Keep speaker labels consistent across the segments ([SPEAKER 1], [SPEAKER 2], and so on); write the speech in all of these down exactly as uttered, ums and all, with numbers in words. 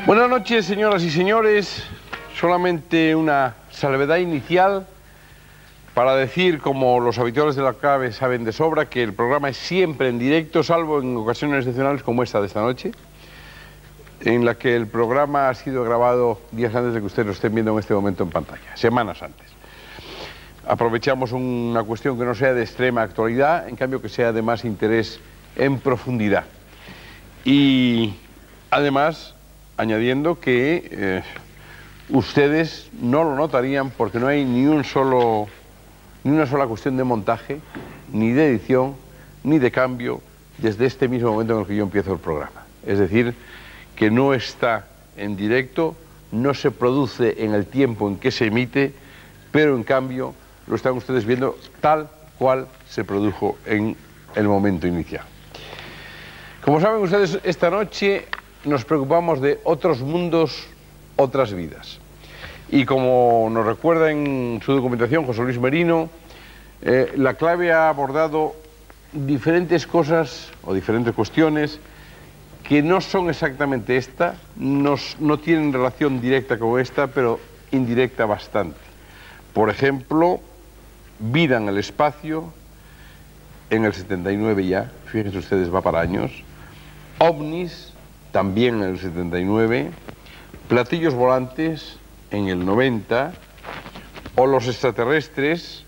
[SPEAKER 1] Buenas noches, señoras y señores. Solamente una salvedad inicial para decir, como los habituales de la clave saben de sobra, que el programa es siempre en directo, salvo en ocasiones excepcionales como esta de esta noche, en la que el programa ha sido grabado días antes de que ustedes lo estén viendo en este momento en pantalla, semanas antes. Aprovechamos una cuestión que no sea de extrema actualidad, en cambio que sea de más interés en profundidad. Y además, añadiendo que eh, ustedes no lo notarían porque no hay ni un solo, ni una sola cuestión de montaje, ni de edición, ni de cambio desde este mismo momento en el que yo empiezo el programa. Es decir, que no está en directo, no se produce en el tiempo en que se emite, pero en cambio lo están ustedes viendo tal cual se produjo en el momento inicial. Como saben ustedes, esta noche nos preocupamos de otros mundos, otras vidas. Y como nos recuerda en su documentación José Luis Merino, eh, la clave ha abordado diferentes cosas o diferentes cuestiones que no son exactamente esta, no, no tienen relación directa con esta, pero indirecta bastante. Por ejemplo, vida en el espacio, en el setenta y nueve ya, fíjense ustedes, va para años, ovnis, también en el setenta y nueve, platillos volantes en el noventa, o los extraterrestres,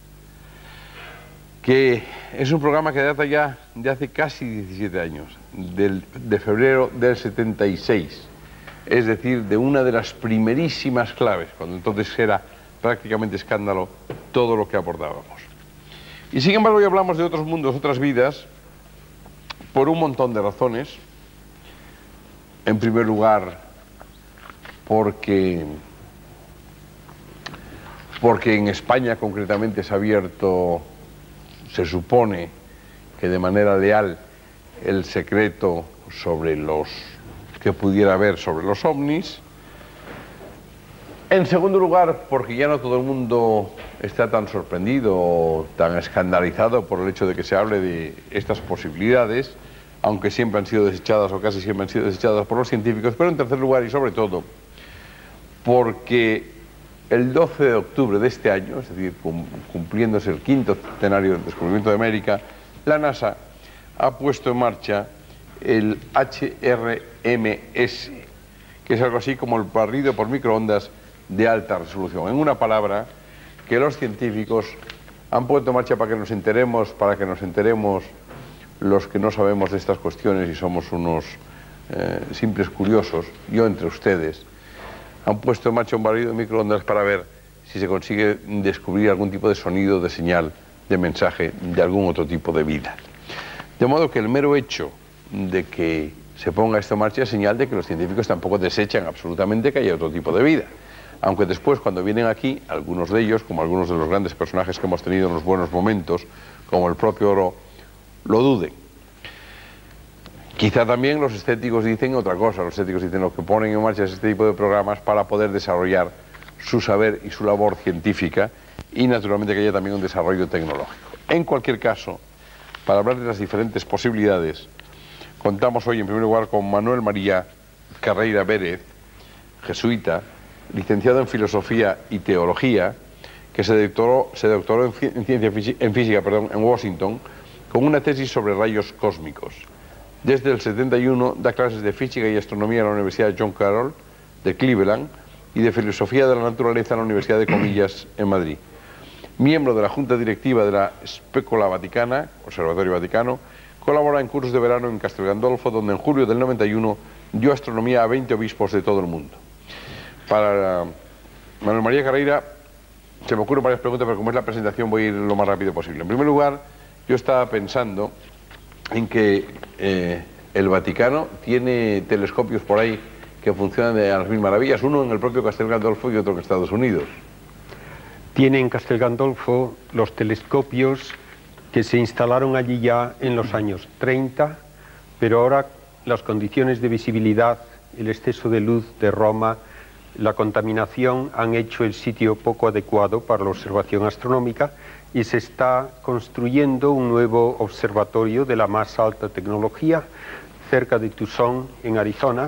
[SPEAKER 1] que es un programa que data ya de hace casi diecisiete años, del, de febrero del setenta y seis, es decir, de una de las primerísimas claves, cuando entonces era prácticamente escándalo todo lo que abordábamos. Y sin embargo hoy hablamos de otros mundos, otras vidas, por un montón de razones. En primer lugar, porque, porque en España concretamente se ha abierto, se supone que de manera leal, el secreto sobre los que pudiera haber sobre los ovnis. En segundo lugar, porque ya no todo el mundo está tan sorprendido o tan escandalizado por el hecho de que se hable de estas posibilidades, aunque siempre han sido desechadas o casi siempre han sido desechadas por los científicos. Pero en tercer lugar y sobre todo porque el doce de octubre de este año, es decir, cumpliéndose el quinto centenario del descubrimiento de América, la NASA ha puesto en marcha el H R M S, que es algo así como el barrido por microondas de alta resolución. En una palabra, que los científicos han puesto en marcha para que nos enteremos, para que nos enteremos los que no sabemos de estas cuestiones y somos unos eh, simples curiosos, yo entre ustedes, han puesto en marcha un barrido de microondas para ver si se consigue descubrir algún tipo de sonido, de señal, de mensaje de algún otro tipo de vida. De modo que el mero hecho de que se ponga esto en marcha es señal de que los científicos tampoco desechan absolutamente que haya otro tipo de vida. Aunque después, cuando vienen aquí, algunos de ellos, como algunos de los grandes personajes que hemos tenido en los buenos momentos, como el propio Oro, lo duden. Quizá también los escépticos dicen otra cosa. Los escépticos dicen lo que ponen en marcha es este tipo de programas para poder desarrollar su saber y su labor científica y naturalmente que haya también un desarrollo tecnológico. En cualquier caso, para hablar de las diferentes posibilidades, contamos hoy en primer lugar con Manuel María Carreira Vérez, jesuita, licenciado en Filosofía y Teología, que se doctoró, se doctoró en, en, ciencia, en física perdón, en Washington, con una tesis sobre rayos cósmicos. Desde el setenta y uno da clases de física y astronomía en la Universidad John Carroll de Cleveland y de filosofía de la naturaleza en la Universidad de Comillas en Madrid. Miembro de la Junta Directiva de la Specola Vaticana, Observatorio Vaticano, colabora en cursos de verano en Castel Gandolfo, donde en julio del noventa y uno dio astronomía a veinte obispos de todo el mundo. Para Manuel María Carreira se me ocurren varias preguntas, pero como es la presentación voy a ir lo más rápido posible. En primer lugar, yo estaba pensando en que eh, el Vaticano tiene telescopios por ahí que funcionan de las mil maravillas, uno en el propio Castel Gandolfo y otro en Estados Unidos.
[SPEAKER 2] Tiene en Castel Gandolfo los telescopios que se instalaron allí ya en los años treinta, pero ahora las condiciones de visibilidad, el exceso de luz de Roma, la contaminación han hecho el sitio poco adecuado para la observación astronómica y se está construyendo un nuevo observatorio de la más alta tecnología cerca de Tucson, en Arizona,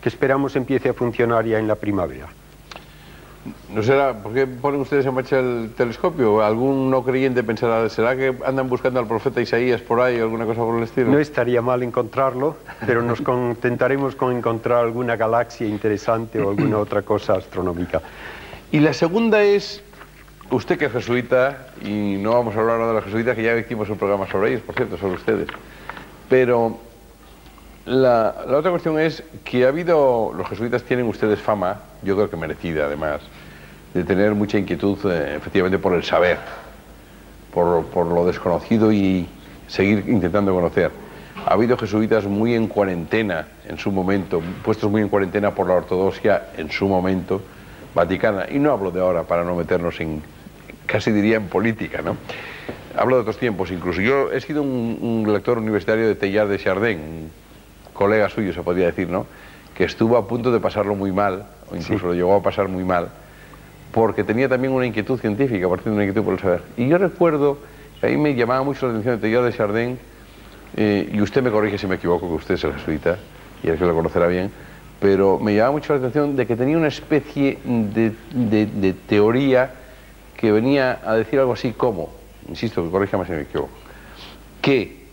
[SPEAKER 2] que esperamos empiece a funcionar ya en la primavera.
[SPEAKER 1] ¿No será, por qué ponen ustedes en marcha el telescopio? ¿Algún no creyente pensará, será que andan buscando al profeta Isaías por ahí o alguna cosa por el estilo?
[SPEAKER 2] No estaría mal encontrarlo, pero nos contentaremos con encontrar alguna galaxia interesante o alguna otra cosa astronómica.
[SPEAKER 1] Y la segunda es, usted que es jesuita, y no vamos a hablar ahora de los jesuitas, que ya hicimos un programa sobre ellos, por cierto, sobre ustedes, pero la, la otra cuestión es que ha habido, los jesuitas tienen ustedes fama, yo creo que merecida además, de tener mucha inquietud eh, efectivamente por el saber, por, por lo desconocido y seguir intentando conocer. Ha habido jesuitas muy en cuarentena en su momento, puestos muy en cuarentena por la ortodoxia en su momento vaticana, y no hablo de ahora para no meternos en, casi diría en política, ¿no? Hablo de otros tiempos incluso. Yo he sido un, un lector universitario de Teilhard de Chardin, un colega suyo se podría decir, ¿no?, que estuvo a punto de pasarlo muy mal, o incluso sí. lo llegó a pasar muy mal, porque tenía también una inquietud científica, partiendo de una inquietud por el saber. Y yo recuerdo, a mí me llamaba mucho la atención de Teilhard de Chardin, eh, y usted me corrige si me equivoco, que usted es el jesuita, y es que lo conocerá bien, pero me llamaba mucho la atención de que tenía una especie de, de, de teoría que venía a decir algo así como, insisto, que corríjame si me equivoco, que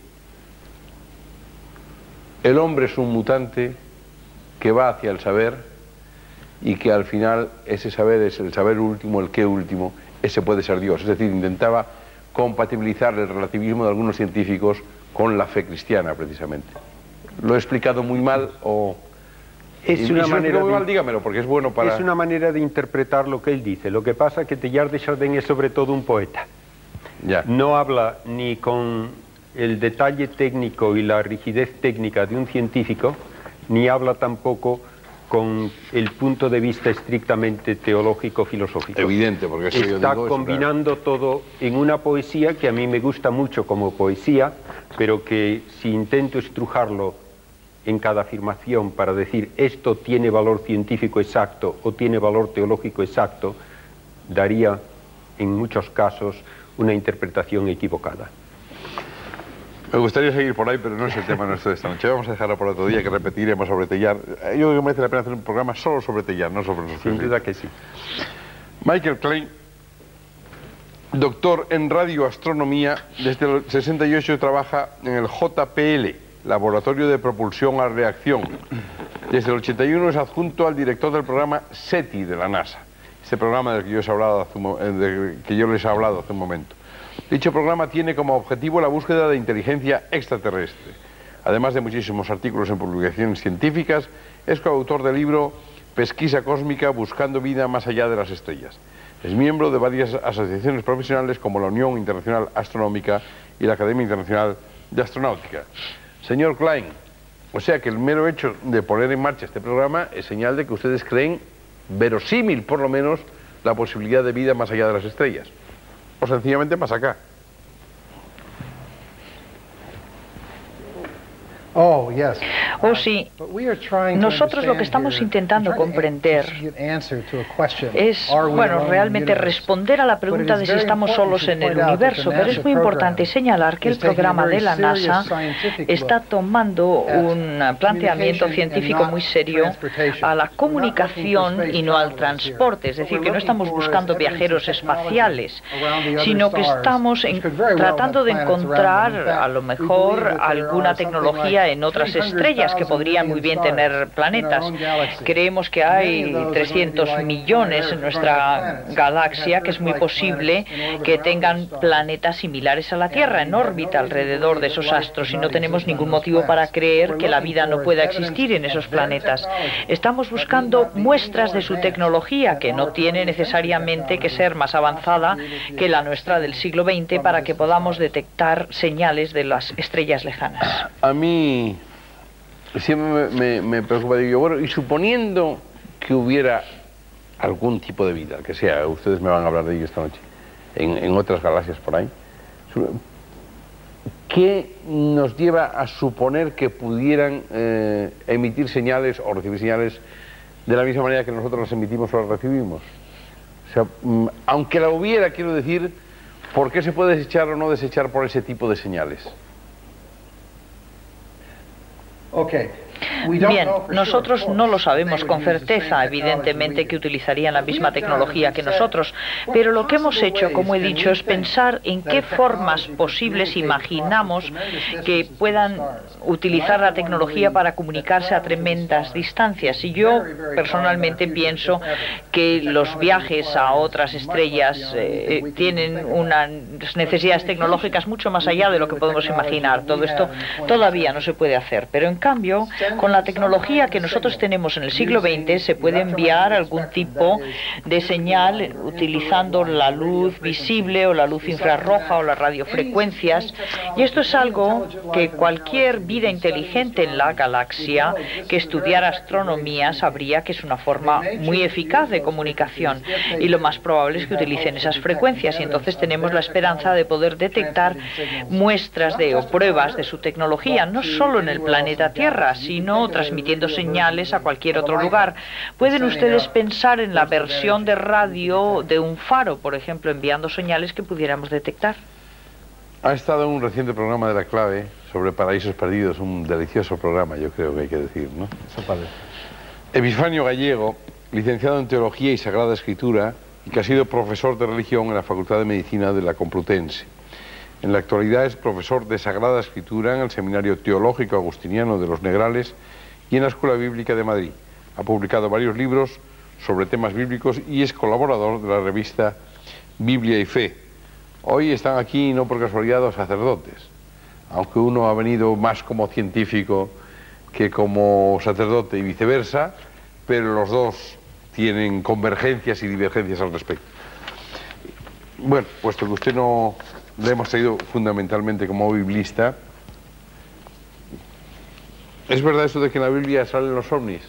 [SPEAKER 1] el hombre es un mutante que va hacia el saber y que al final ese saber es el saber último, el qué último, ese puede ser Dios. Es decir, intentaba compatibilizar el relativismo de algunos científicos con la fe cristiana, precisamente. ¿Lo he explicado muy mal o...?
[SPEAKER 2] Es una, manera de,
[SPEAKER 1] mal, dígamelo, porque es bueno para...
[SPEAKER 2] es una manera de interpretar lo que él dice. Lo que pasa es que Teilhard de Chardin es sobre todo un poeta.
[SPEAKER 1] Ya.
[SPEAKER 2] No habla ni con el detalle técnico y la rigidez técnica de un científico, ni habla tampoco con el punto de vista estrictamente teológico-filosófico.
[SPEAKER 1] Evidente, porque eso yo
[SPEAKER 2] está
[SPEAKER 1] digo,
[SPEAKER 2] combinando
[SPEAKER 1] eso,
[SPEAKER 2] todo en una poesía que a mí me gusta mucho como poesía, pero que si intento estrujarlo en cada afirmación para decir esto tiene valor científico exacto o tiene valor teológico exacto, daría en muchos casos una interpretación equivocada.
[SPEAKER 1] Me gustaría seguir por ahí, pero no es el tema nuestro de esta noche. Vamos a dejarlo para otro día, que repetiremos sobre Teilhard. Yo creo que merece la pena hacer un programa solo sobre Teilhard, no sobre nosotros.
[SPEAKER 2] Sin duda que sí.
[SPEAKER 1] Michael Klein, doctor en radioastronomía, desde el sesenta y ocho trabaja en el J P L, Laboratorio de Propulsión a Reacción. Desde el ochenta y uno es adjunto al director del programa SETI de la NASA, este programa del que yo, os he hablado hace un, del que yo les he hablado hace un momento. Dicho programa tiene como objetivo la búsqueda de inteligencia extraterrestre. Además de muchísimos artículos en publicaciones científicas, es coautor del libro Pesquisa Cósmica buscando vida más allá de las estrellas. Es miembro de varias asociaciones profesionales como la Unión Internacional Astronómica y la Academia Internacional de Astronáutica. Señor Klein, o sea que el mero hecho de poner en marcha este programa es señal de que ustedes creen verosímil, por lo menos, la posibilidad de vida más allá de las estrellas. O sencillamente más acá.
[SPEAKER 3] Oh, yes.
[SPEAKER 4] Oh, sí. Nosotros lo que estamos intentando comprender es, bueno, realmente responder a la pregunta de si estamos solos en el universo, pero es muy importante señalar que el programa de la NASA está tomando un planteamiento científico muy serio a la comunicación y no al transporte, es decir, que no estamos buscando viajeros espaciales, sino que estamos en, tratando de encontrar a lo mejor alguna tecnología en otras estrellas que podrían muy bien tener planetas. Creemos que hay trescientos millones en nuestra galaxia, que es muy posible que tengan planetas similares a la Tierra en órbita alrededor de esos astros, y no tenemos ningún motivo para creer que la vida no pueda existir en esos planetas. Estamos buscando muestras de su tecnología, que no tiene necesariamente que ser más avanzada que la nuestra del siglo veinte, para que podamos detectar señales de las estrellas lejanas.
[SPEAKER 1] A mí siempre me, me, me preocupa, digo, bueno, y suponiendo que hubiera algún tipo de vida, que sea, ustedes me van a hablar de ello esta noche, en, en otras galaxias por ahí, ¿qué nos lleva a suponer que pudieran eh, emitir señales o recibir señales de la misma manera que nosotros las emitimos o las recibimos? O sea, aunque la hubiera, quiero decir, ¿por qué se puede desechar o no desechar por ese tipo de señales?
[SPEAKER 3] Okay.
[SPEAKER 4] Bien, nosotros no lo sabemos con certeza, evidentemente que utilizarían la misma tecnología que nosotros, pero lo que hemos hecho, como he dicho, es pensar en qué formas posibles imaginamos que puedan utilizar la tecnología para comunicarse a tremendas distancias. Y yo personalmente pienso que los viajes a otras estrellas eh, tienen unas necesidades tecnológicas mucho más allá de lo que podemos imaginar. Todo esto todavía no se puede hacer, pero en cambio, con la tecnología que nosotros tenemos en el siglo veinte, se puede enviar algún tipo de señal utilizando la luz visible o la luz infrarroja o las radiofrecuencias, y esto es algo que cualquier vida inteligente en la galaxia que estudiara astronomía sabría que es una forma muy eficaz de comunicación, y lo más probable es que utilicen esas frecuencias, y entonces tenemos la esperanza de poder detectar muestras de o pruebas de su tecnología, no solo en el planeta Tierra, sino transmitiendo señales a cualquier otro lugar. ¿Pueden ustedes pensar en la versión de radio de un faro, por ejemplo, enviando señales que pudiéramos detectar?
[SPEAKER 1] Ha estado en un reciente programa de La Clave sobre paraísos perdidos, un delicioso programa, yo creo que hay que decir, ¿no?
[SPEAKER 3] Eso padre.
[SPEAKER 1] Epifanio Gallego, licenciado en Teología y Sagrada Escritura, y que ha sido profesor de religión en la Facultad de Medicina de la Complutense. En la actualidad es profesor de Sagrada Escritura en el Seminario Teológico Agustiniano de los Negrales y en la Escuela Bíblica de Madrid. Ha publicado varios libros sobre temas bíblicos y es colaborador de la revista Biblia y Fe. Hoy están aquí no por casualidad dos sacerdotes, aunque uno ha venido más como científico que como sacerdote y viceversa, pero los dos tienen convergencias y divergencias al respecto. Bueno, puesto que usted no le hemos traído fundamentalmente como biblista, ¿es verdad eso de que en la Biblia salen los ovnis?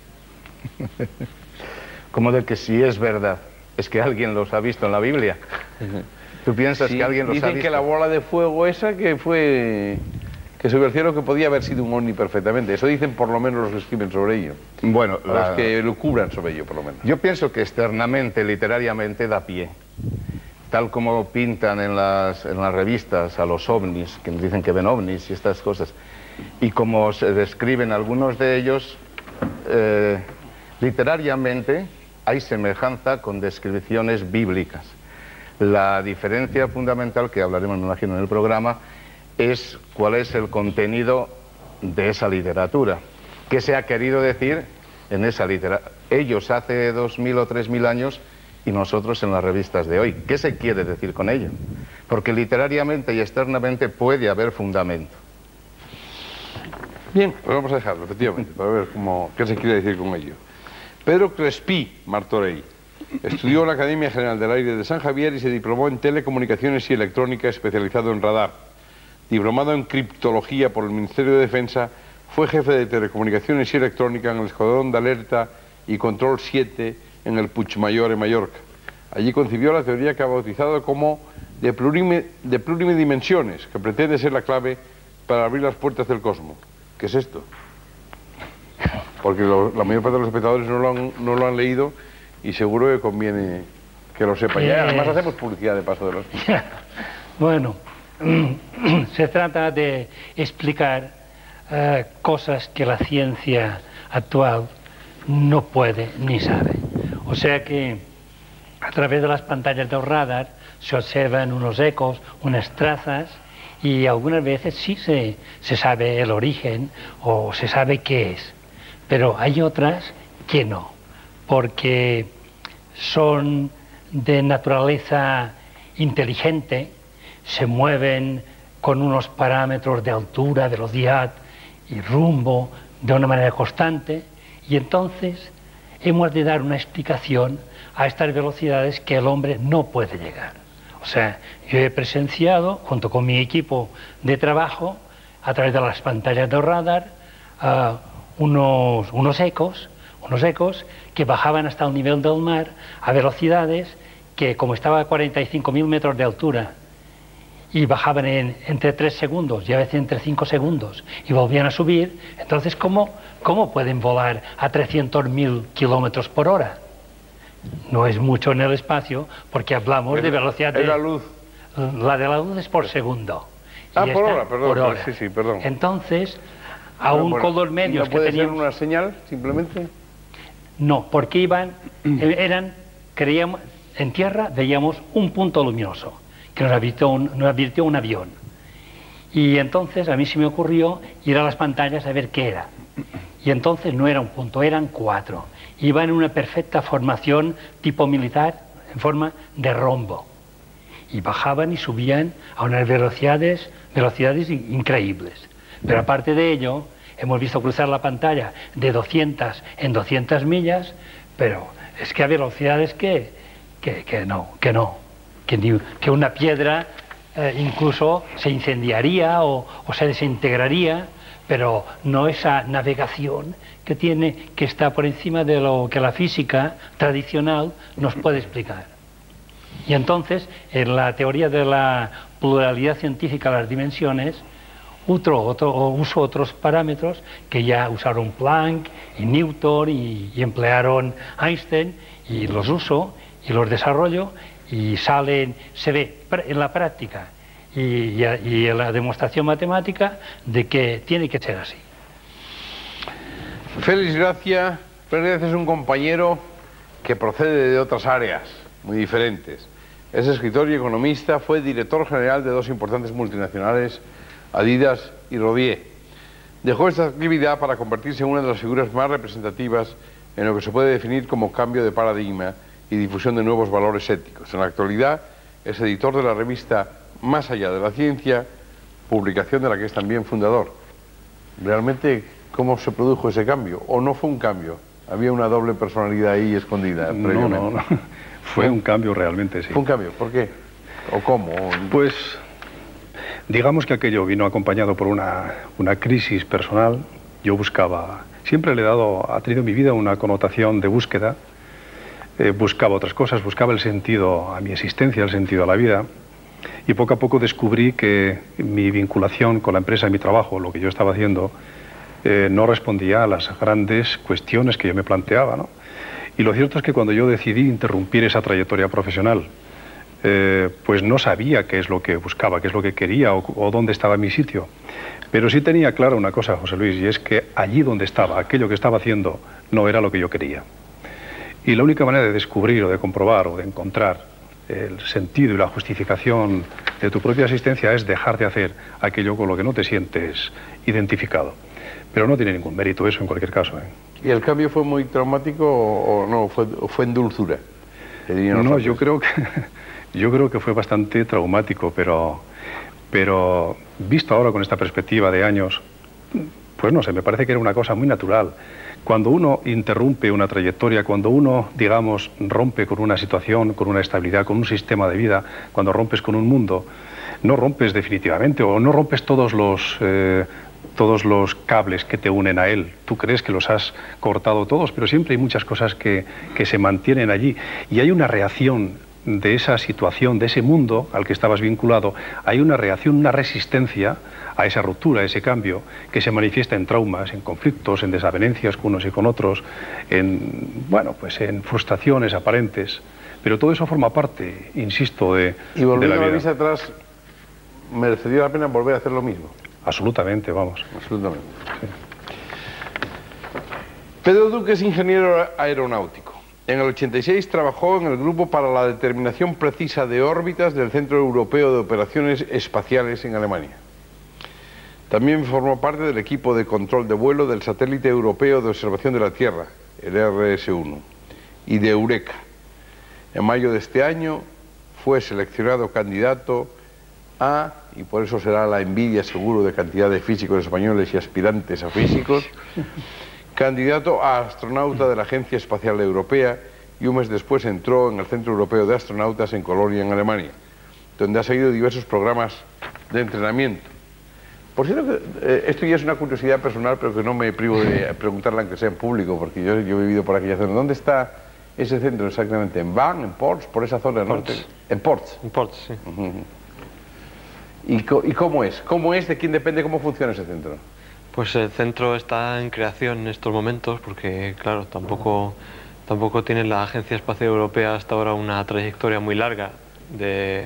[SPEAKER 3] ¿Cómo de que sí es verdad? Es que alguien los ha visto en la Biblia. ¿Tú piensas sí, que alguien los ha visto?
[SPEAKER 1] Dicen que la bola de fuego esa que fue... que sobre el cielo, que podía haber sido un ovni perfectamente. Eso dicen por lo menos los que escriben sobre ello.
[SPEAKER 3] Bueno, la...
[SPEAKER 1] los que lucubran sobre ello, por lo menos.
[SPEAKER 3] Yo pienso que externamente, literariamente, da pie. Tal como pintan en las, en las revistas a los ovnis, que nos dicen que ven ovnis y estas cosas, y como se describen algunos de ellos, eh, literariamente hay semejanza con descripciones bíblicas. La diferencia fundamental, que hablaremos, me imagino, en el programa, es cuál es el contenido de esa literatura. ¿Qué se ha querido decir en esa literatura? Ellos hace dos mil o tres mil años y nosotros en las revistas de hoy. ¿Qué se quiere decir con ello? Porque literariamente y externamente puede haber fundamento.
[SPEAKER 1] Bien, pues vamos a dejarlo, efectivamente, para ver cómo, qué se quiere decir con ello. Pedro Crespí Martorell estudió en la Academia General del Aire de San Javier y se diplomó en Telecomunicaciones y Electrónica, especializado en radar. Diplomado en Criptología por el Ministerio de Defensa, fue jefe de Telecomunicaciones y Electrónica en el Escuadrón de Alerta y Control siete en el Puigmayor, en Mallorca. Allí concibió la teoría que ha bautizado como de, plurime, de pluridimensiones, que pretende ser la clave para abrir las puertas del cosmos. ¿Qué es esto? Porque lo, la mayor parte de los espectadores no lo han, no lo han leído y seguro que conviene que lo sepan. Ya, además hacemos publicidad de paso de los...
[SPEAKER 5] Bueno, se trata de explicar uh, cosas que la ciencia actual no puede ni sabe. O sea que a través de las pantallas del radar se observan unos ecos, unas trazas, y algunas veces sí se, se sabe el origen o se sabe qué es. Pero hay otras que no, porque son de naturaleza inteligente, se mueven con unos parámetros de altura, velocidad y rumbo de una manera constante, y entonces hemos de dar una explicación a estas velocidades que el hombre no puede llegar. O sea, yo he presenciado, junto con mi equipo de trabajo, a través de las pantallas de radar, uh, unos, unos ecos, unos ecos que bajaban hasta el nivel del mar a velocidades que, como estaba a cuarenta y cinco mil metros de altura, y bajaban en, entre tres segundos y a veces entre cinco segundos y volvían a subir, entonces ¿cómo, cómo pueden volar a trescientos mil kilómetros por hora? No es mucho en el espacio, porque hablamos
[SPEAKER 1] es,
[SPEAKER 5] de velocidad de...
[SPEAKER 1] la luz.
[SPEAKER 5] La de la luz es por segundo.
[SPEAKER 1] Ah, por hora, perdón.
[SPEAKER 5] Por hora.
[SPEAKER 1] Sí, sí, perdón.
[SPEAKER 5] Entonces, a un bueno, color medio.
[SPEAKER 1] ¿No puede ser una señal, simplemente?
[SPEAKER 5] No, porque iban, eran, creíamos, en tierra veíamos un punto luminoso, que nos advirtió un, nos advirtió un avión. Y entonces a mí se me ocurrió ir a las pantallas a ver qué era. Y entonces no era un punto, eran cuatro. Iban en una perfecta formación tipo militar, en forma de rombo. Y bajaban y subían a unas velocidades, velocidades increíbles. Pero aparte de ello, hemos visto cruzar la pantalla de doscientas en doscientas millas, pero es que a velocidades que, que, que no, que no. Que, ni, que una piedra eh, incluso se incendiaría o, o se desintegraría, pero no esa navegación que tiene, que está por encima de lo que la física tradicional nos puede explicar. Y entonces, en la teoría de la pluralidad científica de las dimensiones, otro, otro, uso otros parámetros que ya usaron Planck y Newton y, y emplearon Einstein, y los uso y los desarrollo, y salen, se ve en la práctica y, y, y en la demostración matemática de que tiene que ser así.
[SPEAKER 1] Félix Gracia, Félix Gracia es un compañero que procede de otras áreas muy diferentes. Es escritor y economista, fue director general de dos importantes multinacionales, Adidas y Rodier. Dejó esta actividad para convertirse en una de las figuras más representativas en lo que se puede definir como cambio de paradigma y difusión de nuevos valores éticos. En la actualidad es editor de la revista Más allá de la ciencia, publicación de la que es también fundador. ¿Realmente cómo se produjo ese cambio? ¿O no fue un cambio? ¿Había una doble personalidad ahí escondida?
[SPEAKER 6] No, no, no. Fue un cambio realmente, sí.
[SPEAKER 1] ¿Fue un cambio? ¿Por qué? ¿O cómo?
[SPEAKER 6] Pues digamos que aquello vino acompañado por una, una crisis personal. Yo buscaba, siempre le he dado, ha tenido en mi vida una connotación de búsqueda. Eh, buscaba otras cosas, buscaba el sentido a mi existencia, el sentido a la vida. Y poco a poco descubrí que mi vinculación con la empresa, mi trabajo, lo que yo estaba haciendo, eh, no respondía a las grandes cuestiones que yo me planteaba, ¿no? Y lo cierto es que cuando yo decidí interrumpir esa trayectoria profesional, eh, pues no sabía qué es lo que buscaba, qué es lo que quería o, o dónde estaba mi sitio. Pero sí tenía clara una cosa, José Luis, y es que allí donde estaba, aquello que estaba haciendo, no era lo que yo quería. Y la única manera de descubrir o de comprobar o de encontrar el sentido y la justificación de tu propia existencia es dejar de hacer aquello con lo que no te sientes identificado. Pero no tiene ningún mérito eso en cualquier caso, ¿eh?
[SPEAKER 1] ¿Y el cambio fue muy traumático o, o no? ¿Fue, o fue en dulzura?
[SPEAKER 6] No, yo creo que yo creo que fue bastante traumático, pero, pero visto ahora con esta perspectiva de años, pues no sé, me parece que era una cosa muy natural. Cuando uno interrumpe una trayectoria, cuando uno, digamos, rompe con una situación, con una estabilidad, con un sistema de vida, cuando rompes con un mundo, no rompes definitivamente o no rompes todos los... Eh, todos los cables que te unen a él. Tú crees que los has cortado todos, pero siempre hay muchas cosas que, que se mantienen allí. Y hay una reacción de esa situación, de ese mundo al que estabas vinculado, hay una reacción, una resistencia a esa ruptura, a ese cambio, que se manifiesta en traumas, en conflictos, en desavenencias con unos y con otros, en, bueno, pues en frustraciones aparentes. Pero todo eso forma parte, insisto, de,
[SPEAKER 1] y volviendo
[SPEAKER 6] de la vida.
[SPEAKER 1] a la vista atrás, ¿merecería la pena volver a hacer lo mismo?
[SPEAKER 6] Absolutamente, vamos.
[SPEAKER 1] Absolutamente. Sí. Pedro Duque es ingeniero aeronáutico. En el ochenta y seis trabajó en el Grupo para la Determinación Precisa de Órbitas del Centro Europeo de Operaciones Espaciales en Alemania. También formó parte del equipo de control de vuelo del Satélite Europeo de Observación de la Tierra, el R S uno, y de Eureka. En mayo de este año fue seleccionado candidato a, y por eso será la envidia seguro de cantidad de físicos españoles y aspirantes a físicos, candidato a astronauta de la Agencia Espacial Europea, y un mes después entró en el Centro Europeo de Astronautas en Colonia, en Alemania, donde ha seguido diversos programas de entrenamiento. Por cierto, que, eh, esto ya es una curiosidad personal, pero que no me privo de preguntarla aunque sea en público, porque yo, yo he vivido por aquella zona. ¿Dónde está ese centro exactamente? ¿En Van, en Ports, por esa zona? ¿No? En Ports.
[SPEAKER 7] En Ports, sí.
[SPEAKER 1] Uh-huh. ¿Y, co ¿Y cómo es? ¿Cómo es? ¿De quién depende? ¿Cómo funciona ese centro?
[SPEAKER 7] Pues el centro está en creación en estos momentos porque, claro, tampoco, tampoco tiene la Agencia Espacial Europea hasta ahora una trayectoria muy larga de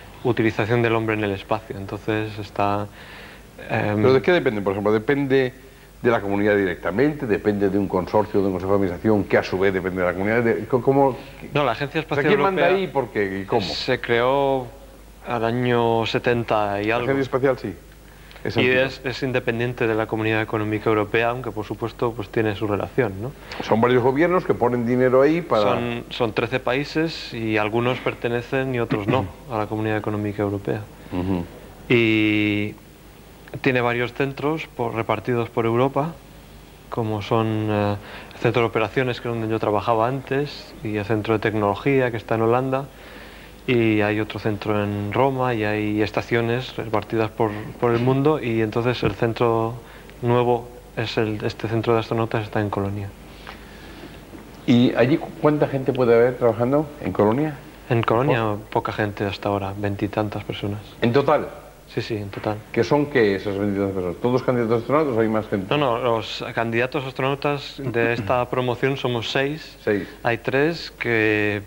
[SPEAKER 7] utilización del hombre en el espacio. Entonces está... Eh,
[SPEAKER 1] ¿Pero de qué depende, por ejemplo? ¿Depende de la comunidad directamente, depende de un consorcio, de un consejo de administración que a su vez depende de la comunidad. De, ¿cómo,
[SPEAKER 7] no, la Agencia Espacial
[SPEAKER 1] o sea, ¿quién
[SPEAKER 7] Europea
[SPEAKER 1] manda ahí y por qué y cómo?
[SPEAKER 7] Se creó al año setenta y algo.
[SPEAKER 1] La Agencia Espacial sí.
[SPEAKER 7] Es y es, es independiente de la Comunidad Económica Europea, aunque por supuesto pues tiene su relación, ¿no?
[SPEAKER 1] Son varios gobiernos que ponen dinero ahí para...
[SPEAKER 7] Son, son trece países y algunos pertenecen y otros no a la Comunidad Económica Europea. Uh-huh. Y tiene varios centros por, repartidos por Europa, como son eh, el Centro de Operaciones, que es donde yo trabajaba antes, y el Centro de Tecnología, que está en Holanda, y hay otro centro en Roma, y hay estaciones repartidas por, por el mundo, y entonces el centro nuevo, es el, este centro de astronautas, está en Colonia.
[SPEAKER 1] ¿Y allí cuánta gente puede haber trabajando en Colonia?
[SPEAKER 7] En Colonia poca gente hasta ahora, veintitantas personas.
[SPEAKER 1] ¿En total?
[SPEAKER 7] Sí, sí, en total.
[SPEAKER 1] ¿Qué son qué esas veintitantas personas? ¿Todos candidatos astronautas o hay más gente?
[SPEAKER 7] No, no, los candidatos astronautas de esta promoción somos seis.
[SPEAKER 1] Seis.
[SPEAKER 7] Hay tres que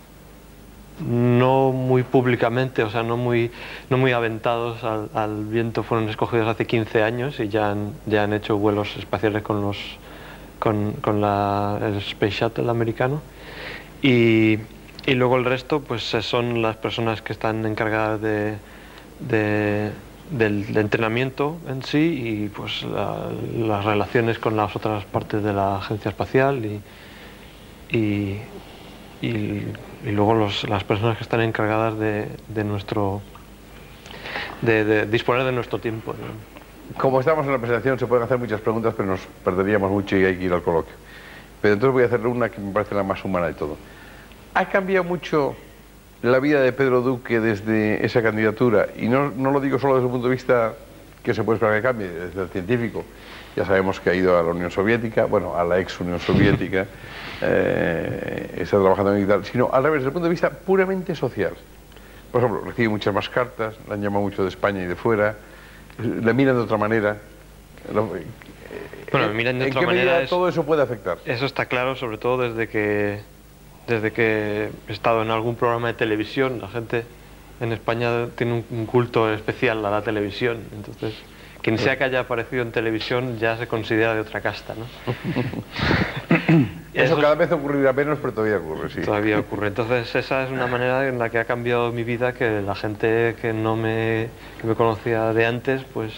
[SPEAKER 7] no muy públicamente, o sea, no muy, no muy aventados al, al viento, fueron escogidos hace quince años y ya han, ya han hecho vuelos espaciales con, los, con, con la, el Space Shuttle americano. Y, y luego el resto pues son las personas que están encargadas de, de, del de entrenamiento en sí y pues la, las relaciones con las otras partes de la agencia espacial y, y, y y luego los, las personas que están encargadas de, de nuestro de, de disponer de nuestro tiempo, ¿no?
[SPEAKER 1] Como estamos en la presentación se pueden hacer muchas preguntas, pero nos perderíamos mucho y hay que ir al coloquio. Pero entonces voy a hacerle una que me parece la más humana de todo. ¿Ha cambiado mucho la vida de Pedro Duque desde esa candidatura? Y no, no lo digo solo desde el punto de vista que se puede esperar que cambie, desde el científico. Ya sabemos que ha ido a la Unión Soviética, bueno, a la ex Unión Soviética, eh, está trabajando en tal, sino al revés, desde el punto de vista puramente social. Por ejemplo, recibe muchas más cartas, le han llamado mucho de España y de fuera, le miran de otra manera.
[SPEAKER 7] Bueno, me miran de
[SPEAKER 1] ¿En
[SPEAKER 7] otra
[SPEAKER 1] qué
[SPEAKER 7] manera
[SPEAKER 1] medida
[SPEAKER 7] es,
[SPEAKER 1] todo eso puede afectar?
[SPEAKER 7] Eso está claro, sobre todo desde que, desde que he estado en algún programa de televisión. La gente en España tiene un, un culto especial a la televisión, entonces... Quien sea que haya aparecido en televisión ya se considera de otra casta, ¿no?
[SPEAKER 1] Eso, eso cada vez ocurrirá menos, pero todavía ocurre, sí.
[SPEAKER 7] Todavía ocurre. Entonces esa es una manera en la que ha cambiado mi vida, que la gente que no me, que me conocía de antes, pues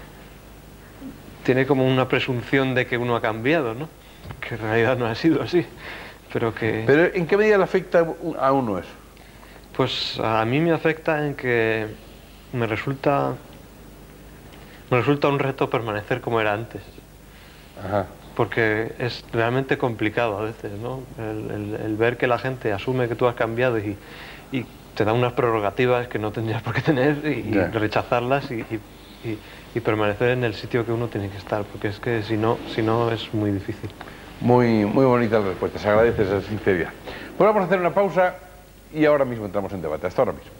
[SPEAKER 7] tiene como una presunción de que uno ha cambiado, ¿no? Que en realidad no ha sido así, pero que...
[SPEAKER 1] ¿Pero en qué medida le afecta a uno eso?
[SPEAKER 7] Pues a mí me afecta en que me resulta... Me resulta un reto permanecer como era antes.
[SPEAKER 1] Ajá.
[SPEAKER 7] Porque es realmente complicado a veces, ¿no? El, el, el ver que la gente asume que tú has cambiado y, y te da unas prerrogativas que no tendrías por qué tener y, yeah. y rechazarlas y, y, y, y permanecer en el sitio que uno tiene que estar, porque es que si no, si no es muy difícil.
[SPEAKER 1] Muy, muy bonita la respuesta, se agradece esa sinceridad. Bueno, vamos a hacer una pausa y ahora mismo entramos en debate. Hasta ahora mismo.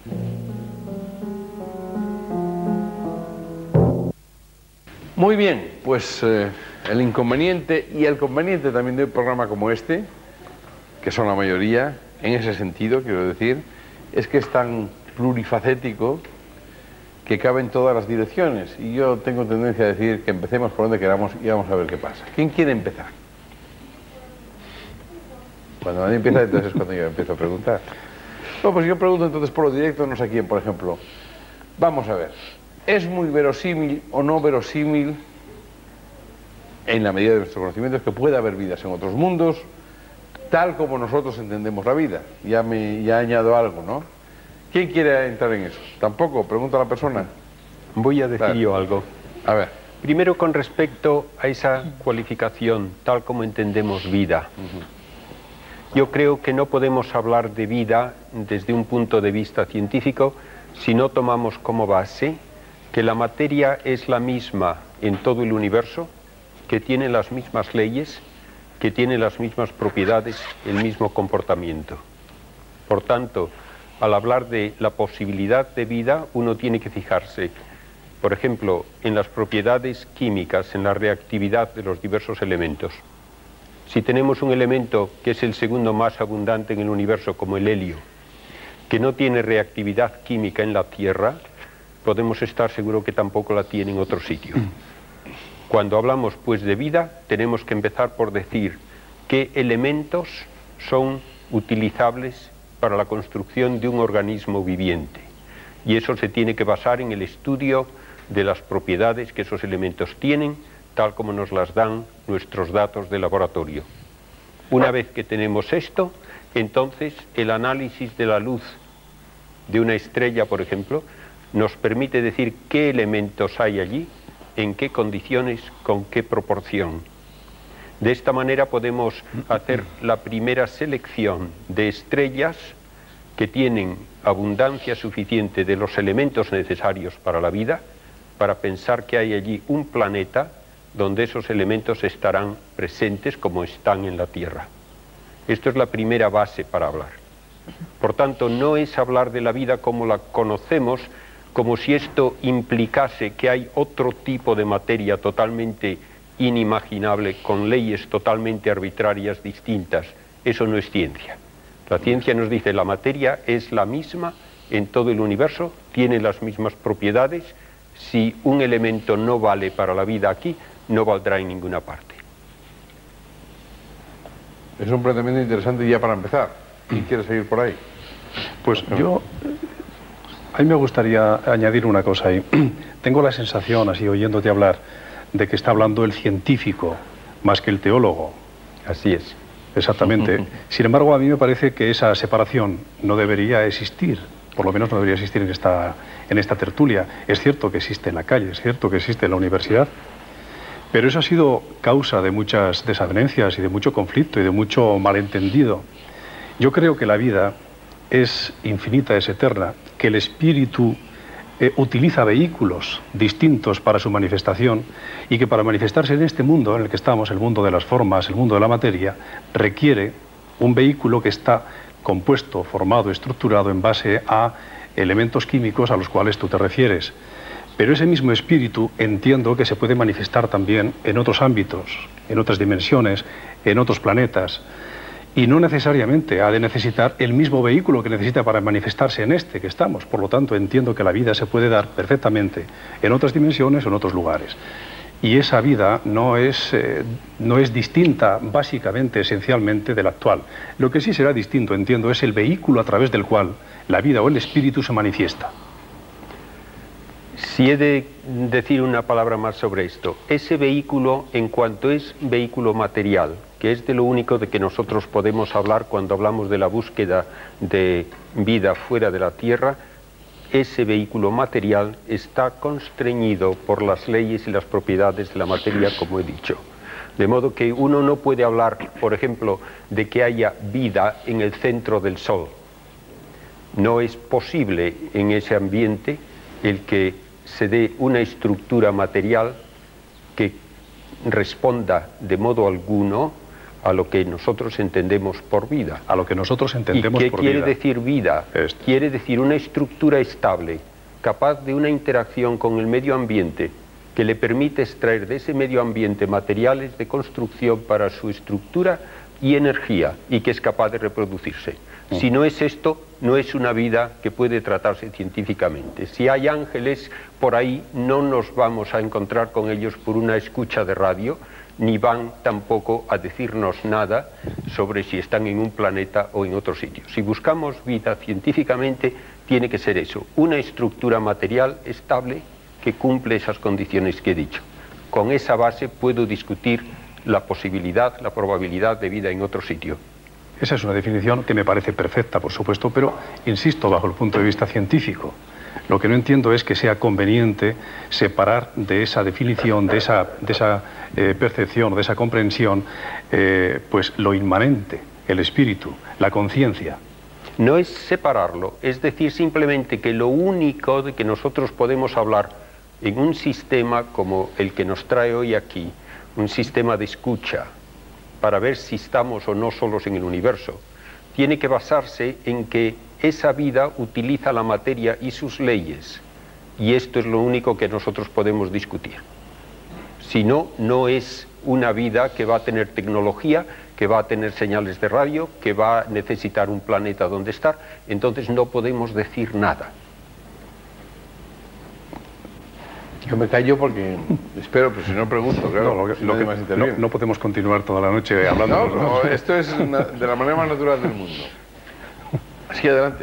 [SPEAKER 1] Muy bien, pues eh, el inconveniente y el conveniente también de un programa como este, que son la mayoría, en ese sentido, quiero decir, es que es tan plurifacético que cabe en todas las direcciones. Y yo tengo tendencia a decir que empecemos por donde queramos y vamos a ver qué pasa. ¿Quién quiere empezar? Cuando nadie empieza, entonces es cuando yo empiezo a preguntar. No, pues yo pregunto entonces por lo directo, no sé quién, por ejemplo. Vamos a ver. ¿Es muy verosímil o no verosímil, en la medida de nuestros conocimientos, que pueda haber vidas en otros mundos, tal como nosotros entendemos la vida? Ya, me, ya añado algo, ¿no? ¿Quién quiere entrar en eso? ¿Tampoco? Pregunta a la persona.
[SPEAKER 2] Voy a decir claro. yo algo.
[SPEAKER 1] A ver.
[SPEAKER 2] Primero, con respecto a esa cualificación, tal como entendemos vida. Uh-huh. Yo creo que no podemos hablar de vida desde un punto de vista científico si no tomamos como base que la materia es la misma en todo el universo, que tiene las mismas leyes, que tiene las mismas propiedades, el mismo comportamiento. Por tanto, al hablar de la posibilidad de vida, uno tiene que fijarse, por ejemplo, en las propiedades químicas, en la reactividad de los diversos elementos. Si tenemos un elemento que es el segundo más abundante en el universo, como el helio, que no tiene reactividad química en la Tierra, podemos estar seguros que tampoco la tiene en otro sitio. Cuando hablamos pues de vida, tenemos que empezar por decir qué elementos son utilizables para la construcción de un organismo viviente. Y eso se tiene que basar en el estudio de las propiedades que esos elementos tienen, tal como nos las dan nuestros datos de laboratorio. Una vez que tenemos esto, entonces el análisis de la luz de una estrella, por ejemplo, nos permite decir qué elementos hay allí, en qué condiciones, con qué proporción. De esta manera podemos hacer la primera selección de estrellas que tienen abundancia suficiente de los elementos necesarios para la vida, para pensar que hay allí un planeta donde esos elementos estarán presentes como están en la Tierra. Esto es la primera base para hablar. Por tanto, no es hablar de la vida como la conocemos, como si esto implicase que hay otro tipo de materia totalmente inimaginable, con leyes totalmente arbitrarias distintas. Eso no es ciencia. La ciencia nos dice la materia es la misma en todo el universo, tiene las mismas propiedades. Si un elemento no vale para la vida aquí, no valdrá en ninguna parte.
[SPEAKER 1] Es un planteamiento interesante ya para empezar. ¿Y quieres seguir por ahí?
[SPEAKER 6] Pues yo, a mí me gustaría añadir una cosa ahí. Tengo la sensación, así oyéndote hablar, de que está hablando el científico más que el teólogo.
[SPEAKER 2] Así es.
[SPEAKER 6] Exactamente. Sin embargo, a mí me parece que esa separación no debería existir, por lo menos no debería existir en esta, en esta tertulia. Es cierto que existe en la calle, es cierto que existe en la universidad, pero eso ha sido causa de muchas desavenencias y de mucho conflicto y de mucho malentendido. Yo creo que la vida es infinita, es eterna, que el espíritu eh, utiliza vehículos distintos para su manifestación y que para manifestarse en este mundo en el que estamos, el mundo de las formas, el mundo de la materia, requiere un vehículo que está compuesto, formado, estructurado en base a elementos químicos a los cuales tú te refieres. Pero ese mismo espíritu entiendo que se puede manifestar también en otros ámbitos, en otras dimensiones, en otros planetas. Y no necesariamente ha de necesitar el mismo vehículo que necesita para manifestarse en este que estamos. Por lo tanto, entiendo que la vida se puede dar perfectamente en otras dimensiones o en otros lugares. Y esa vida no es, eh, no es distinta básicamente, esencialmente, de la actual. Lo que sí será distinto, entiendo, es el vehículo a través del cual la vida o el espíritu se manifiesta.
[SPEAKER 2] Si he de decir una palabra más sobre esto, ese vehículo, en cuanto es vehículo material, que es de lo único de que nosotros podemos hablar cuando hablamos de la búsqueda de vida fuera de la Tierra, ese vehículo material está constreñido por las leyes y las propiedades de la materia, como he dicho. De modo que uno no puede hablar, por ejemplo, de que haya vida en el centro del Sol. No es posible en ese ambiente el que se dé una estructura material que responda de modo alguno a lo que nosotros entendemos por vida.
[SPEAKER 6] A lo que nosotros entendemos
[SPEAKER 2] por vida. ¿Y qué quiere
[SPEAKER 6] vida?
[SPEAKER 2] decir vida?
[SPEAKER 6] Esto.
[SPEAKER 2] Quiere decir una estructura estable, capaz de una interacción con el medio ambiente, que le permite extraer de ese medio ambiente materiales de construcción para su estructura y energía, y que es capaz de reproducirse. Si no es esto, no es una vida que puede tratarse científicamente. Si hay ángeles por ahí, no nos vamos a encontrar con ellos por una escucha de radio, ni van tampoco a decirnos nada sobre si están en un planeta o en otro sitio. Si buscamos vida científicamente, tiene que ser eso, una estructura material estable que cumple esas condiciones que he dicho. Con esa base puedo discutir la posibilidad, la probabilidad de vida en otro sitio.
[SPEAKER 6] Esa es una definición que me parece perfecta, por supuesto, pero, insisto, bajo el punto de vista científico. Lo que no entiendo es que sea conveniente separar de esa definición, de esa, de esa eh, percepción, de esa comprensión, eh, pues lo inmanente, el espíritu, la conciencia.
[SPEAKER 2] No es separarlo, es decir simplemente que lo único de que nosotros podemos hablar en un sistema como el que nos trae hoy aquí, un sistema de escucha, para ver si estamos o no solos en el universo, tiene que basarse en que esa vida utiliza la materia y sus leyes, y esto es lo único que nosotros podemos discutir. Si no, no es una vida que va a tener tecnología, que va a tener señales de radio, que va a necesitar un planeta donde estar, entonces no podemos decir nada.
[SPEAKER 1] Yo me callo porque espero, pero si no pregunto, claro.
[SPEAKER 6] No, lo que,
[SPEAKER 1] si
[SPEAKER 6] lo que, no, no podemos continuar toda la noche hablando.
[SPEAKER 1] No, no, esto es una, de la manera más natural del mundo. Sí, adelante.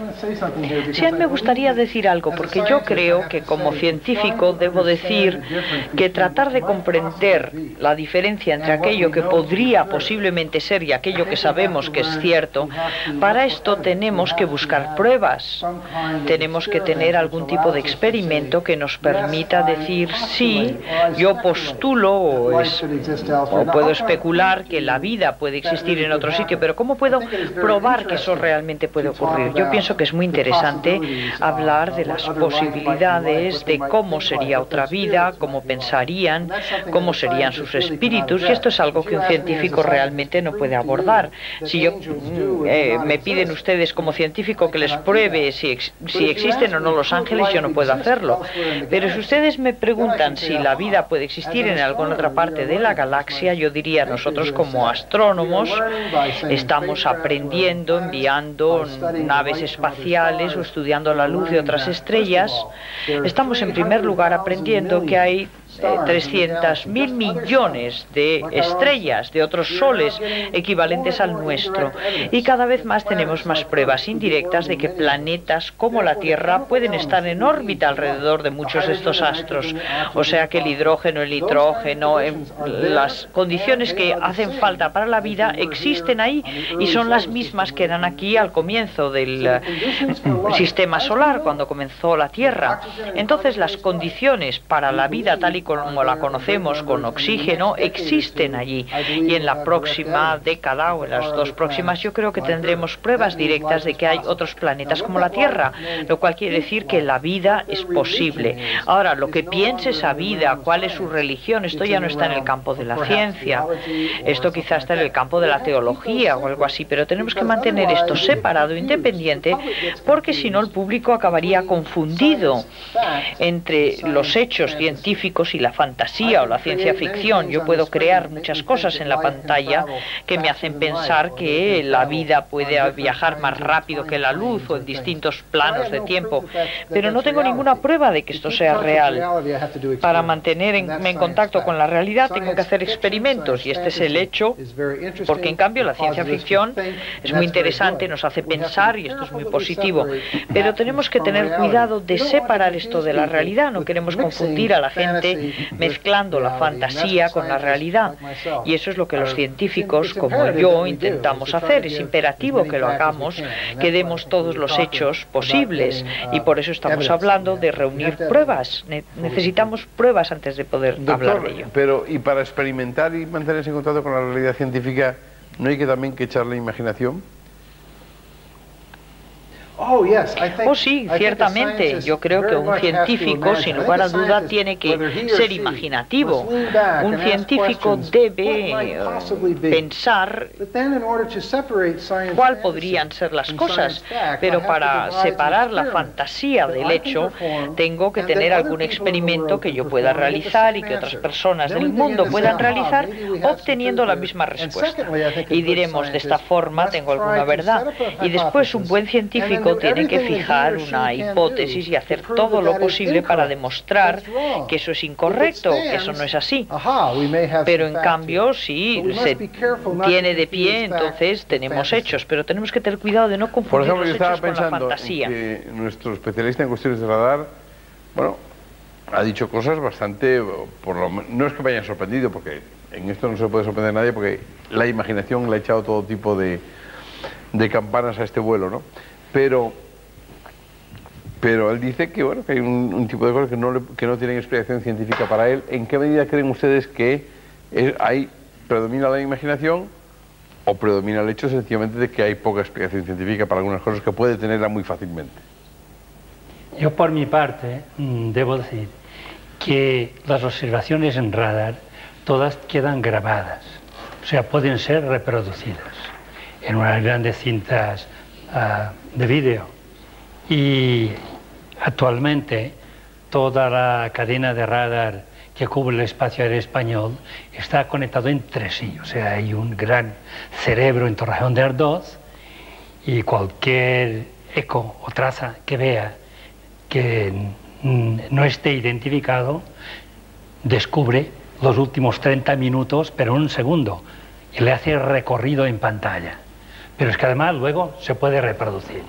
[SPEAKER 4] Sí, a mí me gustaría decir algo, porque yo creo que como científico debo decir que tratar de comprender la diferencia entre aquello que podría posiblemente ser y aquello que sabemos que es cierto, para esto tenemos que buscar pruebas. Tenemos que tener algún tipo de experimento que nos permita decir, sí, yo postulo o, es, o puedo especular que la vida puede existir en otro sitio, pero ¿cómo puedo probar que eso realmente puede ocurrir? Yo pienso que es muy interesante hablar de las posibilidades de cómo sería otra vida, cómo pensarían, cómo serían sus espíritus, y esto es algo que un científico realmente no puede abordar. Si yo eh, me piden ustedes como científico que les pruebe si, ex, si existen o no los ángeles, yo no puedo hacerlo. Pero si ustedes me preguntan si la vida puede existir en alguna otra parte de la galaxia, yo diría, nosotros como astrónomos estamos aprendiendo, enviando naves espaciales o estudiando la luz de otras estrellas. Estamos en primer lugar aprendiendo que hay trescientos mil millones de estrellas, de otros soles equivalentes al nuestro, y cada vez más tenemos más pruebas indirectas de que planetas como la Tierra pueden estar en órbita alrededor de muchos de estos astros, o sea que el hidrógeno, el nitrógeno, las condiciones que hacen falta para la vida existen ahí y son las mismas que eran aquí al comienzo del sistema solar, cuando comenzó la Tierra. Entonces las condiciones para la vida tal y como la conocemos, con oxígeno, existen allí, y en la próxima década o en las dos próximas yo creo que tendremos pruebas directas de que hay otros planetas como la Tierra, lo cual quiere decir que la vida es posible. Ahora, lo que piense esa vida, cuál es su religión, esto ya no está en el campo de la ciencia, esto quizá está en el campo de la teología o algo así, pero tenemos que mantener esto separado, independiente, porque si no el público acabaría confundido entre los hechos científicos y la fantasía o la ciencia ficción. Yo puedo crear muchas cosas en la pantalla que me hacen pensar que la vida puede viajar más rápido que la luz o en distintos planos de tiempo, pero no tengo ninguna prueba de que esto sea real. Para mantenerme en contacto con la realidad tengo que hacer experimentos, y este es el hecho, porque en cambio la ciencia ficción es muy interesante, nos hace pensar y esto es muy positivo, pero tenemos que tener cuidado de separar esto de la realidad. No queremos confundir a la gente mezclando la fantasía con la realidad, y eso es lo que los científicos como yo intentamos hacer. Es imperativo que lo hagamos, que demos todos los hechos posibles, y por eso estamos hablando de reunir pruebas. Ne- necesitamos pruebas antes de poder
[SPEAKER 1] Doctor,
[SPEAKER 4] hablar de ello.
[SPEAKER 1] Pero, y para experimentar y mantenerse en contacto con la realidad científica, ¿no hay que también que echarle imaginación?
[SPEAKER 4] Oh sí, ciertamente. Yo creo que un científico, sin lugar a duda, tiene que ser imaginativo. Un científico debe uh, pensar cuál podrían ser las cosas, pero para separar la fantasía del hecho, tengo que tener algún experimento que yo pueda realizar y que otras personas del mundo puedan realizar, obteniendo la misma respuesta. Y diremos, de esta forma tengo alguna verdad. Y después un buen científico tiene que fijar una hipótesis y hacer todo lo posible para demostrar que eso es incorrecto, que eso no es así. Pero en cambio, si se tiene de pie, entonces tenemos hechos, pero tenemos que tener cuidado de no confundir los hechos con la fantasía.
[SPEAKER 1] Que nuestro especialista en cuestiones de radar, bueno, ha dicho cosas bastante, por lo, no es que me hayan sorprendido, porque en esto no se puede sorprender a nadie, porque la imaginación le ha echado todo tipo de, de campanas a este vuelo, ¿no? Pero, pero él dice que, bueno, que hay un, un tipo de cosas que no, le, que no tienen explicación científica para él. ¿En qué medida creen ustedes que es, hay, predomina la imaginación o predomina el hecho sencillamente de que hay poca explicación científica para algunas cosas que puede tenerla muy fácilmente?
[SPEAKER 5] Yo por mi parte debo decir que las observaciones en radar todas quedan grabadas, o sea, pueden ser reproducidas en unas grandes cintas uh, de vídeo, y actualmente toda la cadena de radar que cubre el espacio aéreo español está conectado entre sí, o sea, hay un gran cerebro en Torrejón de Ardoz, y cualquier eco o traza que vea que no esté identificado, descubre los últimos treinta minutos, pero en un segundo, y le hace recorrido en pantalla. Pero es que además luego se puede reproducir.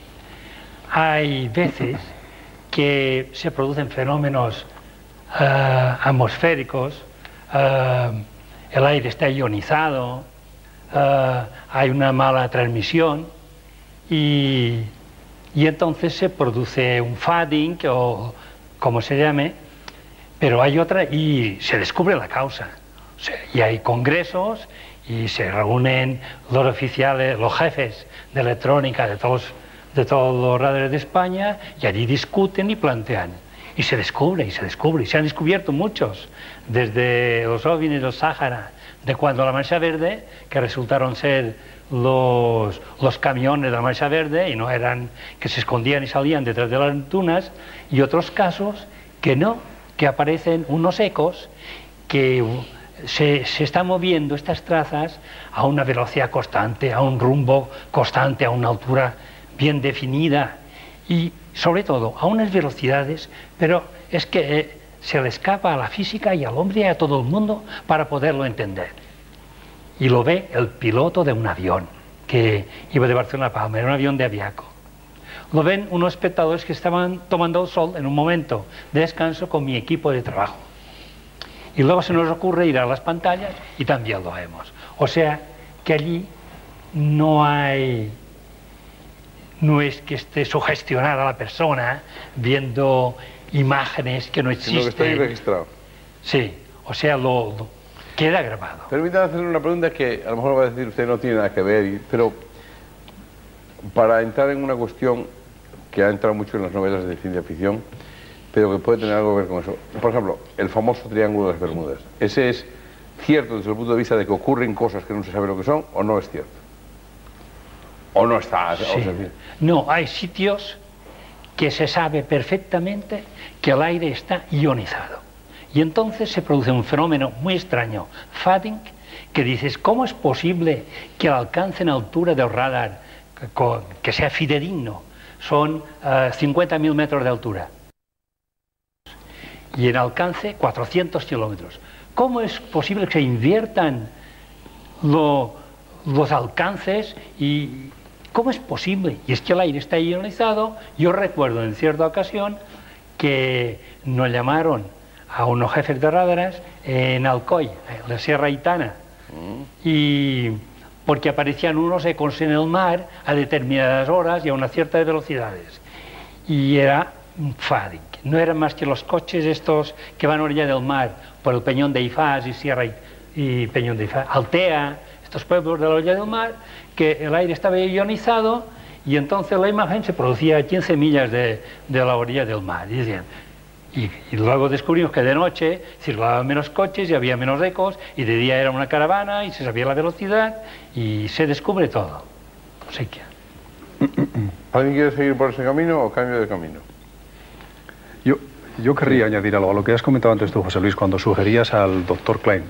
[SPEAKER 5] Hay veces que se producen fenómenos uh, atmosféricos, uh, el aire está ionizado, uh, hay una mala transmisión y, y entonces se produce un fading o como se llame, pero hay otra y se descubre la causa. O sea, y hay congresos y se reúnen los oficiales, los jefes de electrónica de todos, de todos los radares de España y allí discuten y plantean. Y se descubre, y se descubre, y se han descubierto muchos, desde los ovnis del Sáhara, de cuando la Mancha Verde, que resultaron ser los, los camiones de la Mancha Verde, y no eran, que se escondían y salían detrás de las dunas, y otros casos que no, que aparecen unos ecos, que se, se están moviendo estas trazas a una velocidad constante, a un rumbo constante, a una altura bien definida, y sobre todo a unas velocidades, pero es que eh, se le escapa a la física y al hombre y a todo el mundo para poderlo entender. Y lo ve el piloto de un avión que iba de Barcelona a Palma, era un avión de Aviaco. Lo ven unos espectadores que estaban tomando el sol en un momento de descanso con mi equipo de trabajo. Y luego se nos ocurre ir a las pantallas y también lo vemos. O sea que allí no hay... no es que esté sugestionada la persona viendo imágenes que no existen.
[SPEAKER 1] Sino que está ahí registrado.
[SPEAKER 5] Sí, o sea, lo, lo queda grabado.
[SPEAKER 1] Permítame hacerle una pregunta que a lo mejor va a decir usted no tiene nada que ver, y, pero para entrar en una cuestión que ha entrado mucho en las novelas de ciencia ficción, pero que puede tener algo que ver con eso. Por ejemplo, el famoso Triángulo de las Bermudas. ¿Ese es cierto desde el punto de vista de que ocurren cosas que no se sabe lo que son, o no es cierto? ¿O no está?
[SPEAKER 5] Sí.
[SPEAKER 1] O sea,
[SPEAKER 5] no, hay sitios que se sabe perfectamente que el aire está ionizado. Y entonces se produce un fenómeno muy extraño, fading, que dices, ¿cómo es posible que el alcance en altura del radar, que sea fidedigno, son uh, cincuenta mil metros de altura? Y en alcance cuatrocientos kilómetros. ¿Cómo es posible que se inviertan lo, los alcances y... ¿Cómo es posible? Y es que el aire está ionizado. Yo recuerdo en cierta ocasión que nos llamaron a unos jefes de radares en Alcoy, en la Sierra Aitana, mm. y porque aparecían unos ecos en el mar a determinadas horas y a unas ciertas velocidades. Y era un fading. No eran más que los coches estos que van a orilla del mar, por el Peñón de Ifás y Sierra y, y Peñón de Ifás, Altea, estos pueblos de la orilla del mar, que el aire estaba ionizado y entonces la imagen se producía a quince millas de, de la orilla del mar. Y, decían, y, y luego descubrimos que de noche circulaban menos coches y había menos ecos, y de día era una caravana y se sabía la velocidad y se descubre todo. Así que...
[SPEAKER 1] ¿Alguien quiere seguir por ese camino o cambio de camino?
[SPEAKER 6] Yo, yo querría sí. añadir algo a lo que has comentado antes tú, José Luis, cuando sugerías al doctor Klein.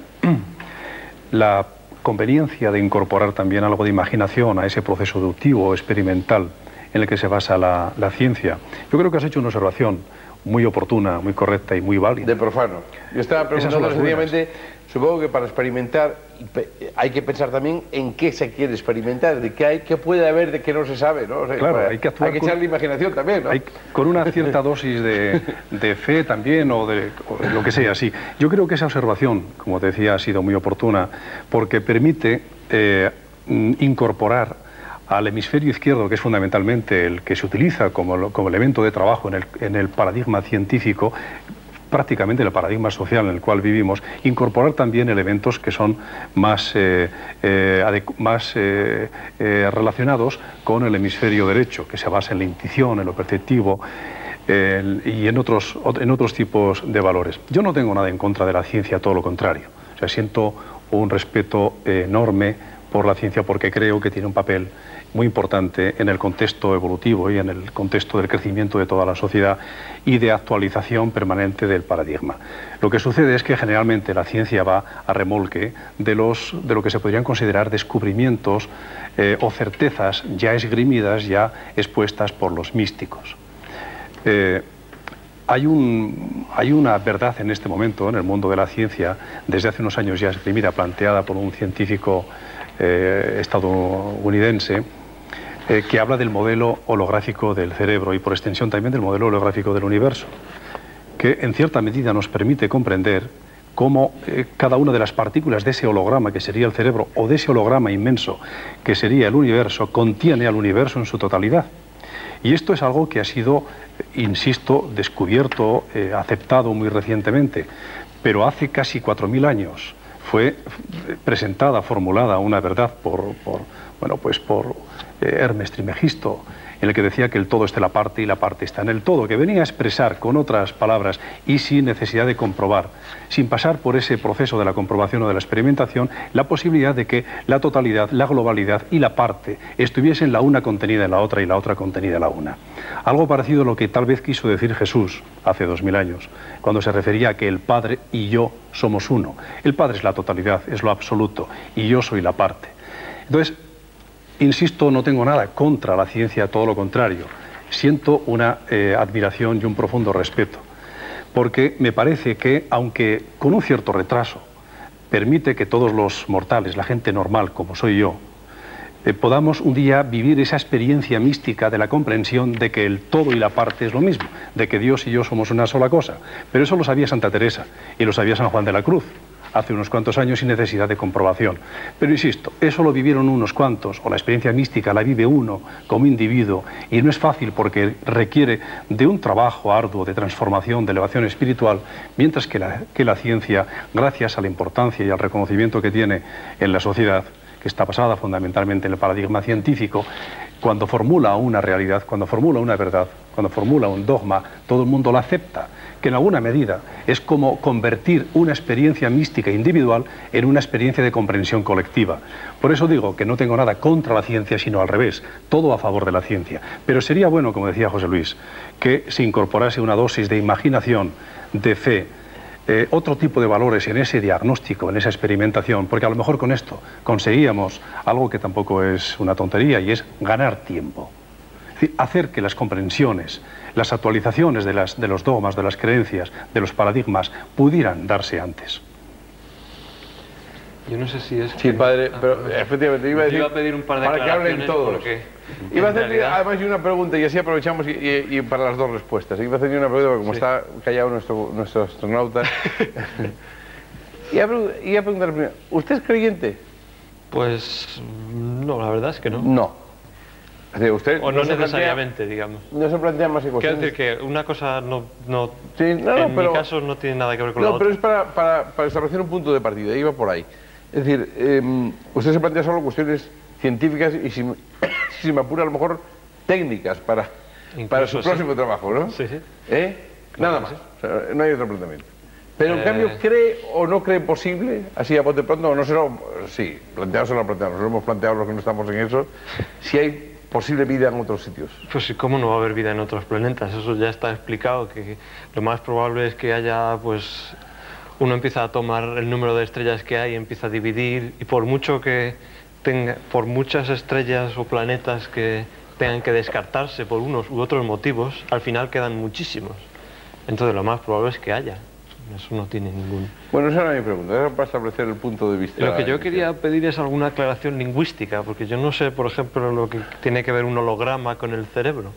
[SPEAKER 6] La conveniencia de incorporar también algo de imaginación a ese proceso deductivo experimental en el que se basa la, la ciencia. Yo creo que has hecho una observación muy oportuna, muy correcta y muy válida.
[SPEAKER 1] De profano. Yo estaba preguntando sencillamente, supongo que para experimentar hay que pensar también en qué se quiere experimentar, de qué hay, qué puede haber de que no se sabe, ¿no? O sea,
[SPEAKER 6] claro,
[SPEAKER 1] para,
[SPEAKER 6] hay que actuar
[SPEAKER 1] hay que
[SPEAKER 6] con,
[SPEAKER 1] echarle imaginación también, ¿no?
[SPEAKER 6] Hay, con una cierta dosis de, de fe también, o de, o de lo que sea, sí. Yo creo que esa observación, como te decía, ha sido muy oportuna, porque permite eh, incorporar al hemisferio izquierdo, que es fundamentalmente el que se utiliza como, como elemento de trabajo en el, en el paradigma científico, prácticamente el paradigma social en el cual vivimos, incorporar también elementos que son más, eh, eh, más eh, eh, relacionados con el hemisferio derecho, que se basa en la intuición, en lo perceptivo eh, y en otros, en otros tipos de valores. Yo no tengo nada en contra de la ciencia, todo lo contrario. O sea, siento un respeto enorme por la ciencia porque creo que tiene un papel muy importante en el contexto evolutivo y en el contexto del crecimiento de toda la sociedad y de actualización permanente del paradigma. Lo que sucede es que generalmente la ciencia va a remolque de, los, de lo que se podrían considerar descubrimientos eh, o certezas ya esgrimidas, ya expuestas por los místicos. Eh, hay, un, hay una verdad en este momento en el mundo de la ciencia, desde hace unos años ya esgrimida, planteada por un científico eh, estadounidense, eh, que habla del modelo holográfico del cerebro y por extensión también del modelo holográfico del universo, que en cierta medida nos permite comprender cómo eh, cada una de las partículas de ese holograma que sería el cerebro o de ese holograma inmenso que sería el universo contiene al universo en su totalidad. Y esto es algo que ha sido, insisto, descubierto, eh, aceptado muy recientemente, pero hace casi cuatro mil años fue presentada, formulada una verdad por, por, bueno, pues por eh, Hermes Trismegisto, en el que decía que el todo está en la parte y la parte está en el todo, que venía a expresar con otras palabras y sin necesidad de comprobar, sin pasar por ese proceso de la comprobación o de la experimentación, la posibilidad de que la totalidad, la globalidad y la parte estuviesen la una contenida en la otra y la otra contenida en la una. Algo parecido a lo que tal vez quiso decir Jesús hace dos mil años, cuando se refería a que el Padre y yo somos uno. El Padre es la totalidad, es lo absoluto, y yo soy la parte. Entonces, insisto, no tengo nada contra la ciencia, todo lo contrario. Siento una eh, admiración y un profundo respeto, porque me parece que, aunque con un cierto retraso, permite que todos los mortales, la gente normal como soy yo, eh, podamos un día vivir esa experiencia mística de la comprensión de que el todo y la parte es lo mismo, de que Dios y yo somos una sola cosa. Pero eso lo sabía Santa Teresa y lo sabía San Juan de la Cruz hace unos cuantos años sin necesidad de comprobación. Pero insisto, eso lo vivieron unos cuantos, o la experiencia mística la vive uno como individuo, y no es fácil porque requiere de un trabajo arduo de transformación, de elevación espiritual, mientras que la, que la ciencia, gracias a la importancia y al reconocimiento que tiene en la sociedad, que está basada fundamentalmente en el paradigma científico, cuando formula una realidad, cuando formula una verdad, cuando formula un dogma, todo el mundo la acepta, que en alguna medida es como convertir una experiencia mística individual en una experiencia de comprensión colectiva. Por eso digo que no tengo nada contra la ciencia, sino al revés, todo a favor de la ciencia. Pero sería bueno, como decía José Luis, que se incorporase una dosis de imaginación, de fe, eh, otro tipo de valores en ese diagnóstico, en esa experimentación, porque a lo mejor con esto conseguíamos algo que tampoco es una tontería, y es ganar tiempo. Es decir, hacer que las comprensiones, las actualizaciones de, las, de los dogmas, de las creencias, de los paradigmas, pudieran darse antes.
[SPEAKER 7] Yo no sé si es...
[SPEAKER 1] Sí, padre, pero efectivamente iba a, decir,
[SPEAKER 7] iba a pedir un par de
[SPEAKER 1] para que hablen todos.
[SPEAKER 7] Porque,
[SPEAKER 1] iba a hacer
[SPEAKER 7] realidad...
[SPEAKER 1] además una pregunta y así aprovechamos y, y, y para las dos respuestas. Iba a hacer una pregunta porque como sí. está callado nuestro, nuestro astronauta. y, a, y a preguntar primero, ¿usted es creyente?
[SPEAKER 7] Pues no, la verdad es que no.
[SPEAKER 1] No. Es decir, usted
[SPEAKER 7] o no,
[SPEAKER 1] no
[SPEAKER 7] necesariamente,
[SPEAKER 1] plantea,
[SPEAKER 7] digamos.
[SPEAKER 1] No se plantean más cuestiones.
[SPEAKER 7] Quiero decir que una cosa no, no,
[SPEAKER 1] sí, no, no
[SPEAKER 7] en
[SPEAKER 1] pero,
[SPEAKER 7] mi caso no tiene nada que ver con
[SPEAKER 1] no,
[SPEAKER 7] la otra.
[SPEAKER 1] No, pero es para, para, para establecer un punto de partida, iba por ahí. Es decir, eh, usted se plantea solo cuestiones científicas y, si, si me apura, a lo mejor técnicas para, para su próximo
[SPEAKER 7] sí.
[SPEAKER 1] trabajo, ¿no?
[SPEAKER 7] Sí, sí.
[SPEAKER 1] ¿Eh?
[SPEAKER 7] Claro
[SPEAKER 1] Nada más,
[SPEAKER 7] sí.
[SPEAKER 1] o sea, no hay otro planteamiento. Pero en
[SPEAKER 7] eh...
[SPEAKER 1] cambio, ¿cree o no cree posible, así a bote pronto, o no se lo... Sí, planteado se lo planteamos, nos lo hemos planteado los que no estamos en eso, si hay posible vida en otros sitios.
[SPEAKER 7] Pues ¿cómo no va a haber vida en otros planetas? Eso ya está explicado, que lo más probable es que haya, pues, uno empieza a tomar el número de estrellas que hay, empieza a dividir, y por mucho que tenga, por muchas estrellas o planetas que tengan que descartarse por unos u otros motivos, al final quedan muchísimos. Entonces lo más probable es que haya. Eso no tiene ningún...
[SPEAKER 1] Bueno, esa era mi pregunta, era para establecer el punto de vista...
[SPEAKER 7] Lo que yo quería pedir es alguna aclaración lingüística, porque yo no sé, por ejemplo, lo que tiene que ver un holograma con el cerebro.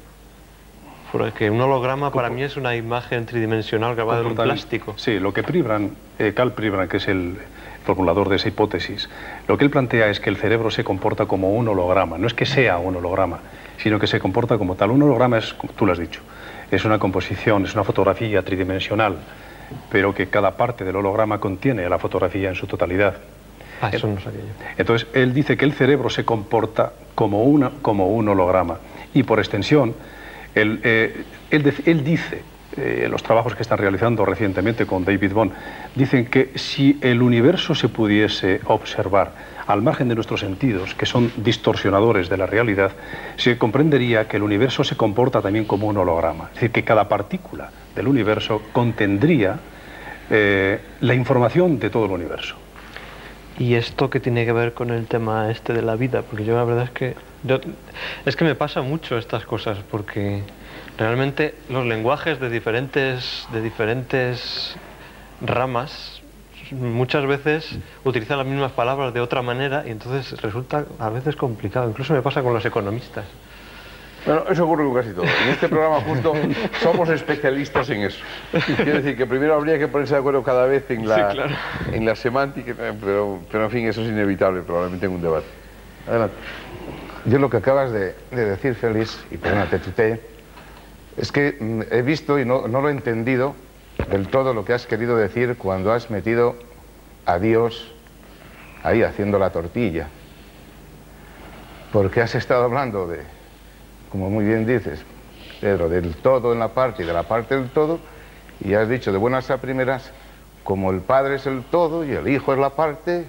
[SPEAKER 7] Porque un holograma para mí es una imagen tridimensional grabada en un plástico.
[SPEAKER 6] Sí, lo que Pribran, eh, Karl Pribran, que es el formulador de esa hipótesis, lo que él plantea es que el cerebro se comporta como un holograma. No es que sea un holograma, sino que se comporta como tal. Un holograma es, como tú lo has dicho, es una composición, es una fotografía tridimensional, pero que cada parte del holograma contiene la fotografía en su totalidad.
[SPEAKER 7] Ah, eso no sabía yo.
[SPEAKER 6] Entonces, él dice que el cerebro se comporta como, una, como un holograma. Y por extensión, él, eh, él, él dice, eh, los trabajos que están realizando recientemente con David Bohm, dicen que si el universo se pudiese observar al margen de nuestros sentidos, que son distorsionadores de la realidad, se comprendería que el universo se comporta también como un holograma. Es decir, que cada partícula del universo contendría eh, la información de todo el universo.
[SPEAKER 7] ¿Y esto qué tiene que ver con el tema este de la vida? Porque yo la verdad es que... Yo, es que me pasa mucho estas cosas, porque realmente los lenguajes de diferentes, de diferentes ramas muchas veces utilizan las mismas palabras de otra manera y entonces resulta a veces complicado. Incluso me pasa con los economistas.
[SPEAKER 1] Bueno, eso ocurre con casi todo. En este programa justo somos especialistas en eso. Quiero decir que primero habría que ponerse de acuerdo cada vez en la, sí, claro. en la semántica, pero, pero en fin, eso es inevitable probablemente en un debate. Adelante.
[SPEAKER 3] Yo lo que acabas de, de decir, Félix, y perdónate, tuté, es que mm, he visto y no, no lo he entendido del todo lo que has querido decir cuando has metido a Dios ahí haciendo la tortilla. Porque has estado hablando de, como muy bien dices, Pedro, del todo en la parte y de la parte del todo, y has dicho de buenas a primeras, como el Padre es el todo y el Hijo es la parte,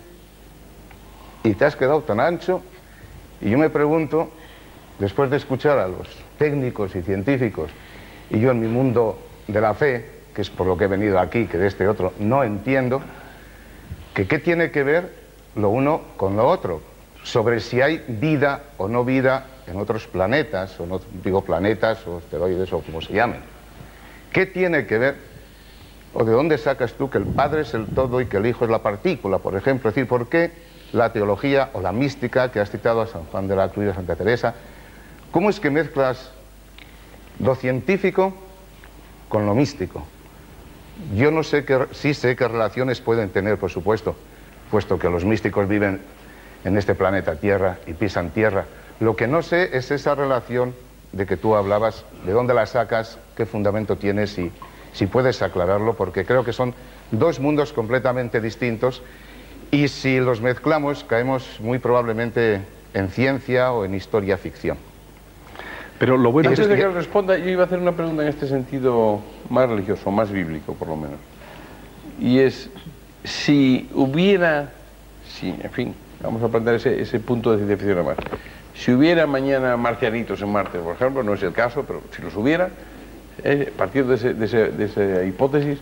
[SPEAKER 3] y te has quedado tan ancho. Y yo me pregunto, después de escuchar a los técnicos y científicos, y yo en mi mundo de la fe, que es por lo que he venido aquí, que de este otro no entiendo, que qué tiene que ver lo uno con lo otro, sobre si hay vida o no vida en otros planetas, o no digo planetas o asteroides o como se llamen. ¿Qué tiene que ver, o de dónde sacas tú que el Padre es el todo y que el Hijo es la partícula, por ejemplo? Es decir, ¿por qué la teología o la mística, que has citado a San Juan de la Cruz y a Santa Teresa, cómo es que mezclas lo científico con lo místico? Yo no sé qué, sí sé qué relaciones pueden tener, por supuesto, puesto que los místicos viven en este planeta Tierra y pisan tierra. Lo que no sé es esa relación de que tú hablabas, de dónde la sacas, qué fundamento tienes y si puedes aclararlo, porque creo que son dos mundos completamente distintos y si los mezclamos caemos muy probablemente en ciencia o en historia ficción.
[SPEAKER 1] Pero lo bueno Antes es que... de que él responda, yo iba a hacer una pregunta en este sentido más religioso, más bíblico por lo menos. Y es, si hubiera, si, en fin, vamos a plantear ese, ese punto de ciencia ficción además. Si hubiera mañana marcianitos en Marte, por ejemplo, no es el caso, pero si los hubiera, eh, partiendo de, ese, de, ese, de esa hipótesis,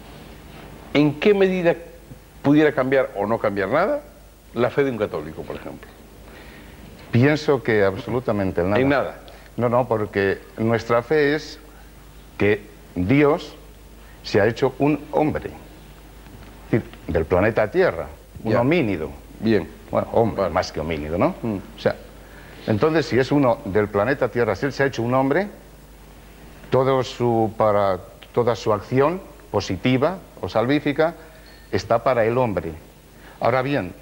[SPEAKER 1] ¿en qué medida pudiera cambiar o no cambiar nada la fe de un católico, por ejemplo?
[SPEAKER 3] Pienso que absolutamente nada.
[SPEAKER 1] En nada.
[SPEAKER 3] No, no, porque nuestra fe es que Dios se ha hecho un hombre, es decir, del planeta Tierra, un ya. homínido.
[SPEAKER 1] Bien.
[SPEAKER 3] Bueno, hombre, vale. Más que homínido, ¿no? Mm. O sea, entonces si es uno del planeta Tierra, si él se ha hecho un hombre, todo su, para, toda su acción positiva o salvífica está para el hombre. Ahora bien,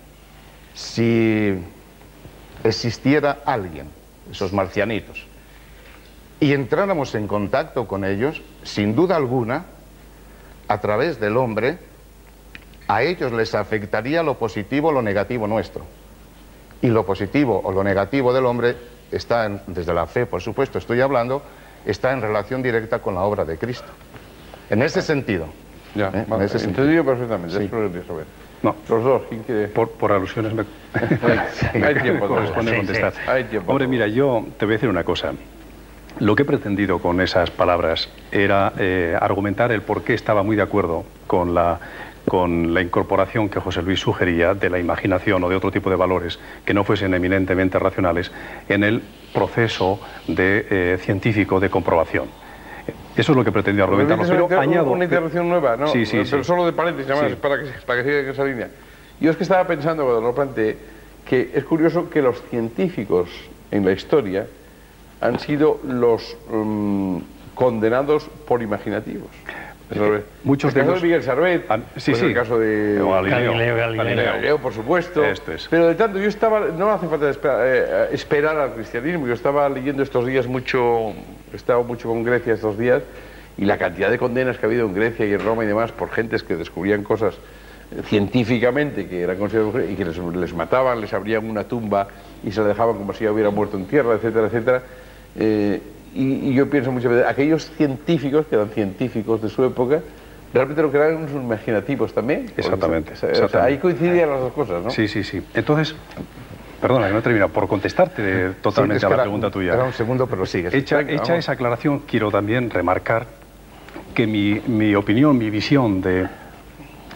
[SPEAKER 3] si existiera alguien, esos marcianitos, y entráramos en contacto con ellos, sin duda alguna, a través del hombre, a ellos les afectaría lo positivo o lo negativo nuestro. Y lo positivo o lo negativo del hombre está, en, desde la fe, por supuesto, estoy hablando, está en relación directa con la obra de Cristo. En ese sentido.
[SPEAKER 1] Ya, ¿eh? En ese entendido perfectamente. Sí. Eso
[SPEAKER 6] no.
[SPEAKER 1] Los dos, ¿quién quiere?
[SPEAKER 6] Por, por alusiones me...
[SPEAKER 1] Hay tiempo.
[SPEAKER 6] Corresponde contestar.
[SPEAKER 1] Sí, sí. Hay tiempo.
[SPEAKER 6] Hombre, mira, yo te voy a decir una cosa. Lo que he pretendido con esas palabras era eh, argumentar el por qué estaba muy de acuerdo con la, con la incorporación que José Luis sugería de la imaginación o de otro tipo de valores que no fuesen eminentemente racionales en el proceso de, eh, científico de comprobación. Eso es lo que pretendía argumentarnos, pero
[SPEAKER 1] una,
[SPEAKER 6] añado...
[SPEAKER 1] Una intervención nueva, ¿no?
[SPEAKER 6] Sí, sí,
[SPEAKER 1] pero
[SPEAKER 6] sí.
[SPEAKER 1] solo de paréntesis, además, sí. para, que, para que siga en esa línea. Yo es que estaba pensando, cuando lo planteé, que es curioso que los científicos en la historia han sido los um, condenados por imaginativos.
[SPEAKER 6] Eh, muchos
[SPEAKER 1] el caso
[SPEAKER 6] de, los...
[SPEAKER 1] de Miguel Servet,
[SPEAKER 6] ah, sí,
[SPEAKER 1] pues
[SPEAKER 6] sí.
[SPEAKER 1] el caso de
[SPEAKER 6] Galileo,
[SPEAKER 5] Galileo, Galileo.
[SPEAKER 1] Galileo, por supuesto.
[SPEAKER 6] Esto es.
[SPEAKER 1] Pero de tanto, yo estaba, no hace falta esperar, eh, esperar al cristianismo, yo estaba leyendo estos días mucho, he estado mucho con Grecia estos días, y la cantidad de condenas que ha habido en Grecia y en Roma y demás por gentes que descubrían cosas científicamente que eran consideradas y que les, les mataban, les abrían una tumba y se la dejaban como si ya hubiera muerto en tierra, etcétera, etcétera. Eh, y, y yo pienso muchas veces, aquellos científicos que eran científicos de su época, realmente lo que eran unos imaginativos también.
[SPEAKER 6] Exactamente.
[SPEAKER 1] O sea,
[SPEAKER 6] exactamente.
[SPEAKER 1] O sea, ahí coincidían las dos cosas, ¿no?
[SPEAKER 6] Sí, sí, sí. Entonces, perdona, que no he terminado, por contestarte totalmente sí, es que a la era, pregunta tuya.
[SPEAKER 3] Era un segundo, pero sigues.
[SPEAKER 6] Hecha, Venga, hecha esa aclaración, quiero también remarcar que mi, mi opinión, mi visión de,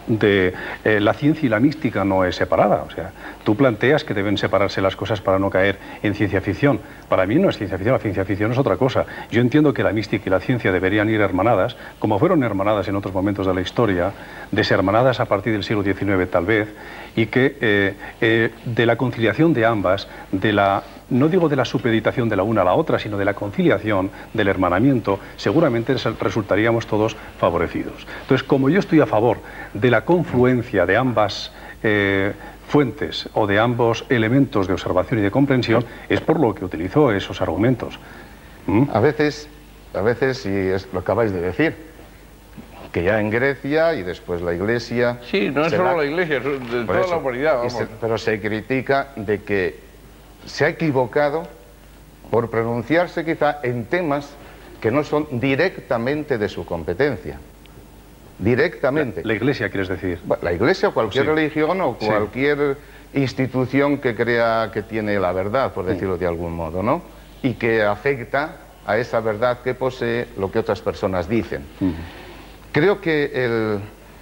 [SPEAKER 6] de eh, la ciencia y la mística no es separada. O sea, tú planteas que deben separarse las cosas para no caer en ciencia ficción. Para mí no es ciencia ficción, la ciencia ficción es otra cosa. Yo entiendo que la mística y la ciencia deberían ir hermanadas, como fueron hermanadas en otros momentos de la historia, deshermanadas a partir del siglo diecinueve tal vez, y que eh, eh, de la conciliación de ambas, de la, no digo de la supeditación de la una a la otra, sino de la conciliación, del hermanamiento, seguramente resultaríamos todos favorecidos. Entonces, como yo estoy a favor de la confluencia de ambas eh, fuentes o de ambos elementos de observación y de comprensión, es por lo que utilizo esos argumentos. ¿Mm?
[SPEAKER 3] A veces, a veces, y es lo que acabáis de decir, que ya en Grecia y después la Iglesia...
[SPEAKER 1] Sí, no es solo la, la Iglesia, es de toda
[SPEAKER 3] eso,
[SPEAKER 1] la humanidad, vamos.
[SPEAKER 3] Se, pero se critica de que se ha equivocado por pronunciarse quizá en temas que no son directamente de su competencia. Directamente.
[SPEAKER 6] La, la Iglesia, quieres decir.
[SPEAKER 3] La Iglesia o cualquier sí. religión o cualquier sí. institución que crea que tiene la verdad, por decirlo sí. de algún modo, ¿no? Y que afecta a esa verdad que posee lo que otras personas dicen. Uh-huh. Creo que el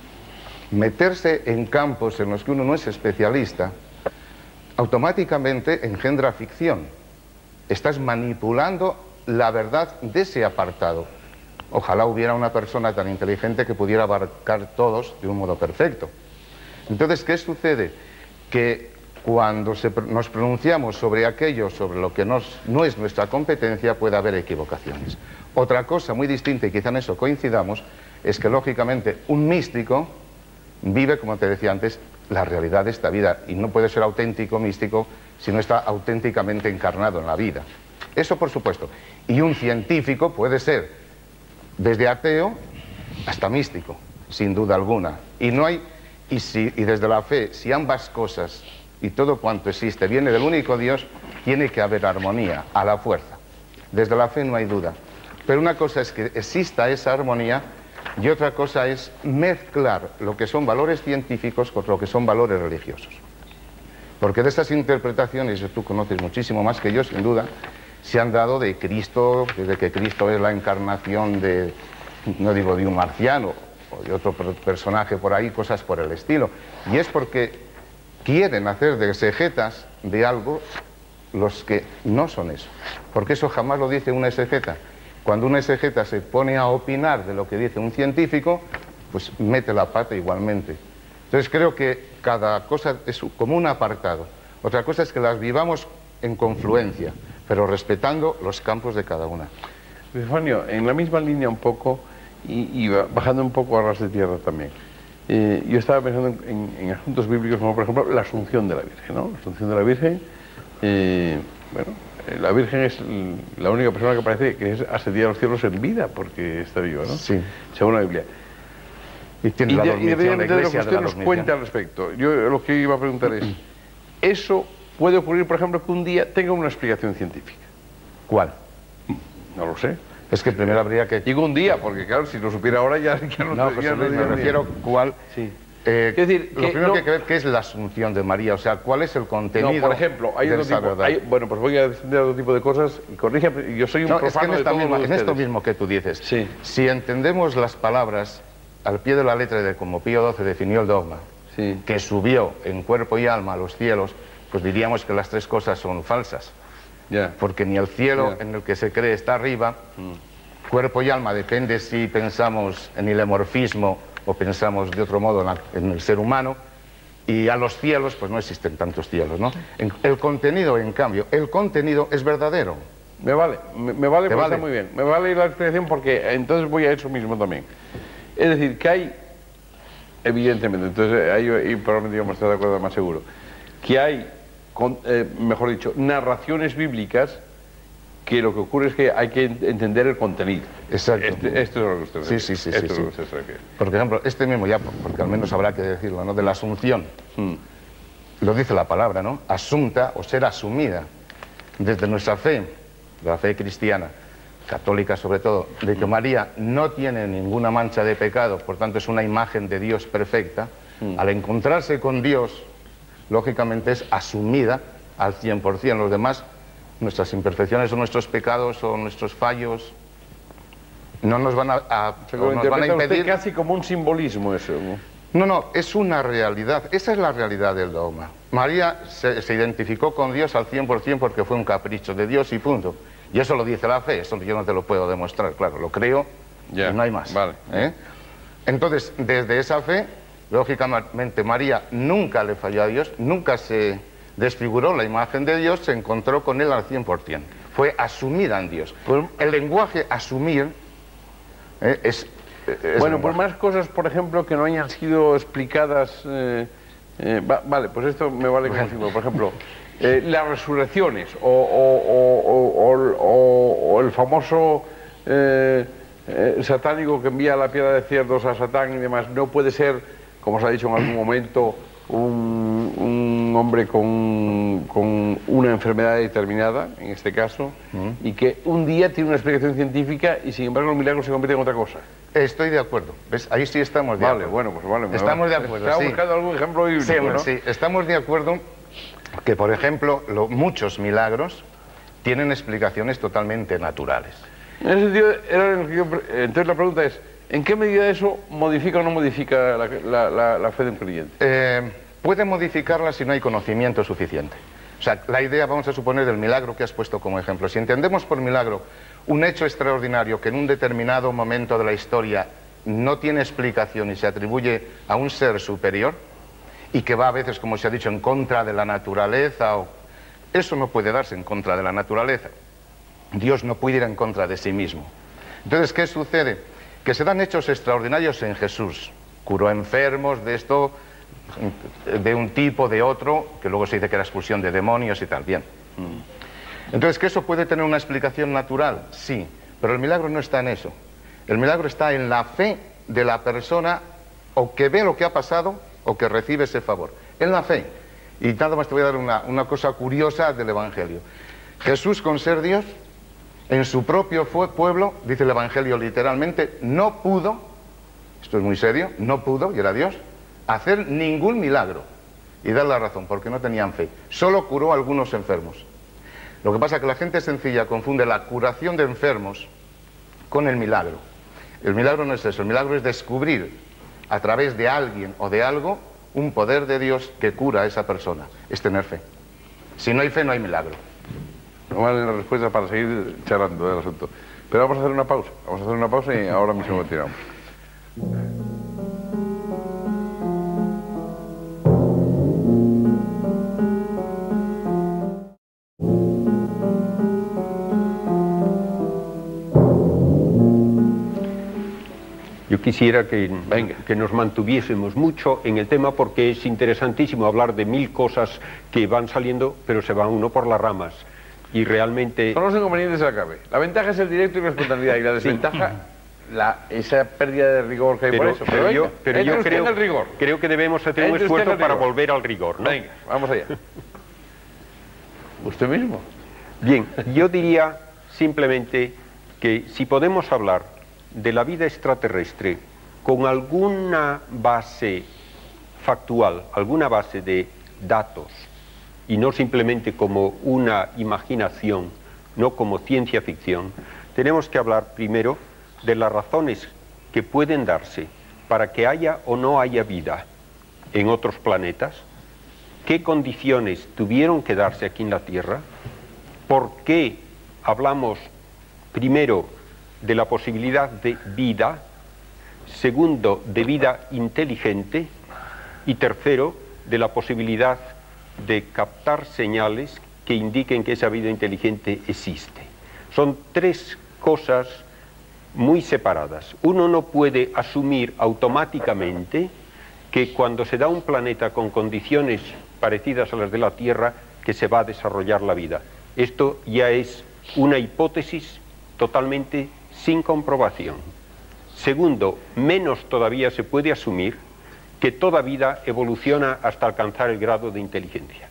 [SPEAKER 3] meterse en campos en los que uno no es especialista automáticamente engendra ficción. Estás manipulando la verdad de ese apartado. Ojalá hubiera una persona tan inteligente que pudiera abarcar todos de un modo perfecto. Entonces, ¿qué sucede? Que cuando se, nos pronunciamos sobre aquello, sobre lo que nos, no es nuestra competencia, puede haber equivocaciones. Otra cosa muy distinta, y quizá en eso coincidamos, es que lógicamente un místico vive, como te decía antes, la realidad de esta vida, y no puede ser auténtico místico si no está auténticamente encarnado en la vida. Eso por supuesto. Y un científico puede ser desde ateo hasta místico, sin duda alguna. Y no hay, y, si, y desde la fe, si ambas cosas y todo cuanto existe viene del único Dios, tiene que haber armonía, a la fuerza. Desde la fe no hay duda. Pero una cosa es que exista esa armonía y otra cosa es mezclar lo que son valores científicos con lo que son valores religiosos. Porque de esas interpretaciones, tú conoces muchísimo más que yo, sin duda, se han dado de Cristo, desde que Cristo es la encarnación de, no digo de un marciano, o de otro personaje por ahí, cosas por el estilo. Y es porque quieren hacer de exegetas de algo los que no son eso. Porque eso jamás lo dice una exegeta. Cuando una exegeta se pone a opinar de lo que dice un científico, pues mete la pata igualmente. Entonces creo que cada cosa es como un apartado. Otra cosa es que las vivamos en confluencia, pero respetando los campos de cada una.
[SPEAKER 1] Epifanio, en la misma línea un poco, y, y bajando un poco a ras de tierra también, eh, yo estaba pensando en, en asuntos bíblicos como por ejemplo la Asunción de la Virgen, ¿no? La Asunción de la Virgen, eh, bueno... La Virgen es la única persona que parece que es ascendida a los cielos en vida, porque está viva, ¿no?
[SPEAKER 3] Sí.
[SPEAKER 1] Según la Biblia.
[SPEAKER 3] Y tiene la dormición, la iglesia de la
[SPEAKER 1] lo que usted nos cuenta al respecto. Yo lo que iba a preguntar es, ¿eso puede ocurrir, por ejemplo, que un día tenga una explicación científica?
[SPEAKER 3] ¿Cuál?
[SPEAKER 1] No lo sé.
[SPEAKER 3] Es que primero habría que...
[SPEAKER 1] Digo un día, porque claro, si lo supiera ahora ya, ya no...
[SPEAKER 3] No, pues ya no, me refiero cuál...
[SPEAKER 1] Sí.
[SPEAKER 3] Eh,
[SPEAKER 1] es decir,
[SPEAKER 3] lo
[SPEAKER 1] que
[SPEAKER 3] primero
[SPEAKER 1] no,
[SPEAKER 3] que hay que ver qué es la Asunción de María, o sea, cuál es el contenido.
[SPEAKER 1] No, por ejemplo, hay
[SPEAKER 3] de
[SPEAKER 1] otro
[SPEAKER 3] esa
[SPEAKER 1] tipo,
[SPEAKER 3] verdad.
[SPEAKER 1] hay, bueno, pues voy a defender otro tipo de cosas y corrígeme, yo soy un
[SPEAKER 3] no,
[SPEAKER 1] profano
[SPEAKER 3] es que en, esta
[SPEAKER 1] de
[SPEAKER 3] misma,
[SPEAKER 1] todos
[SPEAKER 3] en esto mismo que tú dices,
[SPEAKER 1] sí.
[SPEAKER 3] Si entendemos las palabras al pie de la letra de como Pío doce definió el dogma,
[SPEAKER 1] sí.
[SPEAKER 3] que subió en cuerpo y alma a los cielos, pues diríamos que las tres cosas son falsas.
[SPEAKER 1] Yeah.
[SPEAKER 3] Porque ni el cielo
[SPEAKER 1] yeah.
[SPEAKER 3] en el que se cree está arriba, mm. cuerpo y alma depende si pensamos en el hemorfismo o pensamos de otro modo en, la, en el ser humano, y a los cielos pues no existen tantos cielos, ¿no? En, el contenido, en cambio, el contenido es verdadero.
[SPEAKER 1] Me vale, me, me vale, porque
[SPEAKER 3] vale?
[SPEAKER 1] Está muy bien. Me vale la explicación porque entonces voy a eso mismo también. Es decir, que hay, evidentemente, entonces ahí, ahí probablemente vamos a estar de acuerdo más seguro, que hay, con, eh, mejor dicho, narraciones bíblicas que lo que ocurre es que hay que entender el contenido.
[SPEAKER 3] Exacto.
[SPEAKER 1] Este, esto es lo que usted
[SPEAKER 3] sí, sí, sí,
[SPEAKER 1] esto
[SPEAKER 3] sí,
[SPEAKER 1] es
[SPEAKER 3] sí.
[SPEAKER 1] lo que usted refiere.
[SPEAKER 3] Por ejemplo, este mismo ya, porque al menos habrá que decirlo, ¿no? De la Asunción.
[SPEAKER 1] Hmm.
[SPEAKER 3] Lo dice la palabra, ¿no? Asunta o ser asumida desde nuestra fe, la fe cristiana, católica sobre todo, de que María no tiene ninguna mancha de pecado, por tanto es una imagen de Dios perfecta. Hmm. Al encontrarse con Dios, lógicamente es asumida al cien por cien. Los demás, nuestras imperfecciones o nuestros pecados o nuestros fallos no nos van a, a,
[SPEAKER 1] o nos van a impedir... casi como un simbolismo eso, ¿no?
[SPEAKER 3] No, no, es una realidad, esa es la realidad del dogma. María se, se identificó con Dios al cien por cien porque fue un capricho de Dios y punto. Y eso lo dice la fe, eso yo no te lo puedo demostrar, claro, lo creo yeah, y no hay más.
[SPEAKER 1] Vale.
[SPEAKER 3] ¿eh? Entonces, desde esa fe, lógicamente María nunca le falló a Dios, nunca se desfiguró la imagen de Dios, se encontró con Él al cien por cien. Fue asumida en Dios. El lenguaje asumir eh, es... es
[SPEAKER 1] bueno, por más cosas, por ejemplo, que no hayan sido explicadas... Eh, eh, va, vale, pues esto me vale como ejemplo. Por ejemplo, eh, las resurrecciones o, o, o, o, o, o el famoso eh, eh, satánico que envía la piedra de cerdos a Satán y demás, no puede ser, como se ha dicho en algún momento, un, un hombre con, con una enfermedad determinada, en este caso, mm. y que un día tiene una explicación científica y sin embargo el milagro se convierte en otra cosa.
[SPEAKER 3] Estoy de acuerdo, ¿ves? Ahí sí estamos de
[SPEAKER 1] vale,
[SPEAKER 3] acuerdo.
[SPEAKER 1] Bueno, pues vale,
[SPEAKER 3] estamos
[SPEAKER 1] va.
[SPEAKER 3] de acuerdo,
[SPEAKER 1] Estaba
[SPEAKER 3] sí.
[SPEAKER 1] buscando algún ejemplo bíblico,
[SPEAKER 3] sí,
[SPEAKER 1] ¿no?
[SPEAKER 3] Sí, estamos de acuerdo que, por ejemplo, lo, muchos milagros tienen explicaciones totalmente naturales.
[SPEAKER 1] En ese sentido, era el que yo, entonces la pregunta es, ¿en qué medida eso modifica o no modifica la, la, la, la fe de un creyente?
[SPEAKER 3] Eh, puede modificarla si no hay conocimiento suficiente. O sea, la idea, vamos a suponer, del milagro que has puesto como ejemplo. Si entendemos por milagro un hecho extraordinario que en un determinado momento de la historia no tiene explicación y se atribuye a un ser superior, y que va a veces, como se ha dicho, en contra de la naturaleza, o... eso no puede darse en contra de la naturaleza. Dios no puede ir en contra de sí mismo. Entonces, ¿qué sucede? Que se dan hechos extraordinarios en Jesús. Curó enfermos de esto, de un tipo, de otro, que luego se dice que era expulsión de demonios y tal. Bien. Entonces, ¿que eso puede tener una explicación natural? Sí, pero el milagro no está en eso. El milagro está en la fe de la persona, o que ve lo que ha pasado, o que recibe ese favor. En la fe. Y nada más te voy a dar una, una cosa curiosa del Evangelio. Jesús, con ser Dios, en su propio pueblo, dice el Evangelio literalmente, no pudo, esto es muy serio, no pudo, y era Dios, hacer ningún milagro. Y dar la razón, porque no tenían fe. Solo curó a algunos enfermos. Lo que pasa es que la gente sencilla confunde la curación de enfermos con el milagro. El milagro no es eso, el milagro es descubrir a través de alguien o de algo un poder de Dios que cura a esa persona. Es tener fe. Si no hay fe, no hay milagro.
[SPEAKER 1] No vale la respuesta para seguir charlando del asunto. Pero vamos a hacer una pausa. Vamos a hacer una pausa y ahora mismo lo tiramos.
[SPEAKER 2] Yo quisiera que, que nos mantuviésemos mucho en el tema porque es interesantísimo hablar de mil cosas que van saliendo, pero se van uno por las ramas. Y realmente...
[SPEAKER 1] Son los inconvenientes de la cabe. La ventaja es el directo y la espontaneidad, y la desventaja, sí. la, esa pérdida de rigor que hay
[SPEAKER 2] pero,
[SPEAKER 1] por eso.
[SPEAKER 2] Pero, pero yo, pero yo creo,
[SPEAKER 1] el rigor.
[SPEAKER 2] creo que debemos hacer un esfuerzo para volver al rigor, ¿no?
[SPEAKER 1] Venga, vamos allá. ¿Usted mismo?
[SPEAKER 2] Bien, yo diría simplemente que si podemos hablar de la vida extraterrestre con alguna base factual, alguna base de datos, y no simplemente como una imaginación, no como ciencia ficción, tenemos que hablar primero de las razones que pueden darse para que haya o no haya vida en otros planetas, qué condiciones tuvieron que darse aquí en la Tierra, por qué hablamos primero de la posibilidad de vida, segundo, de vida inteligente, y tercero, de la posibilidad de captar señales que indiquen que esa vida inteligente existe. Son tres cosas muy separadas. Uno no puede asumir automáticamente que cuando se da un planeta con condiciones parecidas a las de la Tierra, que se va a desarrollar la vida. Esto ya es una hipótesis totalmente sin comprobación. Segundo, menos todavía se puede asumir que toda vida evoluciona hasta alcanzar el grado de inteligencia.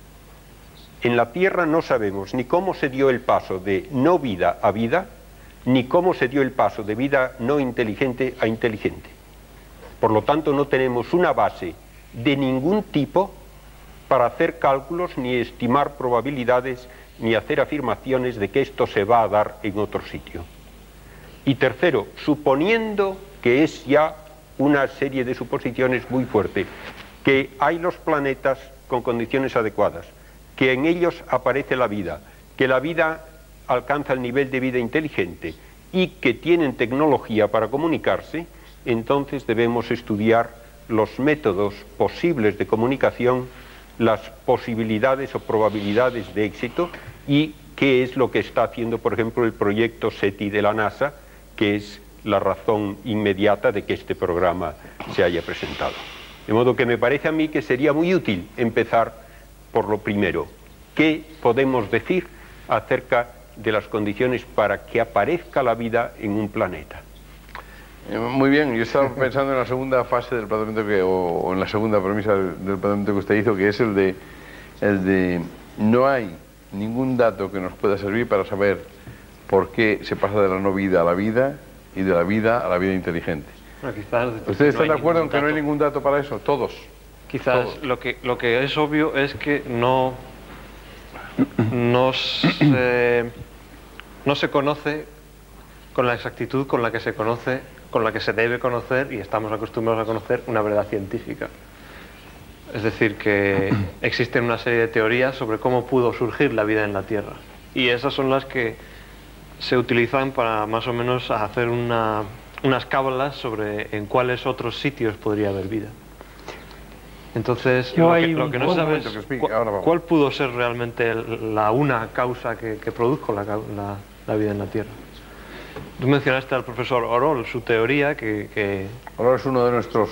[SPEAKER 2] En la Tierra no sabemos ni cómo se dio el paso de no vida a vida, ni cómo se dio el paso de vida no inteligente a inteligente. Por lo tanto, no tenemos una base de ningún tipo para hacer cálculos, ni estimar probabilidades, ni hacer afirmaciones de que esto se va a dar en otro sitio. Y tercero, suponiendo que es ya una serie de suposiciones muy fuerte, que hay los planetas con condiciones adecuadas, que en ellos aparece la vida, que la vida alcanza el nivel de vida inteligente y que tienen tecnología para comunicarse, entonces debemos estudiar los métodos posibles de comunicación, las posibilidades o probabilidades de éxito y qué es lo que está haciendo, por ejemplo, el proyecto SETI de la NASA, que es la razón inmediata de que este programa se haya presentado. De modo que me parece a mí que sería muy útil empezar por lo primero. ¿Qué podemos decir acerca de las condiciones para que aparezca la vida en un planeta?
[SPEAKER 1] Muy bien, yo estaba pensando en la segunda fase del planteamiento que, o, o en la segunda premisa del, del planteamiento que usted hizo, que es el de, el de no hay ningún dato que nos pueda servir para saber por qué se pasa de la no vida a la vida y de la vida a la vida inteligente.
[SPEAKER 7] Bueno, quizás,
[SPEAKER 1] ¿Ustedes
[SPEAKER 7] no
[SPEAKER 1] están de acuerdo en que no hay ningún dato para eso? Todos.
[SPEAKER 7] Quizás
[SPEAKER 1] Todos.
[SPEAKER 7] Lo, que, lo que es obvio es que no, no, se, no se conoce con la exactitud con la que se conoce, con la que se debe conocer y estamos acostumbrados a conocer una verdad científica. Es decir, que existen una serie de teorías sobre cómo pudo surgir la vida en la Tierra. Y esas son las que se utilizan para más o menos hacer una, unas cábalas sobre en cuáles otros sitios podría haber vida. Entonces, lo que, lo que no se sabe es cuál, cuál pudo ser realmente la una causa que, que produjo la, la, la vida en la Tierra. Tú mencionaste al profesor Orol, su teoría que... que
[SPEAKER 1] Orol es uno de nuestros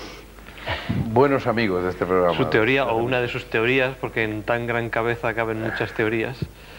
[SPEAKER 1] buenos amigos de este programa.
[SPEAKER 7] Su teoría, o una de sus teorías, porque en tan gran cabeza caben muchas teorías,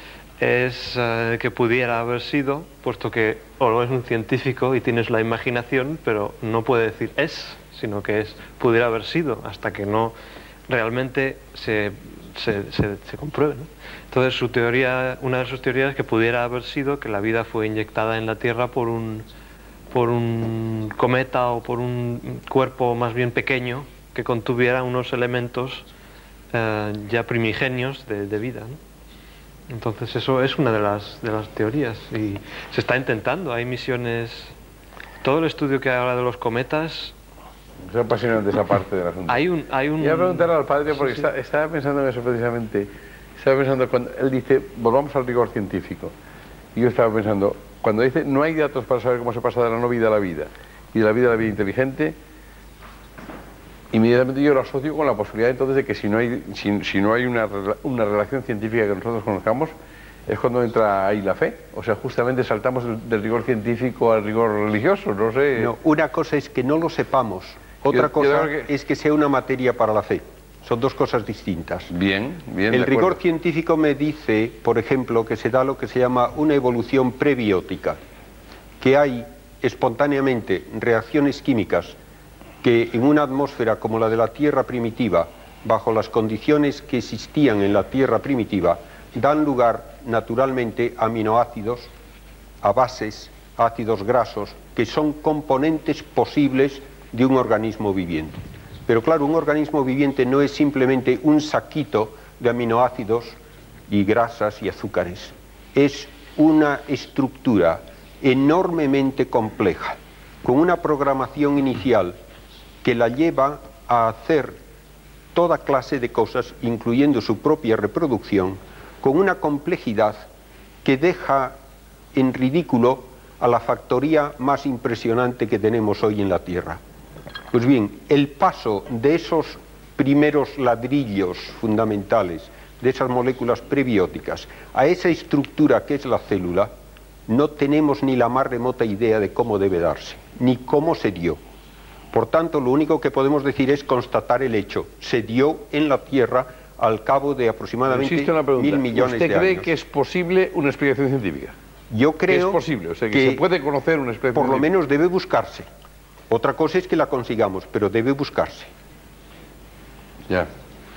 [SPEAKER 7] es uh, que pudiera haber sido, puesto que Orol es un científico y tienes la imaginación, pero no puede decir es, sino que es pudiera haber sido, hasta que no realmente se, se, se, se compruebe, ¿no? Entonces su teoría, una de sus teorías es que pudiera haber sido que la vida fue inyectada en la Tierra por un, por un cometa o por un cuerpo más bien pequeño que contuviera unos elementos uh, ya primigenios de, de vida, ¿no? Entonces eso es una de las, de las teorías y se está intentando, hay misiones, todo el estudio que hay ahora de los cometas.
[SPEAKER 1] Es apasionante esa parte del asunto.
[SPEAKER 7] Hay un, hay un...
[SPEAKER 1] Voy a preguntarle al padre porque
[SPEAKER 7] sí, sí.
[SPEAKER 1] Está, estaba pensando en eso precisamente. Estaba pensando cuando él dice, volvamos al rigor científico. Y yo estaba pensando, cuando dice, no hay datos para saber cómo se pasa de la no vida a la vida y de la vida a la vida inteligente, inmediatamente yo lo asocio con la posibilidad entonces de que si no hay, si, si no hay una, una relación científica que nosotros conozcamos, es cuando entra ahí la fe. O sea, justamente saltamos del, del rigor científico al rigor religioso, no sé.
[SPEAKER 2] No, una cosa es que no lo sepamos, otra
[SPEAKER 1] yo,
[SPEAKER 2] cosa
[SPEAKER 1] yo que...
[SPEAKER 2] es que sea una materia para la fe. Son dos cosas distintas.
[SPEAKER 1] Bien, bien.
[SPEAKER 2] El rigor científico me dice, por ejemplo, que se da lo que se llama una evolución prebiótica, que hay espontáneamente reacciones químicas que en una atmósfera como la de la Tierra primitiva, bajo las condiciones que existían en la Tierra primitiva, dan lugar naturalmente a aminoácidos, a bases, a ácidos grasos, que son componentes posibles de un organismo viviente. Pero claro, un organismo viviente no es simplemente un saquito de aminoácidos y grasas y azúcares. Es una estructura enormemente compleja, con una programación inicial que la lleva a hacer toda clase de cosas, incluyendo su propia reproducción, con una complejidad que deja en ridículo a la factoría más impresionante que tenemos hoy en la Tierra. Pues bien, el paso de esos primeros ladrillos fundamentales, de esas moléculas prebióticas, a esa estructura que es la célula, no tenemos ni la más remota idea de cómo debe darse, ni cómo se dio. Por tanto, lo único que podemos decir es constatar el hecho. Se dio en la Tierra al cabo de aproximadamente mil millones de años.
[SPEAKER 1] ¿Usted cree que es posible una explicación científica?
[SPEAKER 2] Yo creo
[SPEAKER 1] que es posible, o sea, que, que se puede conocer una explicación
[SPEAKER 2] por lo
[SPEAKER 1] científica.
[SPEAKER 2] menos debe buscarse. Otra cosa es que la consigamos, pero debe buscarse.
[SPEAKER 1] Ya.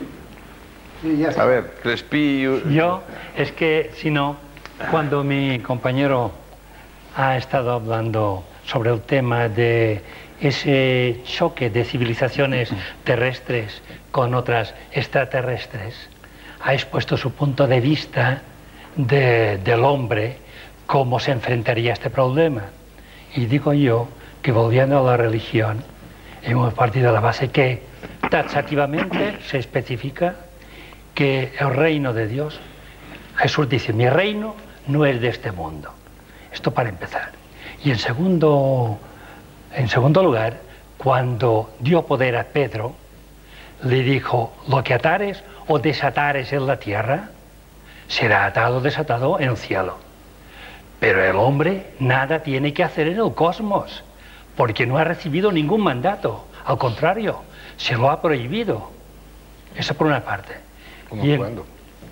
[SPEAKER 1] A ver, Crespi...
[SPEAKER 5] Yo, es que, si no, cuando mi compañero ha estado hablando sobre el tema de ese choque de civilizaciones terrestres con otras extraterrestres, ha expuesto su punto de vista de, del hombre, cómo se enfrentaría a este problema. Y digo yo que, volviendo a la religión, hemos partido de la base que taxativamente se especifica que el reino de Dios, Jesús dice, mi reino no es de este mundo. Esto para empezar. Y en segundo, en segundo lugar, cuando dio poder a Pedro, le dijo, lo que atares o desatares en la tierra, será atado o desatado en el cielo. Pero el hombre nada tiene que hacer en el cosmos, porque no ha recibido ningún mandato. Al contrario, se lo ha prohibido. Eso por una parte.
[SPEAKER 3] ¿Cómo
[SPEAKER 5] y el,
[SPEAKER 3] cuándo?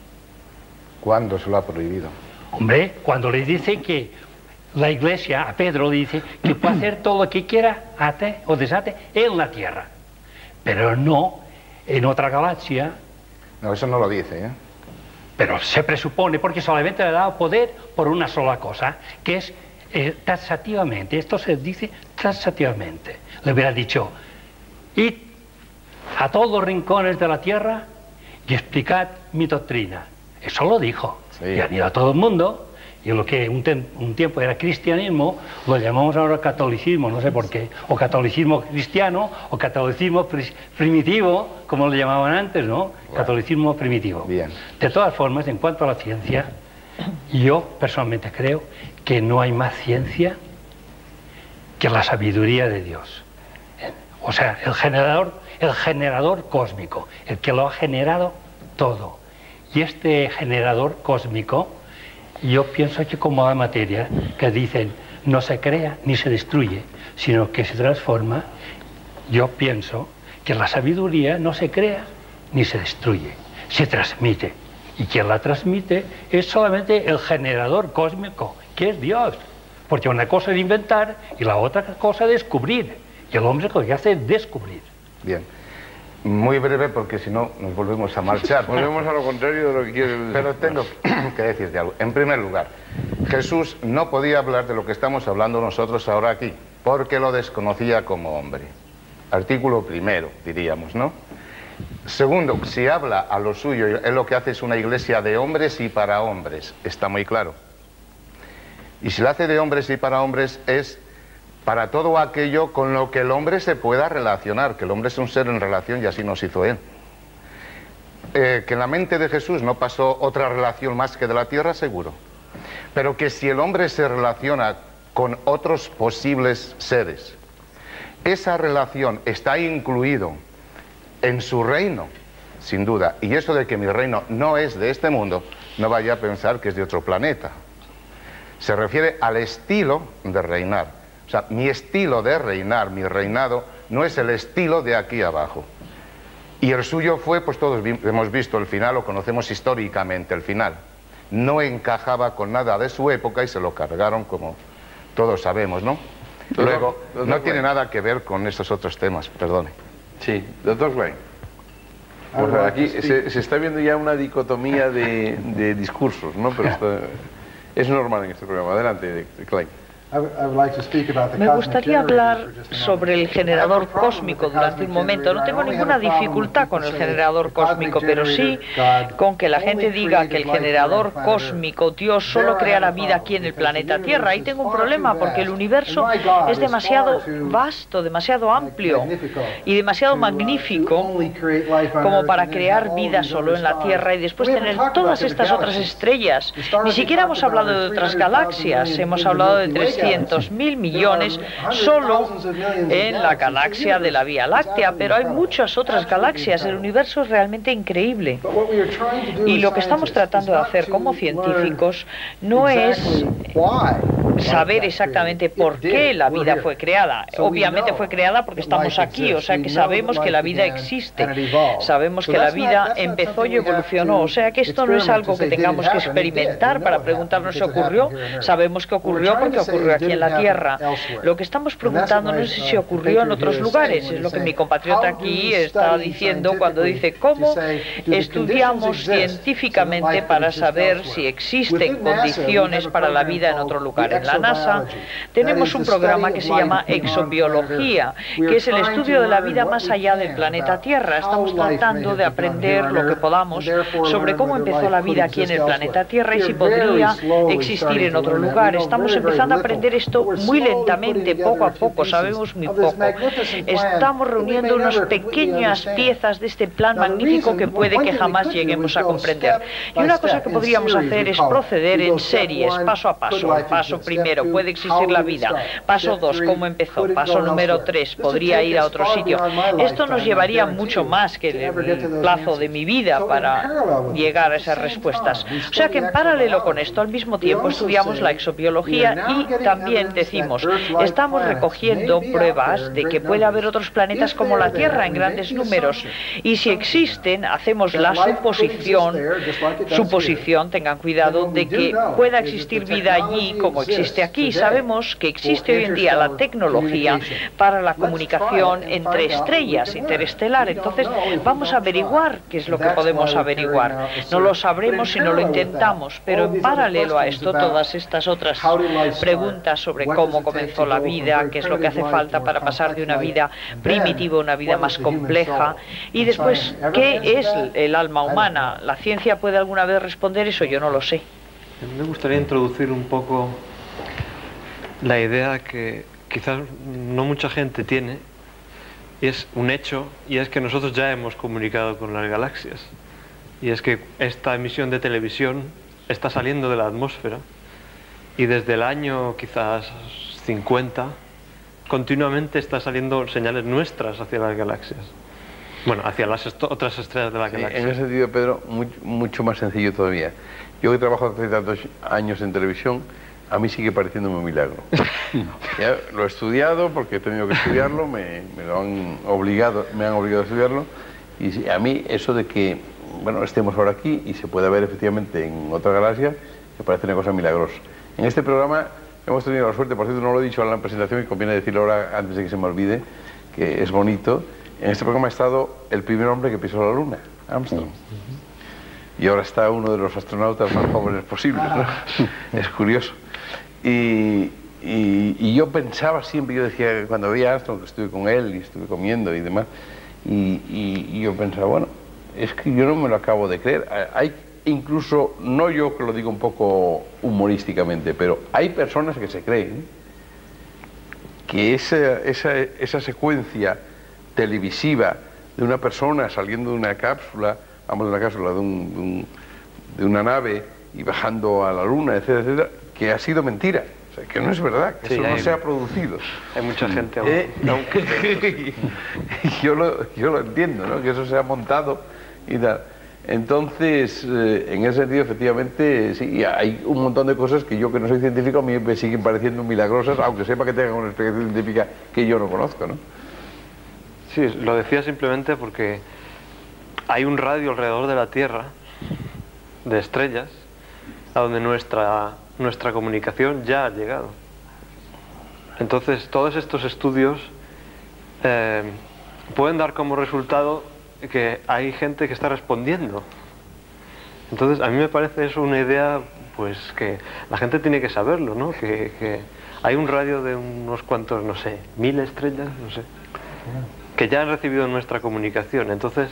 [SPEAKER 3] ¿Cuándo se lo ha prohibido?
[SPEAKER 5] Hombre, cuando le dice que la Iglesia, a Pedro le dice que puede hacer todo lo que quiera, ate o desate, en la tierra. Pero no en otra galaxia.
[SPEAKER 3] No, eso no lo dice, ¿eh?
[SPEAKER 5] Pero se presupone, porque solamente le ha dado poder por una sola cosa, que es eh, taxativamente, esto se dice taxativamente. Le hubiera dicho, id a todos los rincones de la tierra y explicad mi doctrina. Eso lo dijo. Sí. Y han ido a todo el mundo, y lo que un, un tiempo era cristianismo, lo llamamos ahora catolicismo, no sé por qué, o catolicismo cristiano, o catolicismo primitivo, como lo llamaban antes, ¿no? Bueno. Catolicismo primitivo.
[SPEAKER 3] Bien.
[SPEAKER 5] De todas formas, en cuanto a la ciencia, yo personalmente creo que no hay más ciencia que la sabiduría de Dios. O sea, el generador, el generador cósmico, el que lo ha generado todo. Y este generador cósmico, yo pienso que como la materia, que dicen no se crea ni se destruye, sino que se transforma, yo pienso que la sabiduría no se crea ni se destruye, se transmite. Y quien la transmite es solamente el generador cósmico, que es Dios. Porque una cosa es inventar y la otra cosa es descubrir. Y el hombre lo que hace es descubrir.
[SPEAKER 3] Bien. Muy breve, porque si no nos volvemos a marchar.
[SPEAKER 1] Volvemos a lo contrario de lo que quiere el...
[SPEAKER 3] Pero tengo que decirte algo. En primer lugar, Jesús no podía hablar de lo que estamos hablando nosotros ahora aquí, porque lo desconocía como hombre. Artículo primero, diríamos, ¿no? Segundo, si habla a lo suyo, él lo que hace es una iglesia de hombres y para hombres. Está muy claro. Y si la hace de hombres y para hombres es para todo aquello con lo que el hombre se pueda relacionar, que el hombre es un ser en relación y así nos hizo él. Eh, que en la mente de Jesús no pasó otra relación más que de la tierra, seguro. Pero que si el hombre se relaciona con otros posibles seres, esa relación está incluido en su reino, sin duda. Y eso de que mi reino no es de este mundo, no vaya a pensar que es de otro planeta. Se refiere al estilo de reinar. O sea, mi estilo de reinar, mi reinado, no es el estilo de aquí abajo. Y el suyo fue, pues todos vi- hemos visto el final, lo conocemos históricamente, el final. No encajaba con nada de su época y se lo cargaron, como todos sabemos, ¿no? Luego, no tiene nada que ver con estos otros temas, perdone.
[SPEAKER 1] Sí, doctor Klein. Pues aquí se, se está viendo ya una dicotomía de, de discursos, ¿no? Pero esto es normal en este programa. Adelante, Klein.
[SPEAKER 4] Me gustaría hablar sobre el generador cósmico durante un momento. No tengo ninguna dificultad con el generador cósmico, pero sí con que la gente diga que el generador cósmico, Dios, solo crea la vida aquí en el planeta Tierra. Ahí tengo un problema, porque el universo es demasiado vasto, demasiado amplio y demasiado magnífico como para crear vida solo en la Tierra y después tener todas estas otras estrellas. Ni siquiera hemos hablado de otras galaxias, hemos hablado de trescientos mil millones solo en la galaxia de la Vía Láctea, pero hay muchas otras galaxias. El universo es realmente increíble. Y lo que estamos tratando de hacer como científicos no es saber exactamente por qué la vida fue creada. Obviamente fue creada porque estamos aquí, o sea que sabemos que la vida existe. Sabemos que la vida empezó y evolucionó, o sea que esto no es algo que tengamos que experimentar para preguntarnos si ocurrió. Sabemos que ocurrió porque ocurrió aquí en la Tierra. Lo que estamos preguntando no es si ocurrió en otros lugares, es lo que mi compatriota aquí está diciendo cuando dice cómo estudiamos científicamente para saber si existen condiciones para la vida en otro lugar. la NASA, tenemos un programa que se llama Exobiología, que es el estudio de la vida más allá del planeta Tierra. Estamos tratando de aprender lo que podamos sobre cómo empezó la vida aquí en el planeta Tierra y si podría existir en otro lugar. Estamos empezando a aprender esto muy lentamente, poco a poco, sabemos muy poco. Estamos reuniendo unas pequeñas piezas de este plan magnífico que puede que jamás lleguemos a comprender. Y una cosa que podríamos hacer es proceder en series, paso a paso. Paso primero, puede existir la vida. Paso dos, ¿cómo empezó? Paso número tres, podría ir a otro sitio. Esto nos llevaría mucho más que el plazo de mi vida para llegar a esas respuestas. O sea que en paralelo con esto, al mismo tiempo, estudiamos la exobiología y también decimos, estamos recogiendo pruebas de que puede haber otros planetas como la Tierra en grandes números. Y si existen, hacemos la suposición, suposición, tengan cuidado, de que pueda existir vida allí como existe aquí. Sabemos que existe hoy en día la tecnología para la comunicación entre estrellas, interestelar. Entonces, vamos a averiguar qué es lo que podemos averiguar. No lo sabremos si no lo intentamos, pero en paralelo a esto, todas estas otras preguntas sobre cómo comenzó la vida, qué es lo que hace falta para pasar de una vida primitiva a una vida más compleja, y después, ¿qué es el alma humana? ¿La ciencia puede alguna vez responder eso? Yo no lo sé.
[SPEAKER 7] Me gustaría introducir un poco la idea que quizás no mucha gente tiene, y es un hecho, y es que nosotros ya hemos comunicado con las galaxias. Y es que esta emisión de televisión está saliendo de la atmósfera, y desde el año quizás cincuenta, continuamente está saliendo señales nuestras hacia las galaxias. Bueno, hacia las est otras estrellas de la galaxia.
[SPEAKER 1] Sí, en ese sentido, Pedro, muy, mucho más sencillo todavía. Yo que trabajo hace tantos años en televisión, a mí sigue pareciéndome un milagro. Ya lo he estudiado porque he tenido que estudiarlo, me, me lo han obligado, me han obligado a estudiarlo, y a mí eso de que, bueno, estemos ahora aquí y se pueda ver efectivamente en otra galaxia, me parece una cosa milagrosa. En este programa hemos tenido la suerte, por cierto, no lo he dicho en la presentación y conviene decirlo ahora antes de que se me olvide, que es bonito. En este programa ha estado el primer hombre que pisó la Luna, Armstrong. Uh-huh. Y ahora está uno de los astronautas más jóvenes posibles, ¿no? Es curioso. Y, y, y yo pensaba siempre, yo decía, cuando veía a Armstrong, que estuve con él y estuve comiendo y demás, y, y, y yo pensaba, bueno, es que yo no me lo acabo de creer. Hay incluso, no yo que lo digo un poco humorísticamente, pero hay personas que se creen que esa, esa, esa secuencia televisiva de una persona saliendo de una cápsula, vamos, de una cápsula, de, un, de, un, de una nave y bajando a la luna, etcétera, etcétera, que ha sido mentira, o sea, que no es verdad, que sí, eso hay, no se ha producido.
[SPEAKER 7] Hay mucha gente aún.
[SPEAKER 1] Eh, aunque yo, lo, yo lo entiendo, ¿no? Que eso se ha montado y tal. Entonces, eh, en ese sentido, efectivamente, sí, hay un montón de cosas que yo, que no soy científico, a mí me siguen pareciendo milagrosas, aunque sepa que tengan una explicación científica que yo no conozco, ¿no?
[SPEAKER 7] Sí, lo decía simplemente porque hay un radio alrededor de la Tierra, de estrellas, a donde nuestra, nuestra comunicación ya ha llegado. Entonces, todos estos estudios eh, pueden dar como resultado que hay gente que está respondiendo. Entonces, a mí me parece eso una idea, pues, que la gente tiene que saberlo, ¿no? Que, que hay un radio de unos cuantos, no sé, mil estrellas, no sé, que ya han recibido nuestra comunicación. Entonces,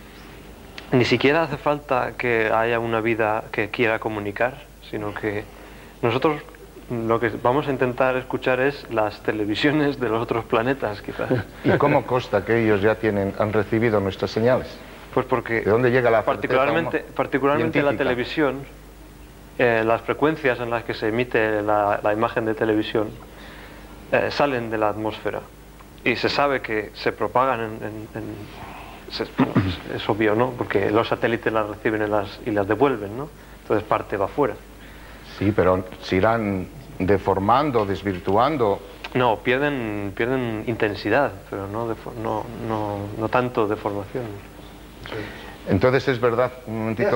[SPEAKER 7] ni siquiera hace falta que haya una vida que quiera comunicar, sino que nosotros lo que vamos a intentar escuchar es las televisiones de los otros planetas, quizás.
[SPEAKER 3] ¿Y cómo consta que ellos ya tienen, han recibido nuestras señales?
[SPEAKER 7] Pues porque
[SPEAKER 3] ¿de dónde llega la
[SPEAKER 7] particularmente, particularmente la televisión, eh, las frecuencias en las que se emite la, la imagen de televisión eh, salen de la atmósfera y se sabe que se propagan en, en, en se, bueno, es, es obvio, ¿no? Porque los satélites las reciben en las, y las devuelven, ¿no? Entonces parte va fuera.
[SPEAKER 3] Sí, pero se irán deformando, desvirtuando.
[SPEAKER 7] No, pierden, pierden intensidad, pero no, no, no, no tanto deformación.
[SPEAKER 3] Entonces es verdad, un momentito.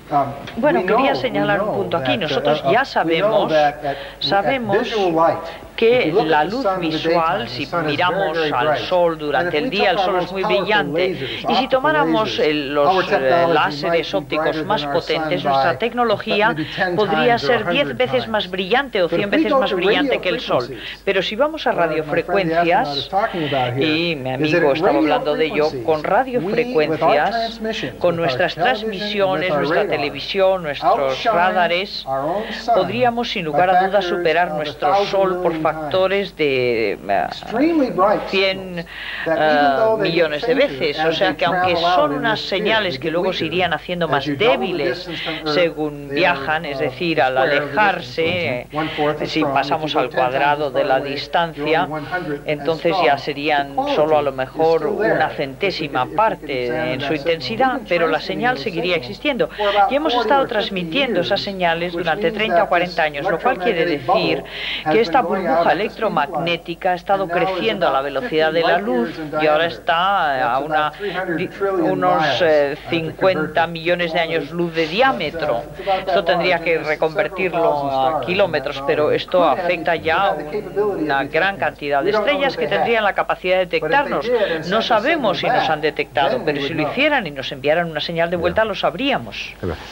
[SPEAKER 4] Bueno, quería señalar un punto aquí. Nosotros ya sabemos, sabemos que la luz visual, si miramos al Sol durante el día, el Sol es muy brillante, y si tomáramos el, los eh, láseres ópticos más potentes, nuestra tecnología podría ser diez veces más brillante o cien veces más brillante que el Sol. Pero si vamos a radiofrecuencias, y mi amigo estaba hablando de ello, con radiofrecuencias, con nuestras transmisiones, nuestra televisión, nuestros radares, podríamos sin lugar a dudas superar nuestro Sol por factores de uh, cien uh, millones de veces. O sea que aunque son unas señales que luego se irían haciendo más débiles según viajan, es decir, al alejarse, si pasamos al cuadrado de la distancia, entonces ya serían solo a lo mejor una centésima parte en su intensidad, pero la señal seguiría existiendo. Y hemos estado transmitiendo esas señales durante treinta o cuarenta años, lo cual quiere decir que esta burbuja electromagnética ha estado creciendo a la velocidad de la luz y ahora está a una, unos eh, cincuenta millones de años luz de diámetro. Esto tendría que reconvertirlo a kilómetros, pero esto afecta ya a una gran cantidad de estrellas que tendrían la capacidad de detectarnos. No sabemos si nos han detectado, pero si lo hicieran y nos enviaran una señal de vuelta, lo sabríamos.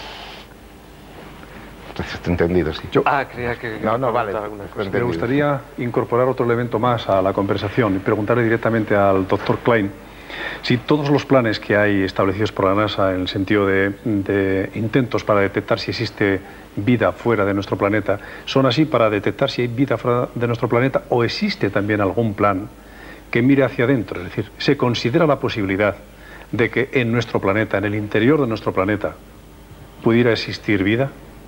[SPEAKER 3] Entendido, sí.
[SPEAKER 6] Yo,
[SPEAKER 7] ah, creía que...
[SPEAKER 3] No, no, vale.
[SPEAKER 6] Me gustaría incorporar otro elemento más a la conversación y preguntarle directamente al doctor Klein si todos los planes que hay establecidos por la NASA en el sentido de, de intentos para detectar si existe vida fuera de nuestro planeta son así para detectar si hay vida fuera de nuestro planeta, o existe también algún plan que mire hacia adentro, es decir, se considera la posibilidad de que en nuestro planeta, en el interior de nuestro planeta, pudiera existir vida.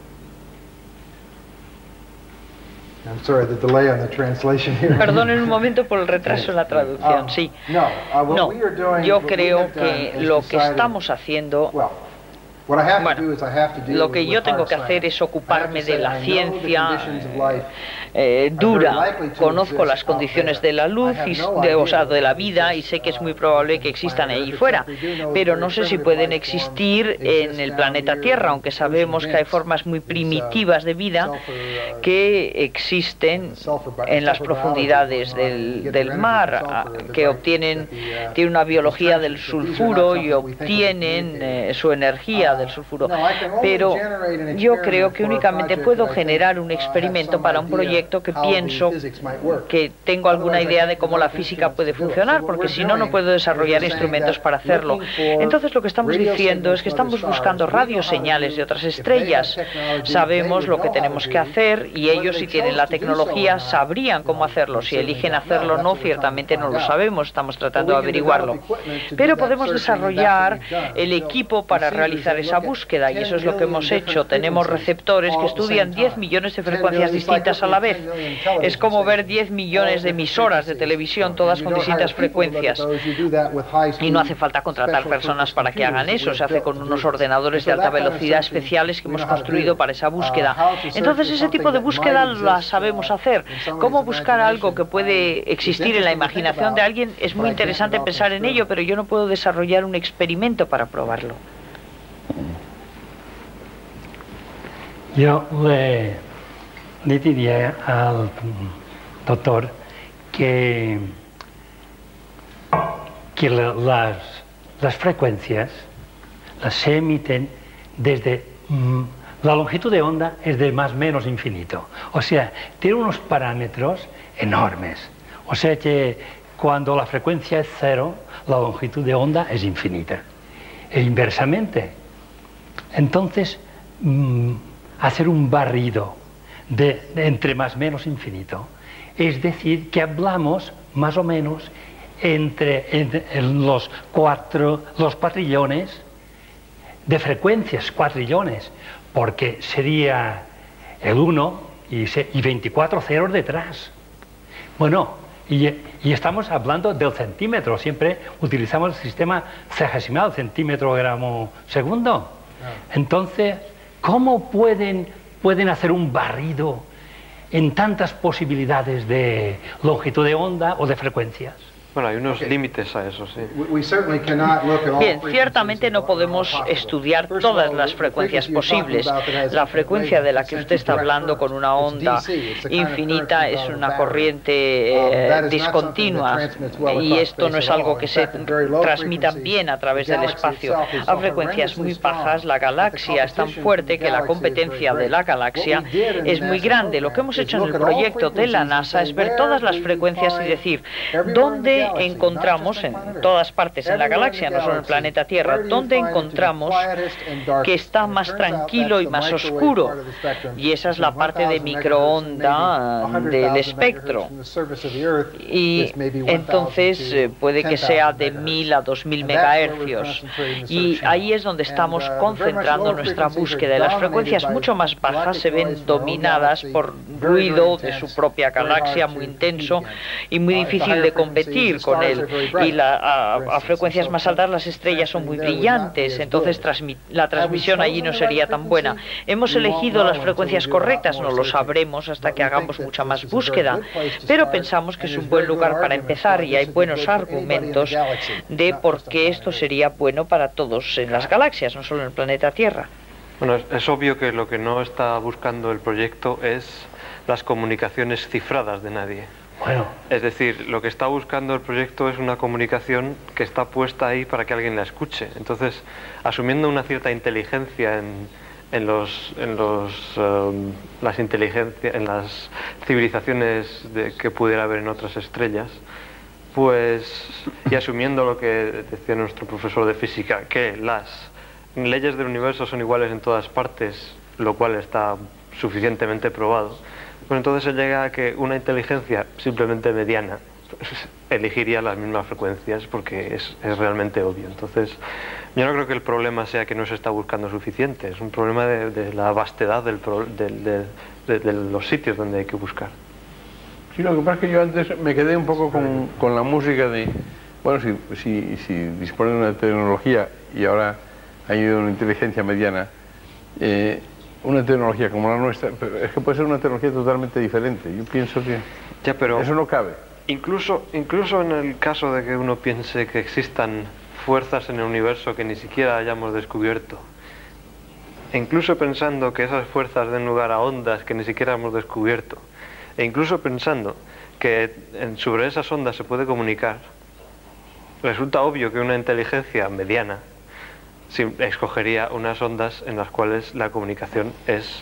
[SPEAKER 4] Perdonen un momento por el retraso en la traducción, sí. No, yo creo que lo que estamos haciendo... Bueno, lo que yo tengo que hacer es ocuparme de la ciencia eh, dura. Conozco las condiciones de la luz, y de, o sea, de la vida, y sé que es muy probable que existan ahí fuera, pero no sé si pueden existir en el planeta Tierra, aunque sabemos que hay formas muy primitivas de vida que existen en las profundidades del, del mar, que obtienen, tienen una biología del sulfuro y obtienen eh, su energía del sulfuro, pero yo creo que únicamente puedo generar un experimento para un proyecto que pienso que tengo alguna idea de cómo la física puede funcionar, porque si no, no puedo desarrollar instrumentos para hacerlo. Entonces lo que estamos diciendo es que estamos buscando radioseñales de otras estrellas. Sabemos lo que tenemos que hacer y ellos, si tienen la tecnología, sabrían cómo hacerlo. Si eligen hacerlo o no, ciertamente no lo sabemos, estamos tratando de averiguarlo. Pero podemos desarrollar el equipo para realizar esa búsqueda, y eso es lo que hemos hecho. Tenemos receptores que estudian diez millones de frecuencias distintas a la vez. Es como ver diez millones de emisoras de televisión, todas con distintas frecuencias. Y no hace falta contratar personas para que hagan eso, se hace con unos ordenadores de alta velocidad especiales que hemos construido para esa búsqueda. Entonces ese tipo de búsqueda la sabemos hacer. Cómo buscar algo que puede existir en la imaginación de alguien es muy interesante pensar en ello, pero yo no puedo desarrollar un experimento para probarlo.
[SPEAKER 5] Yo le, le diría al doctor que, que la, las, las frecuencias las se emiten desde... Mm, la longitud de onda es de más o menos infinito. O sea, tiene unos parámetros enormes. O sea que cuando la frecuencia es cero, la longitud de onda es infinita. E inversamente. Entonces, mmm, hacer un barrido de, de entre más o menos infinito, es decir, que hablamos más o menos entre, entre en los cuatro, los cuatrillones de frecuencias, cuatrillones, porque sería el uno y, se, y veinticuatro ceros detrás. Bueno, y, y estamos hablando del centímetro, siempre utilizamos el sistema sexagesimal, centímetro gramo segundo. Entonces, ¿cómo pueden, pueden hacer un barrido en tantas posibilidades de longitud de onda o de frecuencias?
[SPEAKER 7] Bueno, hay unos límites a eso, sí.
[SPEAKER 4] Bien, ciertamente no podemos estudiar todas las frecuencias posibles. La frecuencia de la que usted está hablando con una onda infinita es una corriente eh, discontinua, y esto no es algo que se transmita bien a través del espacio. A frecuencias muy bajas, la galaxia es tan fuerte que la competencia de la galaxia es muy grande. Lo que hemos hecho en el proyecto de la NASA es ver todas las frecuencias y decir dónde encontramos, en todas partes en la galaxia, no solo en el planeta Tierra, dónde encontramos que está más tranquilo y más oscuro. Y esa es la parte de microonda del espectro. Y entonces eh, puede que sea de mil a dos mil megahercios. Y ahí es donde estamos concentrando nuestra búsqueda. Y las frecuencias mucho más bajas se ven dominadas por ruido de su propia galaxia muy intenso y muy difícil de competir con él. Y la, a, a frecuencias más altas las estrellas son muy brillantes, entonces transmi la transmisión allí no sería tan buena. ¿Hemos elegido las frecuencias correctas? No lo sabremos hasta que hagamos mucha más búsqueda, pero pensamos que es un buen lugar para empezar y hay buenos argumentos de por qué esto sería bueno para todos en las galaxias, no solo en el planeta Tierra.
[SPEAKER 7] Bueno, es, es obvio que lo que no está buscando el proyecto es las comunicaciones cifradas de nadie.
[SPEAKER 5] Bueno.
[SPEAKER 7] Es decir, lo que está buscando el proyecto es una comunicación que está puesta ahí para que alguien la escuche. Entonces, asumiendo una cierta inteligencia en, en los, en los, um, las inteligencias, en las civilizaciones de, que pudiera haber en otras estrellas, pues, y asumiendo lo que decía nuestro profesor de física, que las leyes del universo son iguales en todas partes, lo cual está suficientemente probado, pues entonces se llega a que una inteligencia simplemente mediana pues, elegiría las mismas frecuencias porque es, es realmente obvio. Entonces, yo no creo que el problema sea que no se está buscando suficiente, es un problema de, de la vastedad del pro, de, de, de, de los sitios donde hay que buscar.
[SPEAKER 1] Sí, lo que pasa es que yo antes me quedé un poco con, con la música de, bueno, si, si, si dispone de una tecnología y ahora hay una inteligencia mediana, eh, una tecnología como la nuestra, pero es que puede ser una tecnología totalmente diferente. Yo pienso que
[SPEAKER 7] ya, pero
[SPEAKER 1] eso no cabe.
[SPEAKER 7] Incluso, incluso en el caso de que uno piense que existan fuerzas en el universo que ni siquiera hayamos descubierto, e incluso pensando que esas fuerzas den lugar a ondas que ni siquiera hemos descubierto, e incluso pensando que en, sobre esas ondas se puede comunicar, resulta obvio que una inteligencia mediana si escogería unas ondas en las cuales la comunicación es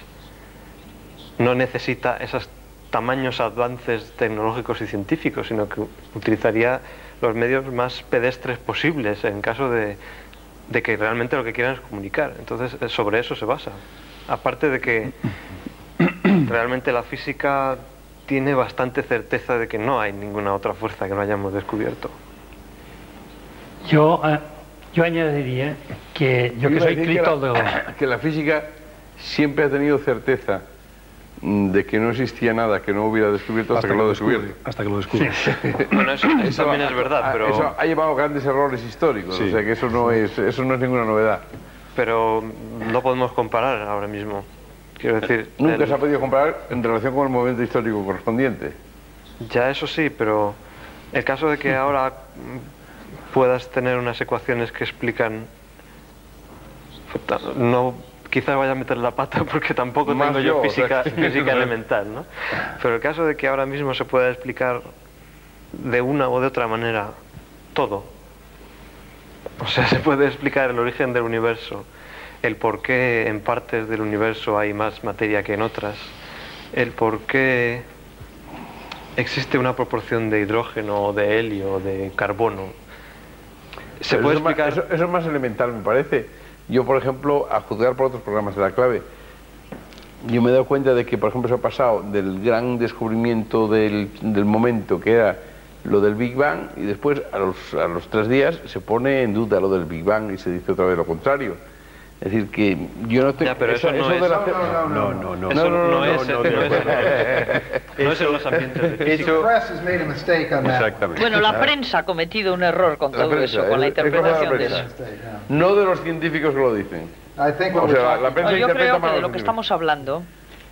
[SPEAKER 7] no necesita esos tamaños avances tecnológicos y científicos, sino que utilizaría los medios más pedestres posibles en caso de, de que realmente lo que quieran es comunicar. Entonces sobre eso se basa, aparte de que realmente la física tiene bastante certeza de que no hay ninguna otra fuerza que no hayamos descubierto.
[SPEAKER 5] Yo uh... Yo añadiría que yo que soy critólogo...
[SPEAKER 1] Que la física siempre ha tenido certeza de que no existía nada que no hubiera descubierto hasta, hasta que, que lo descubierto.
[SPEAKER 6] Hasta que lo descubre.
[SPEAKER 7] Sí. Bueno, eso, eso también es verdad, pero...
[SPEAKER 1] Eso ha llevado grandes errores históricos, sí. O sea que eso no es, eso no es ninguna novedad.
[SPEAKER 7] Pero no podemos comparar ahora mismo. Quiero decir...
[SPEAKER 1] Nunca
[SPEAKER 7] el...
[SPEAKER 1] se ha podido comparar en relación con el momento histórico correspondiente.
[SPEAKER 7] Ya, eso sí, pero el caso de que ahora puedas tener unas ecuaciones que explican, no, quizás vaya a meter la pata porque tampoco
[SPEAKER 1] Más
[SPEAKER 7] tengo yo, yo física,
[SPEAKER 1] o sea,
[SPEAKER 7] física elemental, ¿no? Pero el caso de que ahora mismo se pueda explicar de una o de otra manera todo, o sea, se puede explicar el origen del universo, el por qué en partes del universo hay más materia que en otras, el por qué existe una proporción de hidrógeno, de helio, de carbono.
[SPEAKER 1] Se puede eso, explicar... eso, eso es más elemental, me parece. Yo, por ejemplo, a juzgar por otros programas de La Clave, yo me he dado cuenta de que, por ejemplo, se ha pasado del gran descubrimiento del, del momento, que era lo del Big Bang, y después, a los, a los tres días, se pone en duda lo del Big Bang y se dice otra vez lo contrario. Es decir, que yo no tengo...
[SPEAKER 7] Ya, pero eso, eso no, eso es... De la...
[SPEAKER 1] no, no, no,
[SPEAKER 7] eso
[SPEAKER 1] no,
[SPEAKER 7] no,
[SPEAKER 1] no,
[SPEAKER 7] es,
[SPEAKER 1] no,
[SPEAKER 7] no, es, no es en los ambientes de física.
[SPEAKER 1] Exactamente.
[SPEAKER 4] Bueno, la prensa ha cometido un error con todo
[SPEAKER 1] prensa,
[SPEAKER 4] eso, con la interpretación
[SPEAKER 1] la
[SPEAKER 4] de eso.
[SPEAKER 1] No de los científicos que lo dicen. O sea, la, la prensa
[SPEAKER 4] no, yo creo que de lo que
[SPEAKER 1] más
[SPEAKER 4] estamos hablando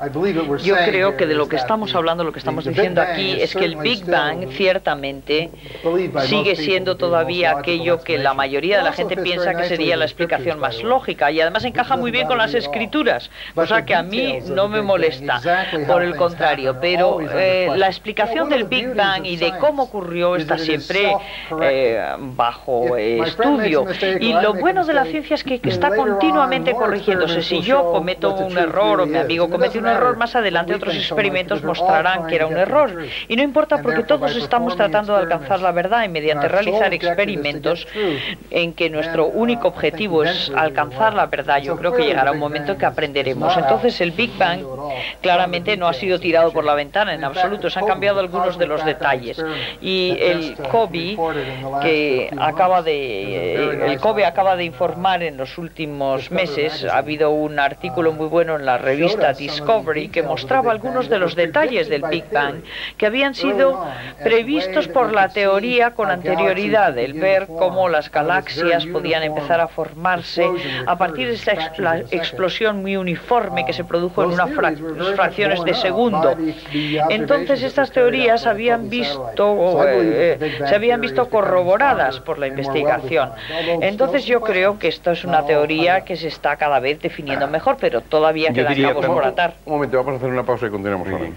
[SPEAKER 4] Yo creo que de lo que estamos hablando, lo que estamos diciendo aquí, es que el Big Bang ciertamente sigue siendo todavía aquello que la mayoría de la gente piensa que sería la explicación más lógica, y además encaja muy bien con las escrituras, cosa que a mí no me molesta, por el contrario, pero eh, la explicación del Big Bang y de cómo ocurrió está siempre eh, bajo eh, estudio, y lo bueno de la ciencia es que, que está continuamente corrigiéndose. Si yo cometo un error o mi amigo comete un error, más adelante otros experimentos mostrarán que era un error, y no importa, porque todos estamos tratando de alcanzar la verdad, y mediante realizar experimentos en que nuestro único objetivo es alcanzar la verdad, yo creo que llegará un momento en que aprenderemos. Entonces el Big Bang claramente no ha sido tirado por la ventana en absoluto, se han cambiado algunos de los detalles, y el COBE que acaba de el COBE acaba de informar en los últimos meses, ha habido un artículo muy bueno en la revista Discovery que mostraba algunos de los detalles del Big Bang que habían sido previstos por la teoría con anterioridad, el ver cómo las galaxias podían empezar a formarse a partir de esta explosión muy uniforme que se produjo en unas frac fracciones de segundo. Entonces estas teorías habían visto, eh, se habían visto corroboradas por la investigación. Entonces yo creo que esto es una teoría que se está cada vez definiendo mejor, pero todavía quedan cabos por atar.
[SPEAKER 1] Un momento, vamos a hacer una pausa y continuamos hablando.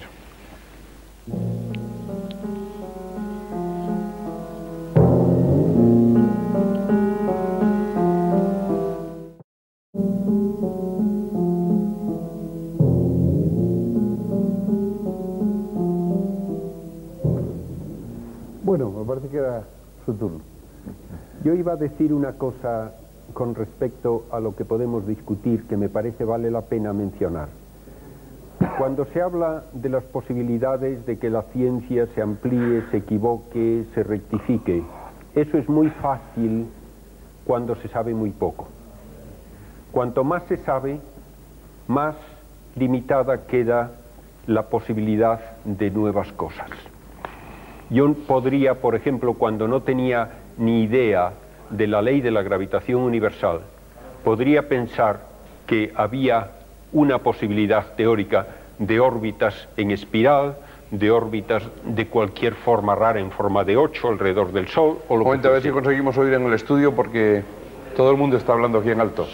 [SPEAKER 2] Bueno, me parece que era su turno. Yo iba a decir una cosa con respecto a lo que podemos discutir que me parece vale la pena mencionar. Cuando se habla de las posibilidades de que la ciencia se amplíe, se equivoque, se rectifique, eso es muy fácil cuando se sabe muy poco. Cuanto más se sabe, más limitada queda la posibilidad de nuevas cosas. Yo podría, por ejemplo, cuando no tenía ni idea de la ley de la gravitación universal, podría pensar que había una posibilidad teórica de órbitas en espiral, de órbitas de cualquier forma rara, en forma de ocho, alrededor del Sol. O lo
[SPEAKER 1] Un momento, a ver si conseguimos oír en el estudio, porque todo el mundo está hablando aquí en alto.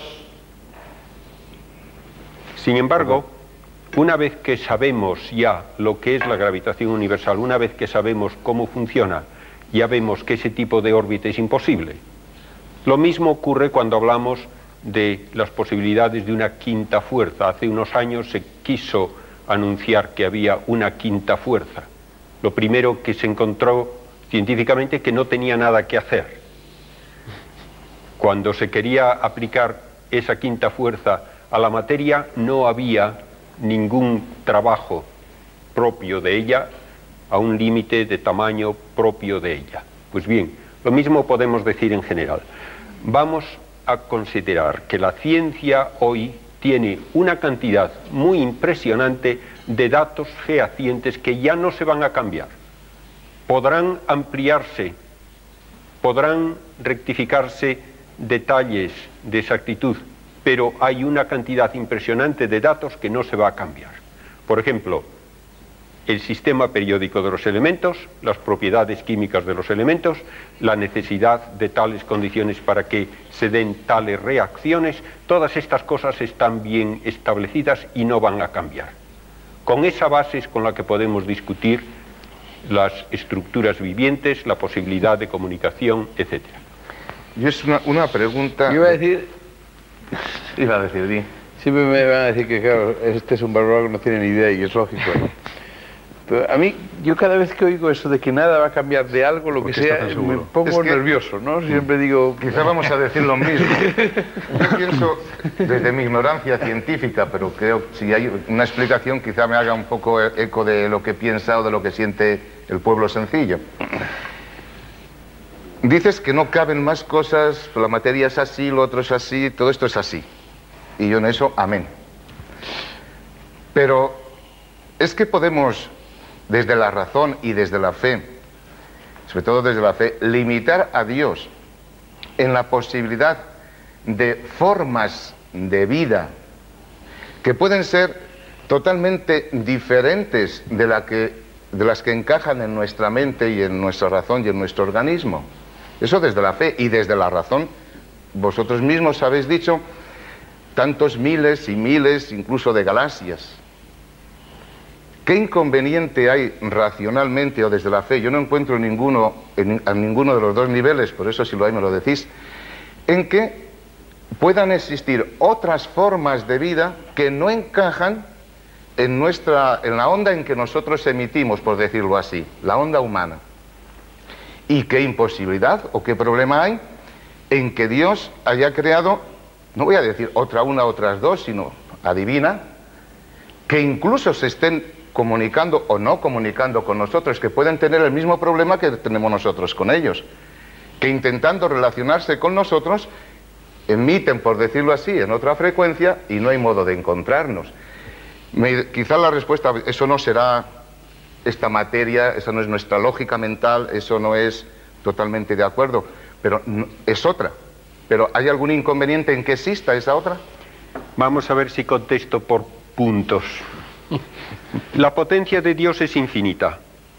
[SPEAKER 2] Sin embargo, una vez que sabemos ya lo que es la gravitación universal, una vez que sabemos cómo funciona, ya vemos que ese tipo de órbita es imposible. Lo mismo ocurre cuando hablamos de las posibilidades de una quinta fuerza. Hace unos años se quiso anunciar que había una quinta fuerza. Lo primero que se encontró científicamente es que no tenía nada que hacer. Cuando se quería aplicar esa quinta fuerza a la materia, no había ningún trabajo propio de ella a un límite de tamaño propio de ella. Pues bien, lo mismo podemos decir en general. Vamos a considerar que la ciencia hoy tiene una cantidad muy impresionante de datos fehacientes que ya no se van a cambiar. Podrán ampliarse, podrán rectificarse detalles de exactitud, pero hay una cantidad impresionante de datos que no se va a cambiar. Por ejemplo, el sistema periódico de los elementos, las propiedades químicas de los elementos, la necesidad de tales condiciones para que se den tales reacciones, todas estas cosas están bien establecidas y no van a cambiar. Con esa base es con la que podemos discutir las estructuras vivientes, la posibilidad de comunicación, etcétera.
[SPEAKER 3] Yo es una, una pregunta...
[SPEAKER 1] Yo iba a decir...
[SPEAKER 3] Iba a decir, di.
[SPEAKER 1] Siempre me van a decir que, claro, este es un bárbaro que no tiene ni idea, y es lógico, ¿no? Pero a mí, yo cada vez que oigo eso de que nada va a cambiar de algo, lo que sea, me pongo es que, nervioso, ¿no? Siempre digo...
[SPEAKER 3] Quizá vamos a decir lo mismo. Yo pienso, desde mi ignorancia científica, pero creo que si hay una explicación, quizá me haga un poco eco de lo que piensa o de lo que siente el pueblo sencillo. Dices que no caben más cosas, la materia es así, lo otro es así, todo esto es así. Y yo en eso, amén. Pero es que podemos, desde la razón y desde la fe, sobre todo desde la fe, limitar a Dios en la posibilidad de formas de vida que pueden ser totalmente diferentes de, la que, de las que encajan en nuestra mente y en nuestra razón y en nuestro organismo. Eso desde la fe y desde la razón. Vosotros mismos habéis dicho tantos miles y miles incluso de galaxias. ¿Qué inconveniente hay racionalmente o desde la fe? Yo no encuentro ninguno en, a ninguno de los dos niveles, por eso si lo hay me lo decís, en que puedan existir otras formas de vida que no encajan en, nuestra, en la onda en que nosotros emitimos, por decirlo así, la onda humana. ¿Y qué imposibilidad o qué problema hay en que Dios haya creado, no voy a decir otra una, otras dos, sino adivina, que incluso se estén comunicando o no comunicando con nosotros, que pueden tener el mismo problema que tenemos nosotros con ellos, que intentando relacionarse con nosotros, emiten, por decirlo así, en otra frecuencia y no hay modo de encontrarnos. Me, quizá la respuesta, eso no será esta materia, esa no es nuestra lógica mental, eso no es totalmente de acuerdo, pero no, es otra. Pero ¿hay algún inconveniente en que exista esa otra?
[SPEAKER 2] Vamos a ver si contesto por puntos. La potencia de Dios es infinita,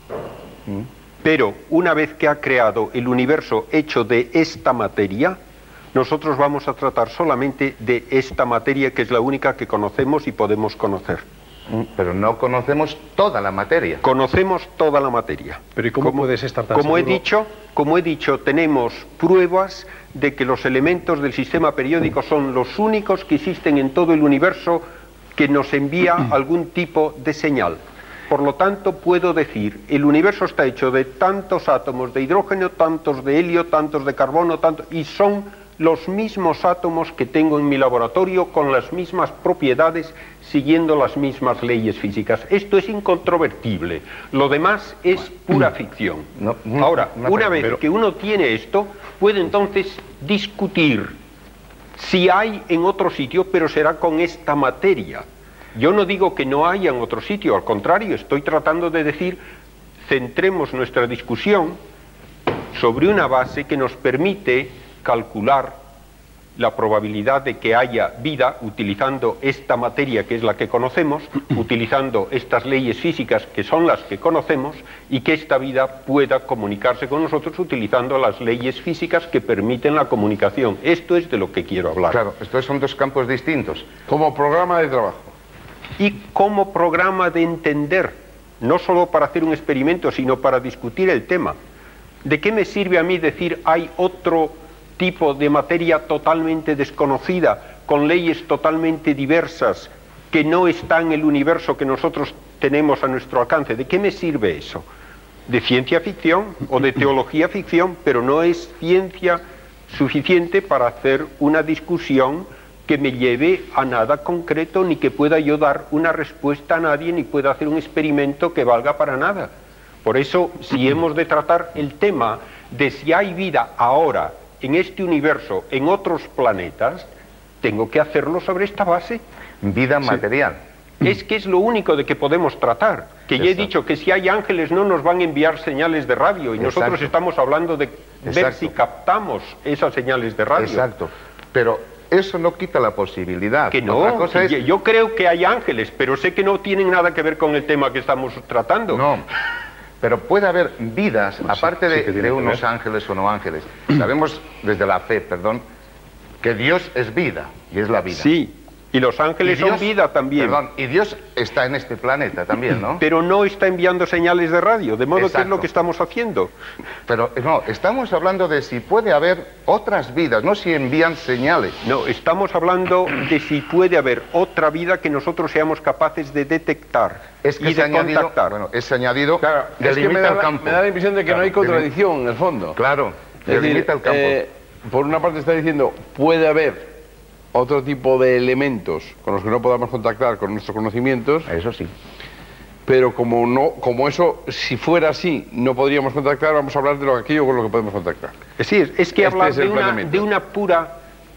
[SPEAKER 2] pero una vez que ha creado el universo hecho de esta materia, nosotros vamos a tratar solamente de esta materia, que es la única que conocemos y podemos conocer.
[SPEAKER 3] Pero no conocemos toda la materia.
[SPEAKER 2] Conocemos toda la materia.
[SPEAKER 6] Pero ¿y cómo
[SPEAKER 2] como,
[SPEAKER 6] puedes estar tan
[SPEAKER 2] como he
[SPEAKER 6] seguro?
[SPEAKER 2] dicho, como he dicho, tenemos pruebas de que los elementos del sistema periódico son los únicos que existen en todo el universo que nos envía algún tipo de señal. Por lo tanto, puedo decir, el universo está hecho de tantos átomos de hidrógeno, tantos de helio, tantos de carbono, tantos, y son los mismos átomos que tengo en mi laboratorio con las mismas propiedades, siguiendo las mismas leyes físicas. Esto es incontrovertible. Lo demás es pura ficción.
[SPEAKER 3] No, no,
[SPEAKER 2] Ahora,
[SPEAKER 3] no,
[SPEAKER 2] una vez
[SPEAKER 3] pero...
[SPEAKER 2] que uno tiene esto, puede entonces discutir si hay en otro sitio, pero será con esta materia. Yo no digo que no haya en otro sitio, al contrario, estoy tratando de decir, centremos nuestra discusión sobre una base que nos permite calcular la probabilidad de que haya vida utilizando esta materia que es la que conocemos, utilizando estas leyes físicas que son las que conocemos, y que esta vida pueda comunicarse con nosotros utilizando las leyes físicas que permiten la comunicación. Esto es de lo que quiero hablar.
[SPEAKER 3] Claro, estos son dos campos distintos.
[SPEAKER 1] Como programa de trabajo.
[SPEAKER 2] Y como programa de entender, no solo para hacer un experimento, sino para discutir el tema. ¿De qué me sirve a mí decir hay otro tipo de materia totalmente desconocida, con leyes totalmente diversas, que no está en el universo que nosotros tenemos a nuestro alcance? ¿De qué me sirve eso? De ciencia ficción o de teología ficción, pero no es ciencia suficiente para hacer una discusión que me lleve a nada concreto, ni que pueda yo dar una respuesta a nadie, ni pueda hacer un experimento que valga para nada. Por eso, si hemos de tratar el tema de si hay vida ahora en este universo, en otros planetas, tengo que hacerlo sobre esta base.
[SPEAKER 3] Vida material.
[SPEAKER 2] Sí. Es que es lo único de que podemos tratar. Que ya he dicho que si hay ángeles no nos van a enviar señales de radio, y
[SPEAKER 3] Exacto.
[SPEAKER 2] nosotros estamos hablando de ver
[SPEAKER 3] Exacto.
[SPEAKER 2] si captamos esas señales de radio.
[SPEAKER 3] Exacto. Pero eso no quita la posibilidad.
[SPEAKER 2] Que no,
[SPEAKER 3] Otra cosa
[SPEAKER 2] que
[SPEAKER 3] es...
[SPEAKER 2] yo creo que hay ángeles, pero sé que no tienen nada que ver con el tema que estamos tratando.
[SPEAKER 3] No. Pero puede haber vidas,
[SPEAKER 6] Pues
[SPEAKER 3] aparte
[SPEAKER 6] sí,
[SPEAKER 3] de,
[SPEAKER 6] sí que tiene
[SPEAKER 3] de
[SPEAKER 6] que
[SPEAKER 3] unos
[SPEAKER 6] ver.
[SPEAKER 3] ángeles o no ángeles. Sabemos desde la fe, perdón, que Dios es vida, y es la vida.
[SPEAKER 2] Sí, y los ángeles
[SPEAKER 3] Y Dios-
[SPEAKER 2] son vida también.
[SPEAKER 3] Perdón, y Dios está en este planeta también, ¿no?
[SPEAKER 2] Pero no está enviando señales de radio, de modo que es
[SPEAKER 3] Exacto.
[SPEAKER 2] lo que estamos haciendo.
[SPEAKER 3] Pero no, estamos hablando de si puede haber otras vidas, no si envían señales.
[SPEAKER 2] No, estamos hablando de si puede haber otra vida que nosotros seamos capaces de detectar
[SPEAKER 3] Es que
[SPEAKER 2] y
[SPEAKER 3] es
[SPEAKER 2] de
[SPEAKER 3] añadido,
[SPEAKER 2] contactar.
[SPEAKER 3] bueno, es añadido,
[SPEAKER 1] Claro, es que me
[SPEAKER 3] delimita
[SPEAKER 1] da,
[SPEAKER 3] el
[SPEAKER 1] la,
[SPEAKER 3] campo.
[SPEAKER 1] me da la impresión de que
[SPEAKER 3] Claro,
[SPEAKER 1] no hay contradicción en el fondo.
[SPEAKER 3] Claro,
[SPEAKER 1] Es decir,
[SPEAKER 3] delimita el campo.
[SPEAKER 1] eh, por una parte está diciendo, puede haber otro tipo de elementos con los que no podamos contactar con nuestros conocimientos,
[SPEAKER 3] Eso sí.
[SPEAKER 1] pero como no, como eso, si fuera así, no podríamos contactar, vamos a hablar de lo aquello con lo que podemos contactar.
[SPEAKER 2] Sí, es, es que
[SPEAKER 1] Este
[SPEAKER 2] hablar
[SPEAKER 1] es el
[SPEAKER 2] de, una,
[SPEAKER 1] planteamiento.
[SPEAKER 2] de una pura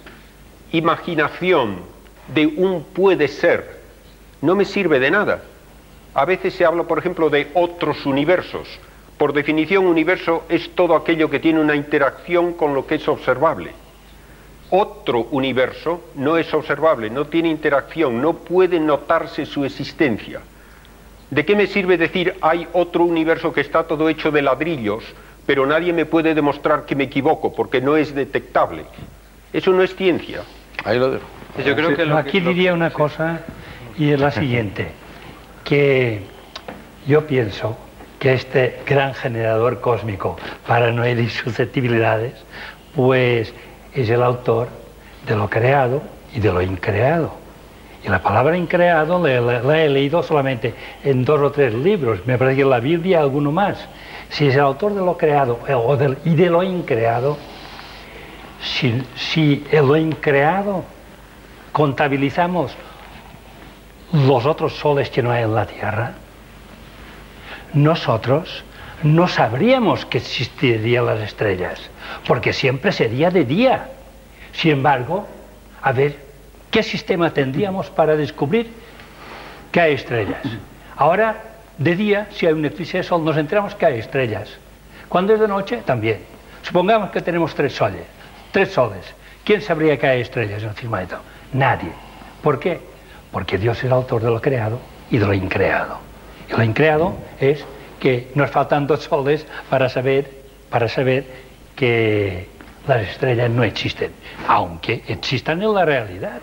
[SPEAKER 2] imaginación, de un puede ser, no me sirve de nada. A veces se habla, por ejemplo, de otros universos. Por definición, universo es todo aquello que tiene una interacción con lo que es observable. otro universo no es observable, no tiene interacción, no puede notarse su existencia. ¿De qué me sirve decir hay otro universo que está todo hecho de ladrillos, pero nadie me puede demostrar que me equivoco porque no es detectable? Eso no es ciencia.
[SPEAKER 1] Ahí lo dejo.
[SPEAKER 5] Yo creo que lo Aquí que, diría una cosa, y es la siguiente, que yo pienso que este gran generador cósmico para no herir susceptibilidades, pues es el autor de lo creado y de lo increado. Y la palabra increado la, la, la he leído solamente en dos o tres libros, me parece que en la Biblia alguno más. Si es el autor de lo creado o de, y de lo increado, si, si en lo increado contabilizamos los otros soles que no hay en la Tierra, nosotros no sabríamos que existirían las estrellas, porque siempre sería de día. Sin embargo, a ver, ¿qué sistema tendríamos para descubrir que hay estrellas? Ahora, de día, si hay un eclipse de sol, nos enteramos que hay estrellas. Cuando es de noche, también. Supongamos que tenemos tres soles. Tres soles. ¿Quién sabría que hay estrellas en el firmamento? Nadie. ¿Por qué? Porque Dios es el autor de lo creado y de lo increado. Y lo increado es que nos faltan dos soles para saber, para saber que las estrellas no existen, aunque existan en la realidad.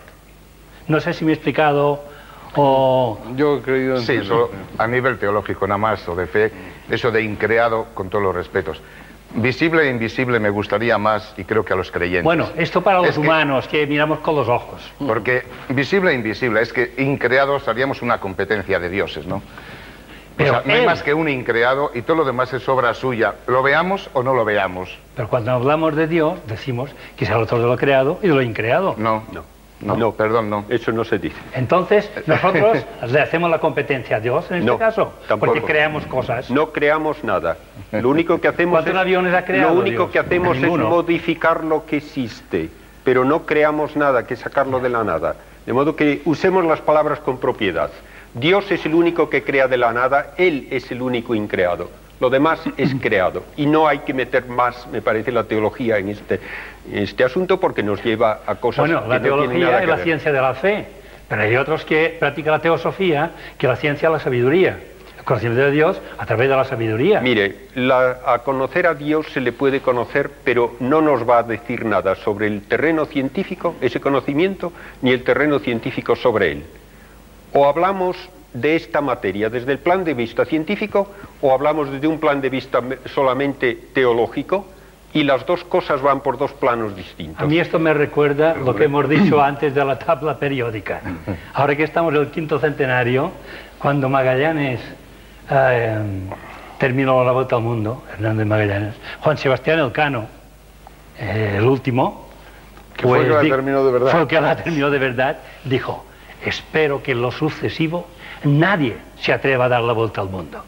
[SPEAKER 5] No sé si me he explicado o...
[SPEAKER 1] Yo he creído en...
[SPEAKER 3] Sí, eso, a nivel teológico nada más, o de fe, eso de increado, con todos los respetos. Visible e invisible me gustaría más, y creo que a los creyentes.
[SPEAKER 5] Bueno, esto para los es humanos, que... que miramos con los ojos.
[SPEAKER 3] Porque visible e invisible, es que increados haríamos una competencia de dioses, ¿no? Pero o sea, no hay él... más que un increado y todo lo demás es obra suya. ¿Lo veamos o no lo veamos?
[SPEAKER 5] Pero cuando hablamos de Dios, decimos que es el autor de lo creado y de lo increado.
[SPEAKER 3] No, no. No, no, perdón, no.
[SPEAKER 2] Eso no se dice.
[SPEAKER 5] Entonces, nosotros le hacemos la competencia a Dios en este
[SPEAKER 2] no,
[SPEAKER 5] caso,
[SPEAKER 2] tampoco.
[SPEAKER 5] Porque creamos cosas.
[SPEAKER 2] No creamos nada. Lo único que hacemos
[SPEAKER 5] ¿Cuántos
[SPEAKER 2] es,
[SPEAKER 5] aviones ha creado
[SPEAKER 2] Lo único
[SPEAKER 5] Dios?
[SPEAKER 2] que hacemos
[SPEAKER 5] Ninguno.
[SPEAKER 2] es modificar lo que existe, pero no creamos nada, que sacarlo de la nada. De modo que usemos las palabras con propiedad. Dios es el único que crea de la nada, Él es el único increado. Lo demás es creado. Y no hay que meter más, me parece, la teología en este, en este asunto, porque nos lleva a cosas
[SPEAKER 5] bueno,
[SPEAKER 2] que
[SPEAKER 5] la
[SPEAKER 2] no tienen nada que ver.
[SPEAKER 5] teología es la ciencia de la fe, pero hay otros que practican la teosofía, que la ciencia es la sabiduría. El conocimiento de Dios a través de la sabiduría.
[SPEAKER 2] Mire, la, a conocer a Dios se le puede conocer, pero no nos va a decir nada sobre el terreno científico, ese conocimiento, ni el terreno científico sobre él. O hablamos de esta materia desde el plan de vista científico o hablamos desde un plan de vista solamente teológico, y las dos cosas van por dos planos distintos.
[SPEAKER 5] A mí esto me recuerda lo que hemos dicho antes de la tabla periódica. Ahora que estamos en el quinto centenario, cuando Magallanes eh, terminó la vuelta al mundo, Hernández Magallanes, Juan Sebastián Elcano, eh, el último,
[SPEAKER 1] que pues, fue el que la terminó de verdad,
[SPEAKER 5] fue el que la terminó de verdad, dijo: espero que en lo sucesivo nadie se atreva a dar la vuelta al mundo.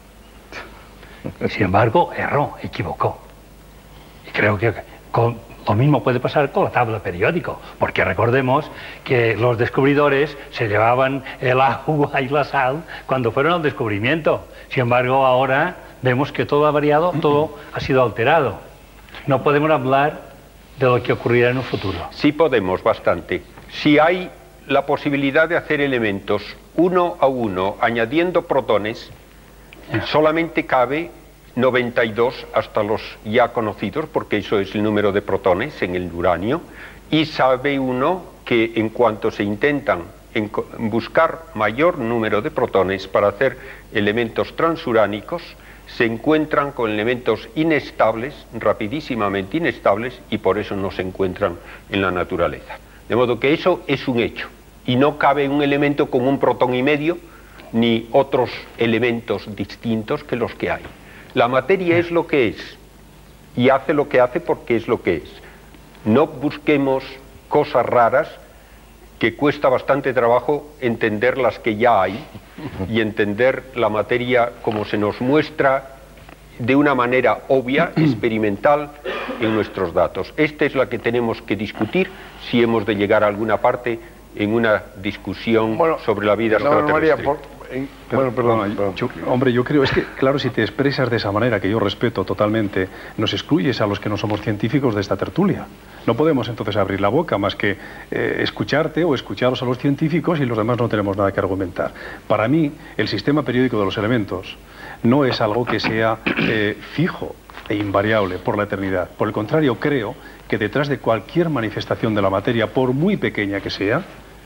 [SPEAKER 5] Sin embargo, erró, equivocó. Y creo que con, lo mismo puede pasar con la tabla periódica, porque recordemos que los descubridores se llevaban el agua y la sal cuando fueron al descubrimiento. Sin embargo, ahora vemos que todo ha variado, todo ha sido alterado. No podemos hablar de lo que ocurrirá en un futuro.
[SPEAKER 2] Sí podemos, bastante. Si hay la posibilidad de hacer elementos uno a uno añadiendo protones, solamente cabe noventa y dos hasta los ya conocidos, porque eso es el número de protones en el uranio, y sabe uno que en cuanto se intentan buscar mayor número de protones para hacer elementos transuránicos, se encuentran con elementos inestables, rapidísimamente inestables, y por eso no se encuentran en la naturaleza. De modo que eso es un hecho, y no cabe un elemento con un protón y medio, ni otros elementos distintos que los que hay. La materia es lo que es, y hace lo que hace porque es lo que es. No busquemos cosas raras, que cuesta bastante trabajo entender las que ya hay, y entender la materia como se nos muestra de una manera obvia, experimental, en nuestros datos. Esta es la que tenemos que discutir si hemos de llegar a alguna parte en una discusión bueno, sobre la vida extraterrestre.
[SPEAKER 1] María, por,
[SPEAKER 6] En, bueno, perdón, perdón. Yo, hombre, yo creo, es que, claro, si te expresas de esa manera, que yo respeto totalmente, nos excluyes a los que no somos científicos de esta tertulia. No podemos entonces abrir la boca más que eh, escucharte o escucharos a los científicos y los demás no tenemos nada que argumentar. Para mí, el sistema periódico de los elementos no es algo que sea eh, fijo e invariable por la eternidad. Por el contrario, creo que detrás de cualquier manifestación de la materia, por muy pequeña que sea,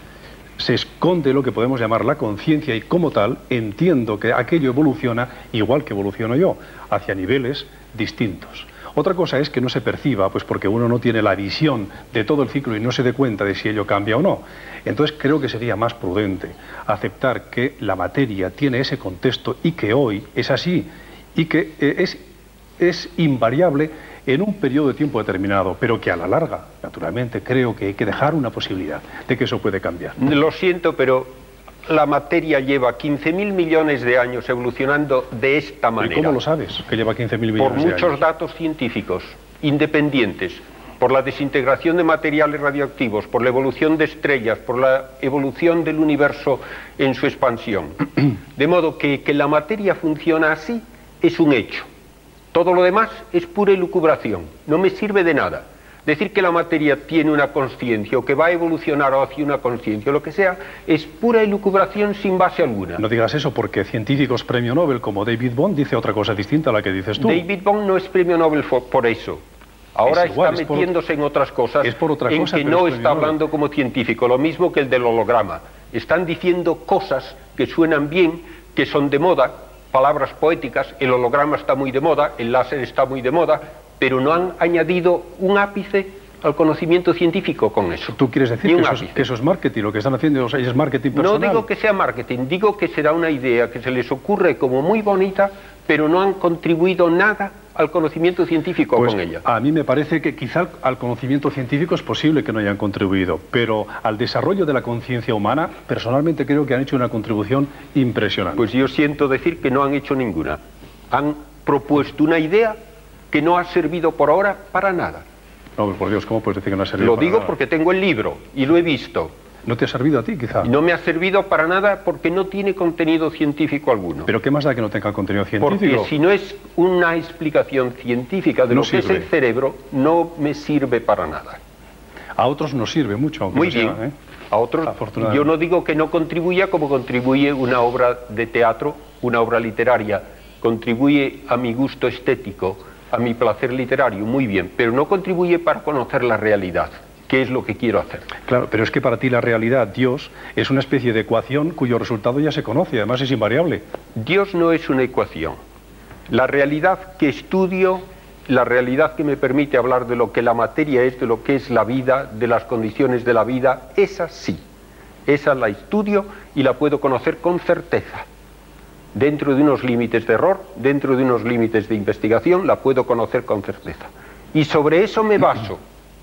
[SPEAKER 6] se esconde lo que podemos llamar la conciencia y como tal entiendo que aquello evoluciona igual que evoluciono yo, hacia niveles distintos. Otra cosa es que no se perciba, pues porque uno no tiene la visión de todo el ciclo y no se dé cuenta de si ello cambia o no. Entonces creo que sería más prudente aceptar que la materia tiene ese contexto y que hoy es así y que eh, es, es invariable en un periodo de tiempo determinado, pero que a la larga, naturalmente, creo que hay que dejar una posibilidad de que eso puede cambiar.
[SPEAKER 2] Lo siento, pero la materia lleva quince mil millones de años evolucionando de esta manera.
[SPEAKER 6] ¿Y cómo lo sabes, que lleva quince mil millones de años?
[SPEAKER 2] Por muchos datos científicos, independientes, por la desintegración de materiales radioactivos, por la evolución de estrellas, por la evolución del universo en su expansión. De modo que, que la materia funciona así es un hecho. Todo lo demás es pura elucubración, no me sirve de nada. Decir que la materia tiene una consciencia o que va a evolucionar hacia una consciencia o lo que sea, es pura elucubración sin base alguna.
[SPEAKER 6] No digas eso porque científicos premio Nobel como David Bohm dice otra cosa distinta a la que dices tú.
[SPEAKER 2] David Bohm no es premio Nobel por eso. Ahora igual, está metiéndose por, en otras cosas
[SPEAKER 6] es por otra cosa,
[SPEAKER 2] en que no está hablando Nobel. Como científico, lo mismo que el del holograma. Están diciendo cosas que suenan bien, que son de moda, palabras poéticas, el holograma está muy de moda, el láser está muy de moda, pero no han añadido un ápice al conocimiento científico con eso.
[SPEAKER 6] ¿Tú quieres decir que eso, es, que eso es marketing, lo que están haciendo es marketing personal?
[SPEAKER 2] No digo que sea marketing, digo que será una idea que se les ocurre como muy bonita, pero no han contribuido nada al conocimiento científico
[SPEAKER 6] pues
[SPEAKER 2] con ella.
[SPEAKER 6] A mí me parece que quizá al conocimiento científico es posible que no hayan contribuido, pero al desarrollo de la conciencia humana, personalmente creo que han hecho una contribución impresionante.
[SPEAKER 2] Pues yo siento decir que no han hecho ninguna. Han propuesto una idea que no ha servido por ahora para nada.
[SPEAKER 6] No, pues por Dios, ¿cómo puedes decir que no ha servido
[SPEAKER 2] Lo
[SPEAKER 6] para
[SPEAKER 2] digo
[SPEAKER 6] nada?
[SPEAKER 2] porque tengo el libro y lo he visto.
[SPEAKER 6] ¿No te ha servido a ti, quizá?
[SPEAKER 2] No me ha servido para nada porque no tiene contenido científico alguno.
[SPEAKER 6] ¿Pero qué más da que no tenga contenido científico?
[SPEAKER 2] Porque si no es una explicación científica de
[SPEAKER 6] no
[SPEAKER 2] lo
[SPEAKER 6] sirve.
[SPEAKER 2] que es el cerebro, no me sirve para nada.
[SPEAKER 6] A otros nos sirve mucho, aunque
[SPEAKER 2] Muy
[SPEAKER 6] no
[SPEAKER 2] bien.
[SPEAKER 6] sea, ¿eh?
[SPEAKER 2] A otros, yo no digo que no contribuya como contribuye una obra de teatro, una obra literaria, contribuye a mi gusto estético, a mi placer literario, muy bien, pero no contribuye para conocer la realidad, que es lo que quiero hacer.
[SPEAKER 6] Claro, pero es que para ti la realidad, Dios, es una especie de ecuación cuyo resultado ya se conoce, además es invariable.
[SPEAKER 2] Dios no es una ecuación. La realidad que estudio, la realidad que me permite hablar de lo que la materia es, de lo que es la vida, de las condiciones de la vida, esa sí. Esa la estudio y la puedo conocer con certeza. Dentro de unos límites de error, dentro de unos límites de investigación, la puedo conocer con certeza. Y sobre eso me baso.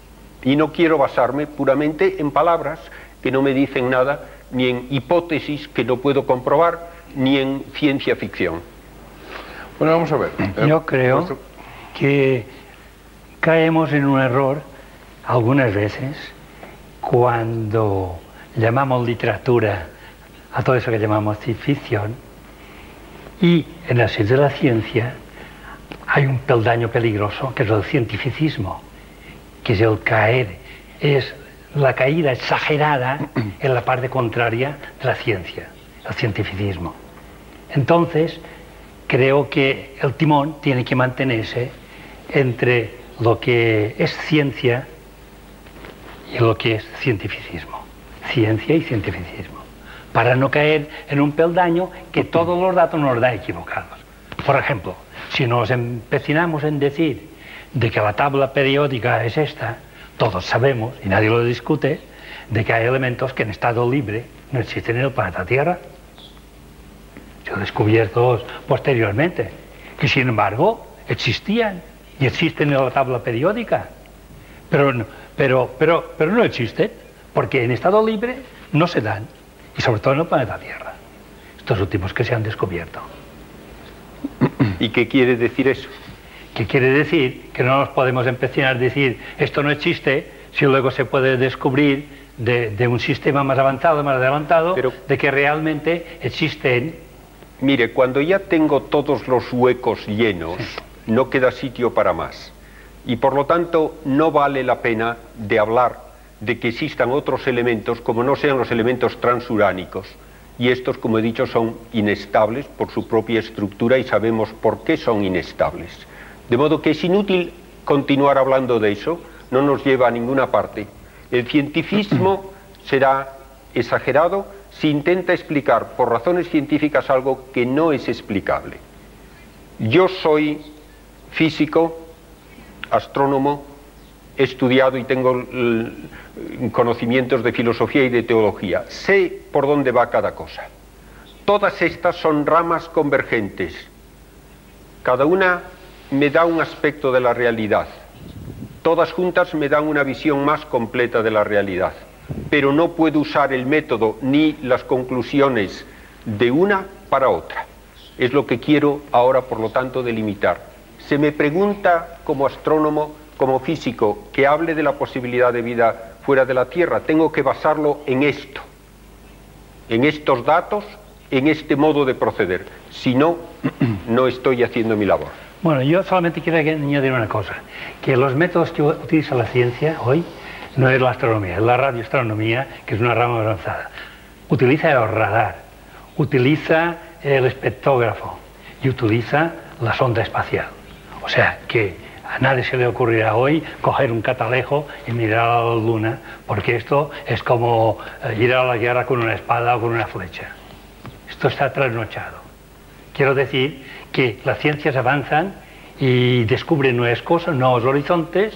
[SPEAKER 2] Y no quiero basarme puramente en palabras que no me dicen nada, ni en hipótesis que no puedo comprobar, ni en ciencia ficción.
[SPEAKER 1] Bueno, vamos a ver.
[SPEAKER 5] Yo creo que caemos en un error algunas veces cuando llamamos literatura a todo eso que llamamos ficción. Y en el sitio de la ciencia hay un peldaño peligroso que es el cientificismo, que es el caer, es la caída exagerada en la parte contraria de la ciencia, el cientificismo. Entonces, creo que el timón tiene que mantenerse entre lo que es ciencia y lo que es cientificismo. Ciencia y cientificismo. Para no caer en un peldaño que todos los datos nos da equivocados. Por ejemplo, si nos empecinamos en decir de que la tabla periódica es esta, todos sabemos, y nadie lo discute, de que hay elementos que en estado libre no existen en el planeta Tierra. Se han descubierto posteriormente, que sin embargo existían y existen en la tabla periódica, pero, pero, pero, pero no existen, porque en estado libre no se dan. Y sobre todo en el planeta Tierra, estos últimos que se han descubierto.
[SPEAKER 2] ¿Y qué quiere decir eso?
[SPEAKER 5] ¿Qué quiere decir? Que no nos podemos empezar a decir esto no existe, si luego se puede descubrir de, de un sistema más avanzado, más adelantado, pero, de que realmente existen.
[SPEAKER 2] Mire, cuando ya tengo todos los huecos llenos, sí, no queda sitio para más. Y por lo tanto, no vale la pena de hablar de que existan otros elementos como no sean los elementos transuránicos. Y estos, como he dicho, son inestables por su propia estructura y sabemos por qué son inestables. De modo que es inútil continuar hablando de eso, no nos lleva a ninguna parte. El cientificismo será exagerado si intenta explicar por razones científicas algo que no es explicable. Yo soy físico, astrónomo, he estudiado y tengo conocimientos de filosofía y de teología. Sé por dónde va cada cosa. Todas estas son ramas convergentes. Cada una me da un aspecto de la realidad. Todas juntas me dan una visión más completa de la realidad. Pero no puedo usar el método ni las conclusiones de una para otra. Es lo que quiero ahora, por lo tanto, delimitar. Se me pregunta como astrónomo, como físico, que hable de la posibilidad de vida fuera de la Tierra. Tengo que basarlo en esto, en estos datos, en este modo de proceder. Si no, no estoy haciendo mi labor.
[SPEAKER 5] Bueno, yo solamente quiero añadir una cosa, que los métodos que utiliza la ciencia hoy no es la astronomía, es la radioastronomía, que es una rama avanzada. Utiliza el radar, utiliza el espectrógrafo y utiliza la sonda espacial. O sea que a nadie se le ocurrirá hoy coger un catalejo y mirar a la luna, porque esto es como ir a la guerra con una espada o con una flecha. Esto está trasnochado. Quiero decir que las ciencias avanzan y descubren nuevas cosas, nuevos horizontes,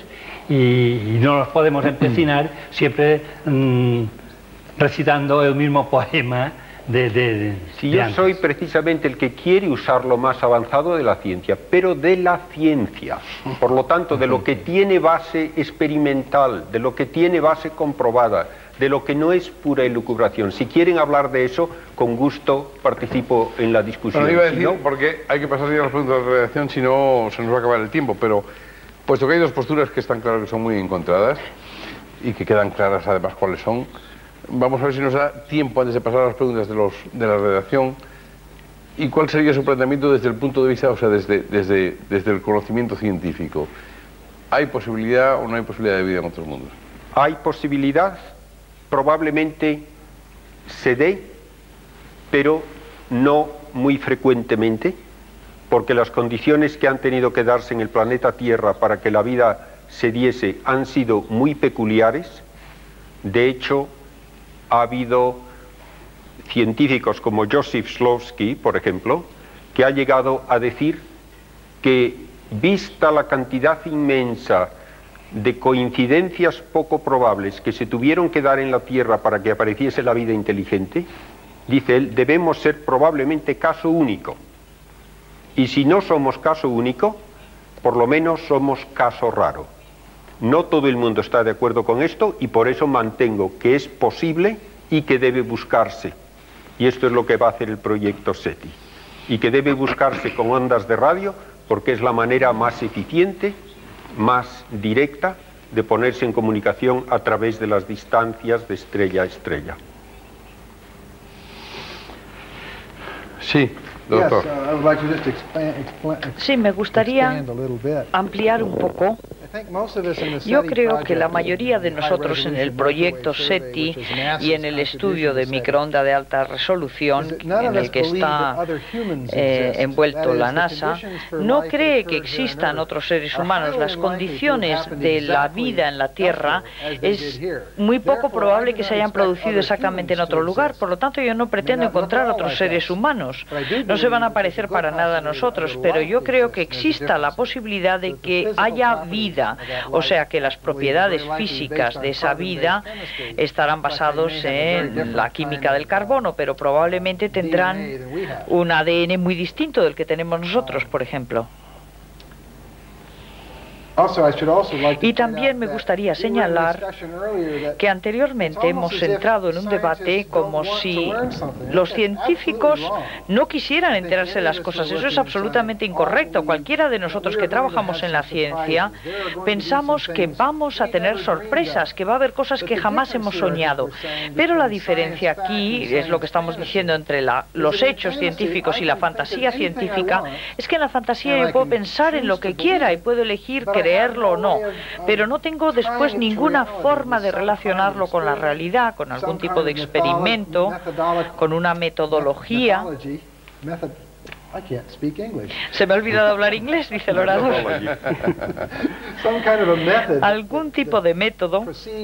[SPEAKER 5] y no nos podemos empecinar siempre mmm, recitando el mismo poema de, de, de
[SPEAKER 2] Si yo
[SPEAKER 5] antes.
[SPEAKER 2] soy precisamente el que quiere usar lo más avanzado de la ciencia, pero de la ciencia, por lo tanto, de lo que tiene base experimental, de lo que tiene base comprobada, de lo que no es pura elucubración. Si quieren hablar de eso, con gusto participo en la discusión.
[SPEAKER 1] Bueno, iba a decir,
[SPEAKER 2] si no,
[SPEAKER 1] porque hay que pasar ya a las preguntas de redacción, si no se nos va a acabar el tiempo, pero puesto que hay dos posturas que están claras que son muy encontradas y que quedan claras además cuáles son, vamos a ver si nos da tiempo antes de pasar a las preguntas de, los, de la redacción y cuál sería su planteamiento desde el punto de vista, o sea, desde, desde, desde el conocimiento científico. ¿Hay posibilidad o no hay posibilidad de vida en otros mundos?
[SPEAKER 2] Hay posibilidad, probablemente se dé, pero no muy frecuentemente, porque las condiciones que han tenido que darse en el planeta Tierra para que la vida se diese han sido muy peculiares. De hecho, ha habido científicos como Joseph Shklovsky, por ejemplo, que ha llegado a decir que, vista la cantidad inmensa de coincidencias poco probables que se tuvieron que dar en la Tierra para que apareciese la vida inteligente, dice él, debemos ser probablemente caso único. Y si no somos caso único, por lo menos somos caso raro. No todo el mundo está de acuerdo con esto y por eso mantengo que es posible y que debe buscarse. Y esto es lo que va a hacer el proyecto SETI. Y que debe buscarse con ondas de radio porque es la manera más eficiente, más directa de ponerse en comunicación a través de las distancias de estrella a estrella.
[SPEAKER 1] Sí, doctor.
[SPEAKER 4] Sí, me gustaría ampliar un poco. Yo creo que la mayoría de nosotros en el proyecto SETI y en el estudio de microonda de alta resolución en el que está eh, envuelto la NASA, no cree que existan otros seres humanos. Las condiciones de la vida en la Tierra es muy poco probable que se hayan producido exactamente en otro lugar. Por lo tanto, yo no pretendo encontrar otros seres humanos. No se van a parecer para nada a nosotros, pero yo creo que exista la posibilidad de que haya vida. O sea que las propiedades físicas de esa vida estarán basados en la química del carbono, pero probablemente tendrán un A D N muy distinto del que tenemos nosotros, por ejemplo. Y también me gustaría señalar que anteriormente hemos entrado en un debate como si los científicos no quisieran enterarse de las cosas. Eso es absolutamente incorrecto. Cualquiera de nosotros que trabajamos en la ciencia pensamos que vamos a tener sorpresas, que va a haber cosas que jamás hemos soñado. Pero la diferencia aquí, es lo que estamos diciendo entre la, los hechos científicos y la fantasía científica, es que en la fantasía yo puedo pensar en lo que quiera y puedo elegir creerlo o no, pero no tengo después ninguna forma de relacionarlo con la realidad, con algún tipo de experimento, con una metodología. Se me ha olvidado hablar inglés, dice el orador. Algún tipo de método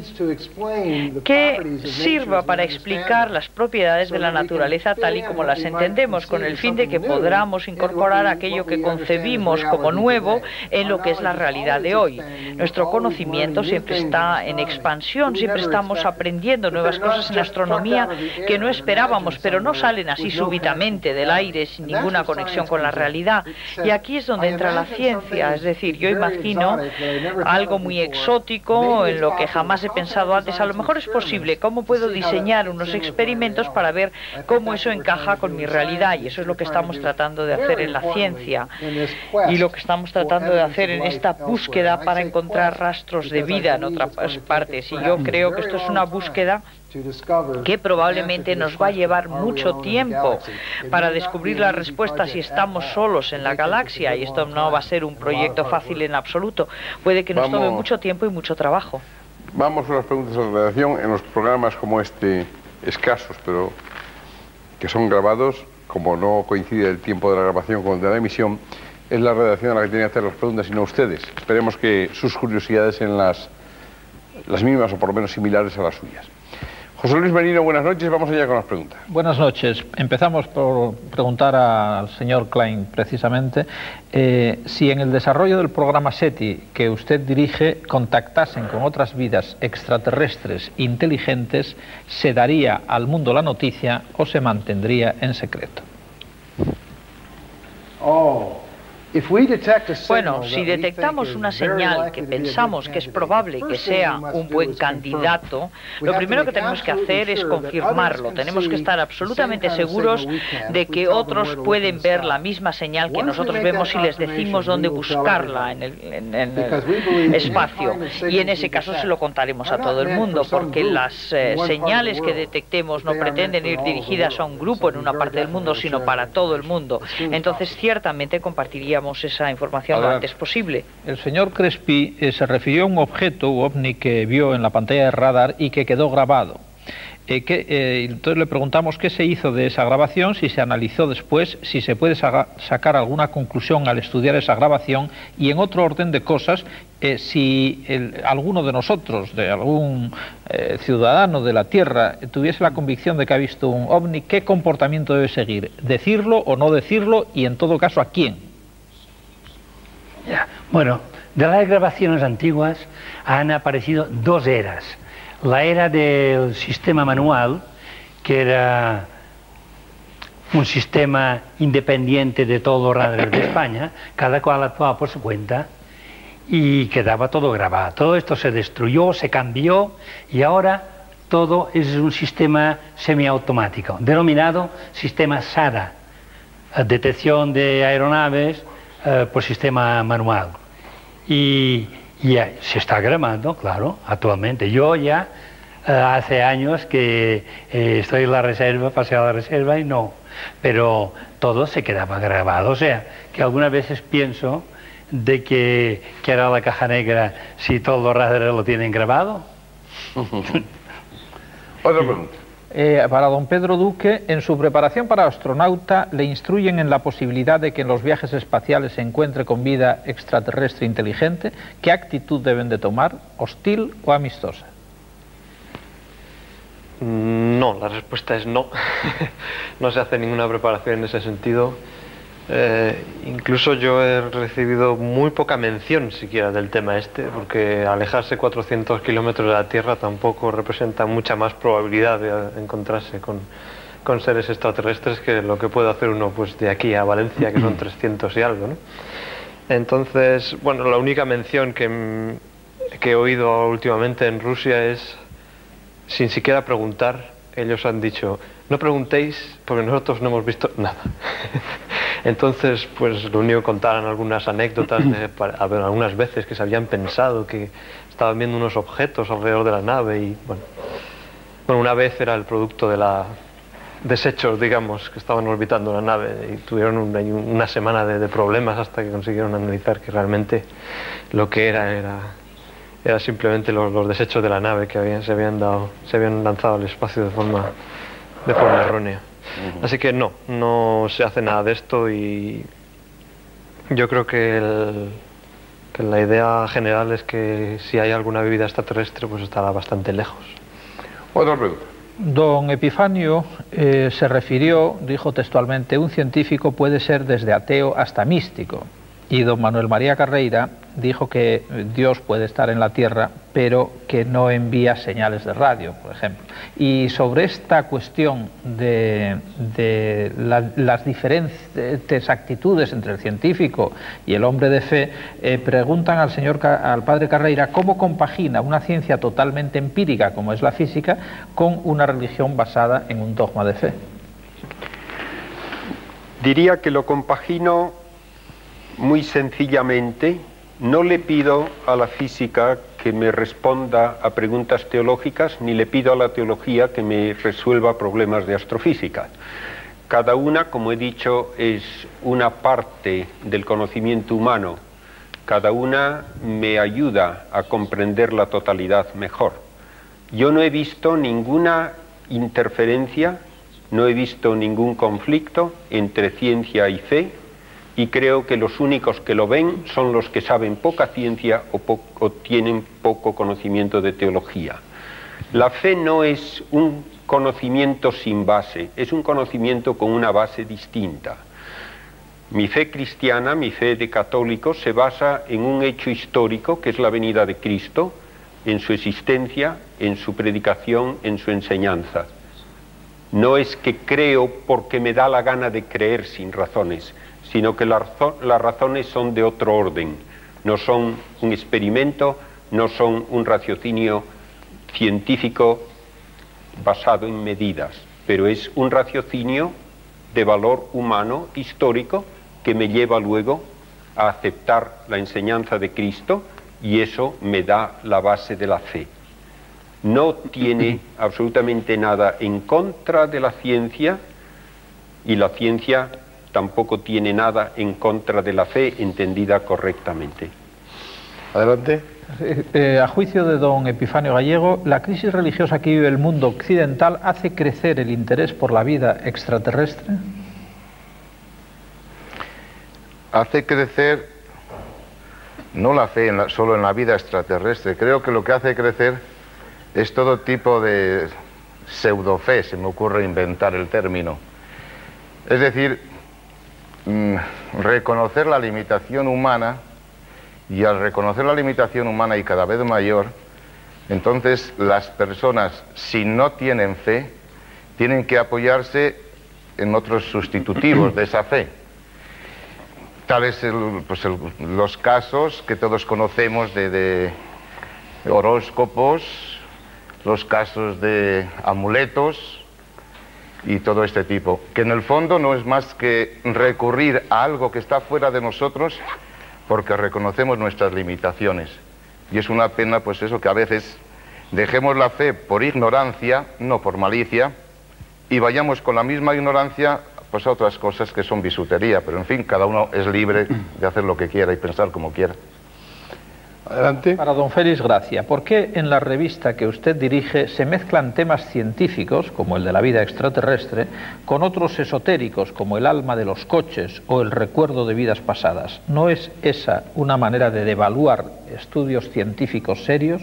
[SPEAKER 4] que sirva para explicar las propiedades de la naturaleza tal y como las entendemos, con el fin de que podamos incorporar aquello que concebimos como nuevo en lo que es la realidad de hoy. Nuestro conocimiento siempre está en expansión, siempre estamos aprendiendo nuevas cosas en astronomía que no esperábamos, pero no salen así súbitamente del aire sin ninguna conexión con la realidad. Y aquí es donde entra la ciencia, es decir, yo imagino algo muy exótico en lo que jamás he pensado antes. A lo mejor es posible. ¿Cómo puedo diseñar unos experimentos para ver cómo eso encaja con mi realidad? Y eso es lo que estamos tratando de hacer en la ciencia y lo que estamos tratando de hacer en esta búsqueda para encontrar rastros de vida en otras partes. Y yo creo que esto es una búsqueda que probablemente nos va a llevar mucho tiempo para descubrir la respuesta si estamos solos en la galaxia, y esto no va a ser un proyecto fácil en absoluto. Puede que nos tome mucho tiempo y mucho trabajo.
[SPEAKER 1] Vamos con las preguntas a la redacción. En los programas como este, escasos, pero que son grabados, como no coincide el tiempo de la grabación con el de la emisión, es la redacción a la que tiene que hacer las preguntas y no ustedes. Esperemos que sus curiosidades sean las, las mismas o por lo menos similares a las suyas. José Luis Merino, buenas noches. Vamos allá con las preguntas.
[SPEAKER 8] Buenas noches. Empezamos por preguntar al señor Klein, precisamente, eh, si en el desarrollo del programa SETI que usted dirige contactasen con otras vidas extraterrestres inteligentes, ¿se daría al mundo la noticia o se mantendría en secreto?
[SPEAKER 4] Oh. Bueno, si detectamos una señal que pensamos que es probable que sea un buen candidato, lo primero que tenemos que hacer es confirmarlo. Tenemos que estar absolutamente seguros de que otros pueden ver la misma señal que nosotros vemos si les decimos dónde buscarla en el, en, en el espacio. Y en ese caso se lo contaremos a todo el mundo, porque las eh, señales que detectemos no pretenden ir dirigidas a un grupo en una parte del mundo, sino para todo el mundo. Entonces, ciertamente compartiríamos esa información lo antes posible.
[SPEAKER 8] El señor Crespi eh, se refirió a un objeto u ovni que vio en la pantalla de radar y que quedó grabado. Eh, que, eh, entonces le preguntamos qué se hizo de esa grabación, si se analizó después, si se puede sa sacar alguna conclusión al estudiar esa grabación, y en otro orden de cosas, eh, si el, alguno de nosotros, de algún eh, ciudadano de la Tierra, eh, tuviese la convicción de que ha visto un ovni, ¿qué comportamiento debe seguir? ¿Decirlo o no decirlo? Y en todo caso, ¿a quién?
[SPEAKER 5] Ya. Bueno, de las grabaciones antiguas han aparecido dos eras. La era del sistema manual, que era un sistema independiente de todos los radares de España, cada cual actuaba por su cuenta y quedaba todo grabado. Todo esto se destruyó, se cambió y ahora todo es un sistema semiautomático, denominado sistema SARA, detección de aeronaves Uh, por sistema manual, y, y uh, se está grabando, claro, actualmente. Yo ya uh, hace años que eh, estoy en la reserva, pasé a la reserva y no, pero todo se quedaba grabado. O sea, que algunas veces pienso de que, que era la caja negra si todos los radares lo tienen grabado.
[SPEAKER 1] Otra pregunta.
[SPEAKER 8] Eh, para don Pedro Duque, en su preparación para astronauta, le instruyen en la posibilidad de que en los viajes espaciales se encuentre con vida extraterrestre inteligente. ¿Qué actitud deben de tomar? ¿Hostil o amistosa?
[SPEAKER 7] No, la respuesta es no. No se hace ninguna preparación en ese sentido. Eh, incluso yo he recibido muy poca mención siquiera del tema este, porque alejarse cuatrocientos kilómetros de la Tierra tampoco representa mucha más probabilidad de encontrarse con, con seres extraterrestres que lo que puede hacer uno pues de aquí a Valencia, que son trescientos y algo, ¿no? Entonces, bueno, la única mención que, que he oído últimamente en Rusia es, sin siquiera preguntar, ellos han dicho, no preguntéis porque nosotros no hemos visto nada. Entonces, pues lo único que contaban algunas anécdotas de a ver, algunas veces que se habían pensado que estaban viendo unos objetos alrededor de la nave y bueno, bueno una vez era el producto de la desechos, digamos, que estaban orbitando la nave y tuvieron una, una semana de, de problemas hasta que consiguieron analizar que realmente lo que era era, era simplemente los, los desechos de la nave que habían, se, habían dado, se habían lanzado al espacio de forma, de forma errónea. Así que no, no se hace nada de esto y yo creo que, el, que la idea general es que si hay alguna vida extraterrestre pues estará bastante lejos.
[SPEAKER 1] Otra pregunta.
[SPEAKER 8] Don Epifanio eh, se refirió, dijo textualmente, un científico puede ser desde ateo hasta místico. Y don Manuel María Carreira dijo que Dios puede estar en la Tierra, pero que no envía señales de radio, por ejemplo. Y sobre esta cuestión de, de la, las diferentes actitudes entre el científico y el hombre de fe, eh, preguntan al señor, al padre Carreira, cómo compagina una ciencia totalmente empírica, como es la física, con una religión basada en un dogma de fe.
[SPEAKER 2] Diría que lo compagino muy sencillamente. No le pido a la física que me responda a preguntas teológicas, ni le pido a la teología que me resuelva problemas de astrofísica. Cada una, como he dicho, es una parte del conocimiento humano. Cada una me ayuda a comprender la totalidad mejor. Yo no he visto ninguna interferencia, no he visto ningún conflicto entre ciencia y fe, y creo que los únicos que lo ven son los que saben poca ciencia o, po o tienen poco conocimiento de teología. La fe no es un conocimiento sin base, es un conocimiento con una base distinta. Mi fe cristiana, mi fe de católico, se basa en un hecho histórico que es la venida de Cristo, en su existencia, en su predicación, en su enseñanza. No es que creo porque me da la gana de creer sin razones, sino que las razones son de otro orden, no son un experimento, no son un raciocinio científico basado en medidas, pero es un raciocinio de valor humano, histórico, que me lleva luego a aceptar la enseñanza de Cristo y eso me da la base de la fe. No tiene absolutamente nada en contra de la ciencia y la ciencia tampoco tiene nada en contra de la fe entendida correctamente.
[SPEAKER 1] Adelante.
[SPEAKER 8] Eh, eh, a juicio de don Epifanio Gallego, ¿la crisis religiosa que vive el mundo occidental hace crecer el interés por la vida extraterrestre?
[SPEAKER 3] Hace crecer no la fe en la, solo en la vida extraterrestre, creo que lo que hace crecer es todo tipo de pseudofe, se me ocurre inventar el término. Es decir, reconocer la limitación humana, y al reconocer la limitación humana y cada vez mayor, entonces las personas, si no tienen fe, tienen que apoyarse en otros sustitutivos de esa fe. Tales el, pues el, los casos que todos conocemos de, de horóscopos, los casos de amuletos y todo este tipo, que en el fondo no es más que recurrir a algo que está fuera de nosotros porque reconocemos nuestras limitaciones. Y es una pena, pues eso, que a veces dejemos la fe por ignorancia, no por malicia, y vayamos con la misma ignorancia pues a otras cosas que son bisutería, pero en fin, cada uno es libre de hacer lo que quiera y pensar como quiera.
[SPEAKER 1] Adelante.
[SPEAKER 8] Para don Félix Gracia, ¿por qué en la revista que usted dirige se mezclan temas científicos, como el de la vida extraterrestre, con otros esotéricos, como el alma de los coches o el recuerdo de vidas pasadas? ¿No es esa una manera de devaluar estudios científicos serios?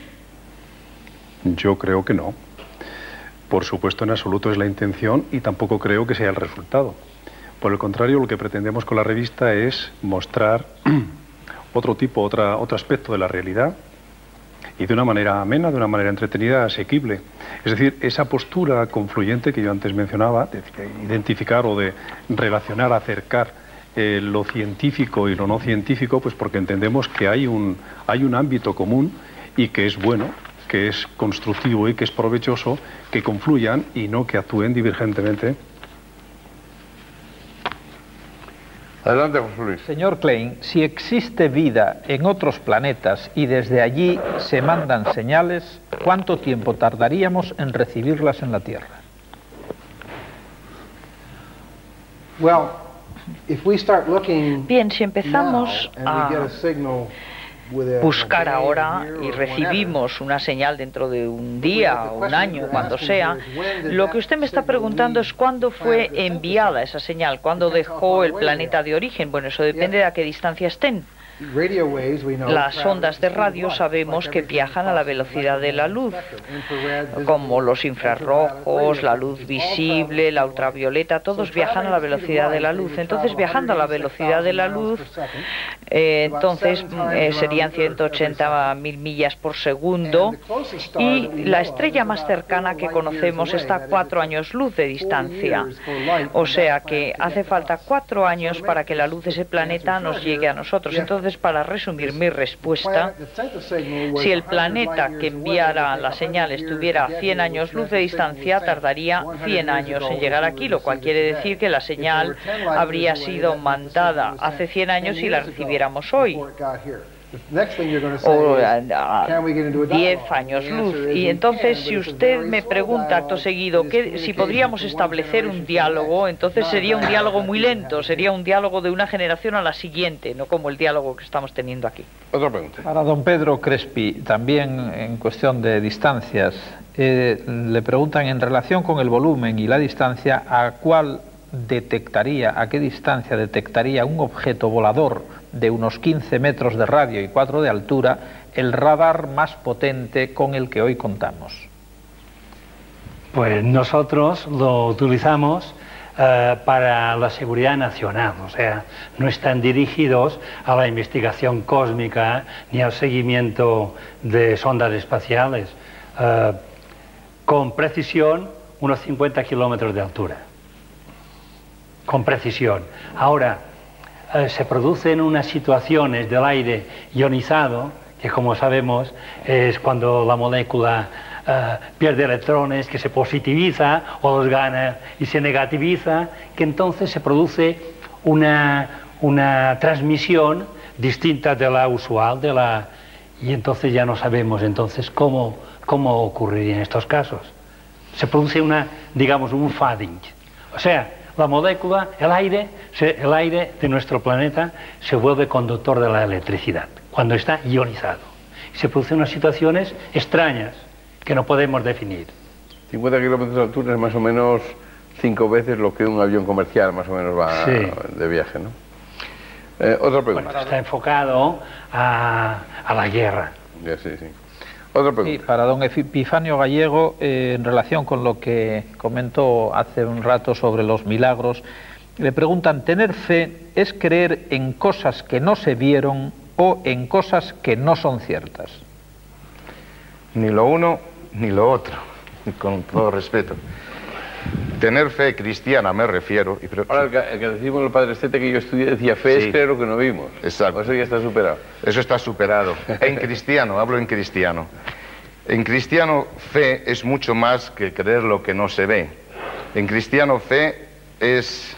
[SPEAKER 6] Yo creo que no. Por supuesto, en absoluto es la intención y tampoco creo que sea el resultado. Por el contrario, lo que pretendemos con la revista es mostrar otro tipo, otra, otro aspecto de la realidad y de una manera amena, de una manera entretenida, asequible. Es decir, esa postura confluyente que yo antes mencionaba, de identificar o de relacionar, acercar eh, lo científico y lo no científico, pues porque entendemos que hay un, hay un ámbito común y que es bueno, que es constructivo y que es provechoso, que confluyan y no que actúen divergentemente.
[SPEAKER 1] Adelante, José Luis.
[SPEAKER 8] Señor Klein, si existe vida en otros planetas y desde allí se mandan señales, ¿cuánto tiempo tardaríamos en recibirlas en la Tierra?
[SPEAKER 4] Bien, si empezamos a buscar ahora y recibimos una señal dentro de un día, un año, cuando sea, lo que usted me está preguntando es cuándo fue enviada esa señal, cuándo dejó el planeta de origen. Bueno, eso depende de a qué distancia estén. Las ondas de radio sabemos que viajan a la velocidad de la luz, como los infrarrojos, la luz visible, la ultravioleta, todos viajan a la velocidad de la luz. Entonces, viajando a la velocidad de la luz, eh, entonces eh, serían ciento ochenta mil millas por segundo, y la estrella más cercana que conocemos está a cuatro años luz de distancia. O sea que hace falta cuatro años para que la luz de ese planeta nos llegue a nosotros. Entonces, para resumir mi respuesta, si el planeta que enviara la señal estuviera a cien años luz de distancia, tardaría cien años en llegar aquí, lo cual quiere decir que la señal habría sido mandada hace cien años y la recibiéramos hoy, o a diez años luz. Y entonces, si usted me pregunta acto seguido que si podríamos establecer un diálogo, entonces sería un diálogo muy lento, sería un diálogo de una generación a la siguiente, no como el diálogo que estamos teniendo aquí.
[SPEAKER 1] Otra pregunta.
[SPEAKER 8] Para don Pedro Crespi, también en cuestión de distancias, eh, le preguntan en relación con el volumen y la distancia, ¿a cuál detectaría, a qué distancia detectaría un objeto volador de unos quince metros de radio y cuatro de altura el radar más potente con el que hoy contamos?
[SPEAKER 5] Pues nosotros lo utilizamos uh, para la seguridad nacional, o sea, no están dirigidos a la investigación cósmica ni al seguimiento de sondas espaciales. Uh, con precisión, unos cincuenta kilómetros de altura. Con precisión. Ahora, eh, se producen unas situaciones del aire ionizado, que como sabemos es cuando la molécula eh, pierde electrones, que se positiviza o los gana y se negativiza, que entonces se produce una, una transmisión distinta de la usual, de la, y entonces ya no sabemos entonces cómo, cómo ocurriría en estos casos. Se produce una, digamos, un fading. O sea, la molécula, el aire, se, el aire de nuestro planeta se vuelve conductor de la electricidad cuando está ionizado. Y se producen unas situaciones extrañas que no podemos definir.
[SPEAKER 1] cincuenta kilómetros de altura es más o menos cinco veces lo que un avión comercial más o menos va sí. de viaje, ¿no? Eh, otra pregunta.
[SPEAKER 5] Bueno, está enfocado a, a la guerra.
[SPEAKER 1] Ya, sí, sí. Otra pregunta.
[SPEAKER 8] Sí, para don Epifanio Gallego, eh, en relación con lo que comentó hace un rato sobre los milagros, le preguntan, ¿tener fe es creer en cosas que no se vieron o en cosas que no son ciertas?
[SPEAKER 3] Ni lo uno ni lo otro, con todo respeto. Tener fe cristiana, me refiero... Y pero...
[SPEAKER 1] Ahora, el que, el que decimos el padre Estete que yo estudié decía, fe sí. es creer lo que no vimos.
[SPEAKER 3] Exacto.
[SPEAKER 1] Eso ya está superado.
[SPEAKER 3] Eso está superado. En cristiano, hablo en cristiano. En cristiano, fe es mucho más que creer lo que no se ve. En cristiano, fe es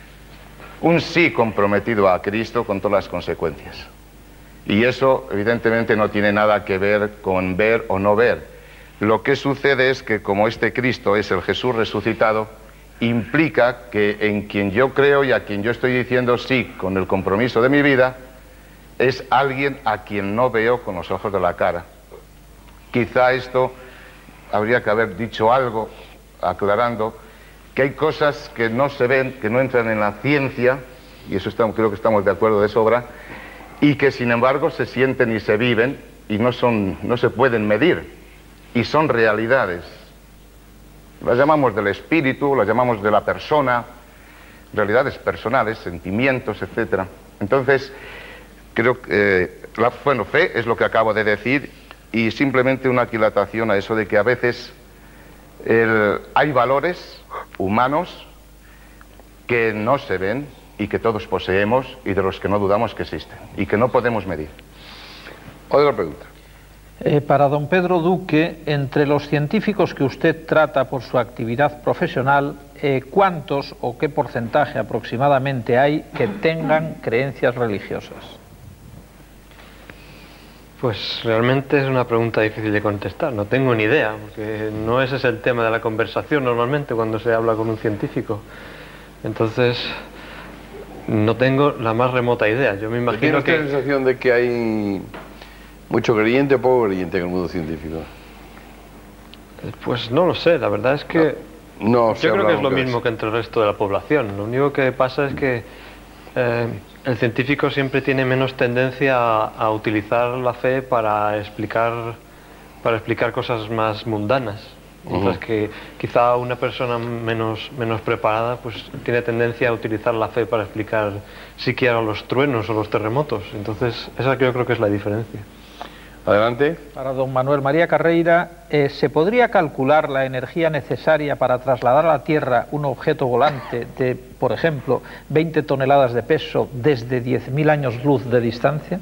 [SPEAKER 3] un sí comprometido a Cristo con todas las consecuencias. Y eso, evidentemente, no tiene nada que ver con ver o no ver. Lo que sucede es que como este Cristo es el Jesús resucitado, implica que en quien yo creo y a quien yo estoy diciendo sí con el compromiso de mi vida, es alguien a quien no veo con los ojos de la cara. Quizá esto habría que haber dicho algo aclarando que hay cosas que no se ven, que no entran en la ciencia, y eso estamos, creo que estamos de acuerdo de sobra, y que sin embargo se sienten y se viven y no, son, no se pueden medir. Y son realidades. Las llamamos del espíritu, las llamamos de la persona, realidades personales, sentimientos, etcétera. Entonces, creo que eh, la bueno, fe es lo que acabo de decir y simplemente una aquilatación a eso de que a veces el, hay valores humanos que no se ven y que todos poseemos y de los que no dudamos que existen y que no podemos medir.
[SPEAKER 1] Otra pregunta.
[SPEAKER 8] Eh, para don Pedro Duque, entre los científicos que usted trata por su actividad profesional, eh, ¿cuántos o qué porcentaje aproximadamente hay que tengan creencias religiosas?
[SPEAKER 7] Pues realmente es una pregunta difícil de contestar, no tengo ni idea, porque no ese es el tema de la conversación normalmente cuando se habla con un científico. Entonces, no tengo la más remota idea. Yo me imagino que...
[SPEAKER 1] ¿Tiene usted la sensación de que hay mucho creyente o poco creyente en el mundo científico?
[SPEAKER 7] Pues no lo sé, la verdad es que...
[SPEAKER 1] No, no
[SPEAKER 7] yo creo que es lo mismo que entre el resto de la población. Lo único que pasa es que eh, el científico siempre tiene menos tendencia a, a utilizar la fe para explicar, para explicar cosas más mundanas. Mientras uh-huh. que quizá una persona menos, menos preparada pues tiene tendencia a utilizar la fe para explicar siquiera los truenos o los terremotos. Entonces, esa yo creo que es la diferencia.
[SPEAKER 1] Adelante.
[SPEAKER 8] Para don Manuel María Carreira, eh, ¿se podría calcular la energía necesaria para trasladar a la Tierra un objeto volante de, por ejemplo, veinte toneladas de peso desde diez mil años luz de distancia?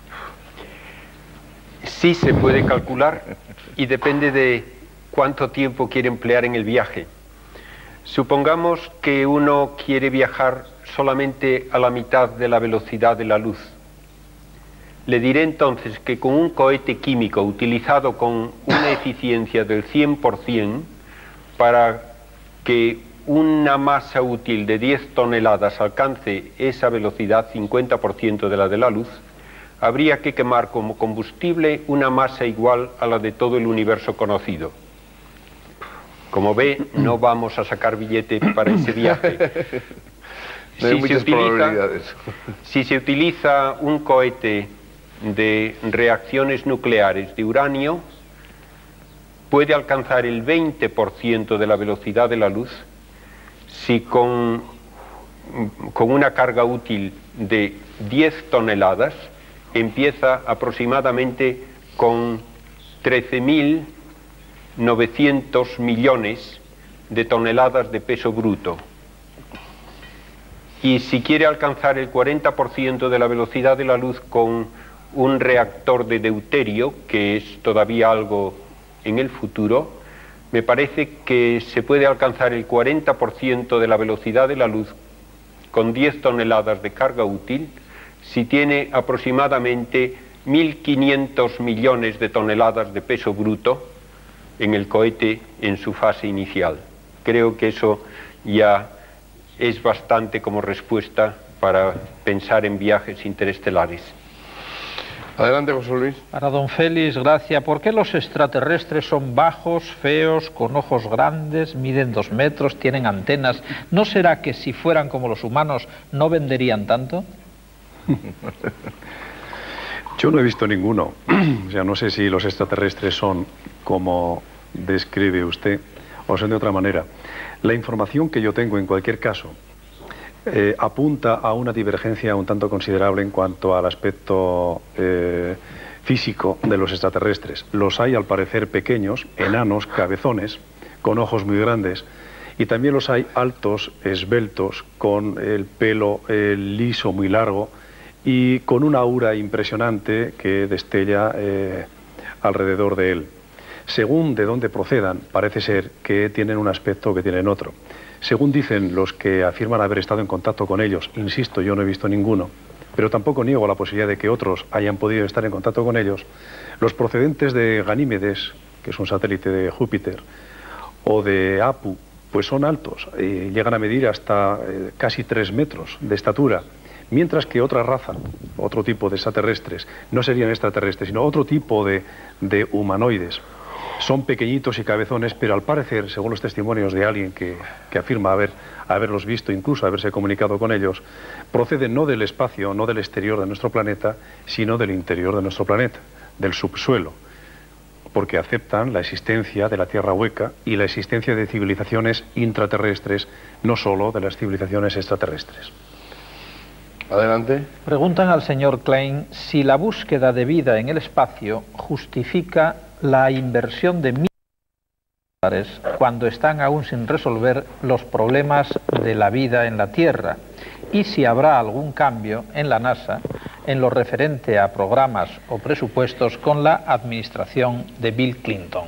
[SPEAKER 2] Sí se puede calcular y depende de cuánto tiempo quiere emplear en el viaje. Supongamos que uno quiere viajar solamente a la mitad de la velocidad de la luz. Le diré entonces que con un cohete químico utilizado con una eficiencia del cien por cien, para que una masa útil de diez toneladas alcance esa velocidad, cincuenta por ciento de la de la luz, habría que quemar como combustible una masa igual a la de todo el universo conocido. Como ve, no vamos a sacar billete para ese viaje.
[SPEAKER 1] No hay
[SPEAKER 2] si,
[SPEAKER 1] muchas
[SPEAKER 2] se utiliza,
[SPEAKER 1] probabilidades.
[SPEAKER 2] si se utiliza un cohete de reacciones nucleares de uranio, puede alcanzar el veinte por ciento de la velocidad de la luz si con, con una carga útil de diez toneladas empieza aproximadamente con trece mil novecientos millones de toneladas de peso bruto. Y si quiere alcanzar el cuarenta por ciento de la velocidad de la luz con un reactor de deuterio, que es todavía algo en el futuro, me parece que se puede alcanzar el cuarenta por ciento de la velocidad de la luz con diez toneladas de carga útil si tiene aproximadamente mil quinientos millones de toneladas de peso bruto en el cohete en su fase inicial. Creo que eso ya es bastante como respuesta para pensar en viajes interestelares.
[SPEAKER 1] Adelante, José Luis.
[SPEAKER 8] Para don Félix Gracia, ¿por qué los extraterrestres son bajos, feos, con ojos grandes, miden dos metros, tienen antenas? ¿No será que si fueran como los humanos no venderían tanto?
[SPEAKER 6] Yo no he visto ninguno. O sea, no sé si los extraterrestres son como describe usted o son de otra manera. La información que yo tengo en cualquier caso eh, apunta a una divergencia un tanto considerable en cuanto al aspecto eh, físico de los extraterrestres. Los hay al parecer pequeños, enanos, cabezones, con ojos muy grandes, y también los hay altos, esbeltos, con el pelo eh, liso, muy largo, y con una aura impresionante que destella eh, alrededor de él. Según de dónde procedan, parece ser que tienen un aspecto o que tienen otro. Según dicen los que afirman haber estado en contacto con ellos, insisto, yo no he visto ninguno, pero tampoco niego la posibilidad de que otros hayan podido estar en contacto con ellos, los procedentes de Ganímedes, que es un satélite de Júpiter, o de Apu, pues son altos, eh, llegan a medir hasta eh, casi tres metros de estatura, mientras que otra raza, otro tipo de extraterrestres, no serían extraterrestres, sino otro tipo de, de humanoides, son pequeñitos y cabezones, pero al parecer, según los testimonios de alguien que, que afirma haber, haberlos visto, incluso haberse comunicado con ellos, proceden no del espacio, no del exterior de nuestro planeta, sino del interior de nuestro planeta, del subsuelo, porque aceptan la existencia de la Tierra hueca y la existencia de civilizaciones intraterrestres, no solo de las civilizaciones extraterrestres.
[SPEAKER 1] Adelante.
[SPEAKER 8] Preguntan al señor Klein si la búsqueda de vida en el espacio justifica la inversión de miles de dólares cuando están aún sin resolver los problemas de la vida en la Tierra. y si habrá algún cambio en la NASA en lo referente a programas o presupuestos con la administración de Bill Clinton.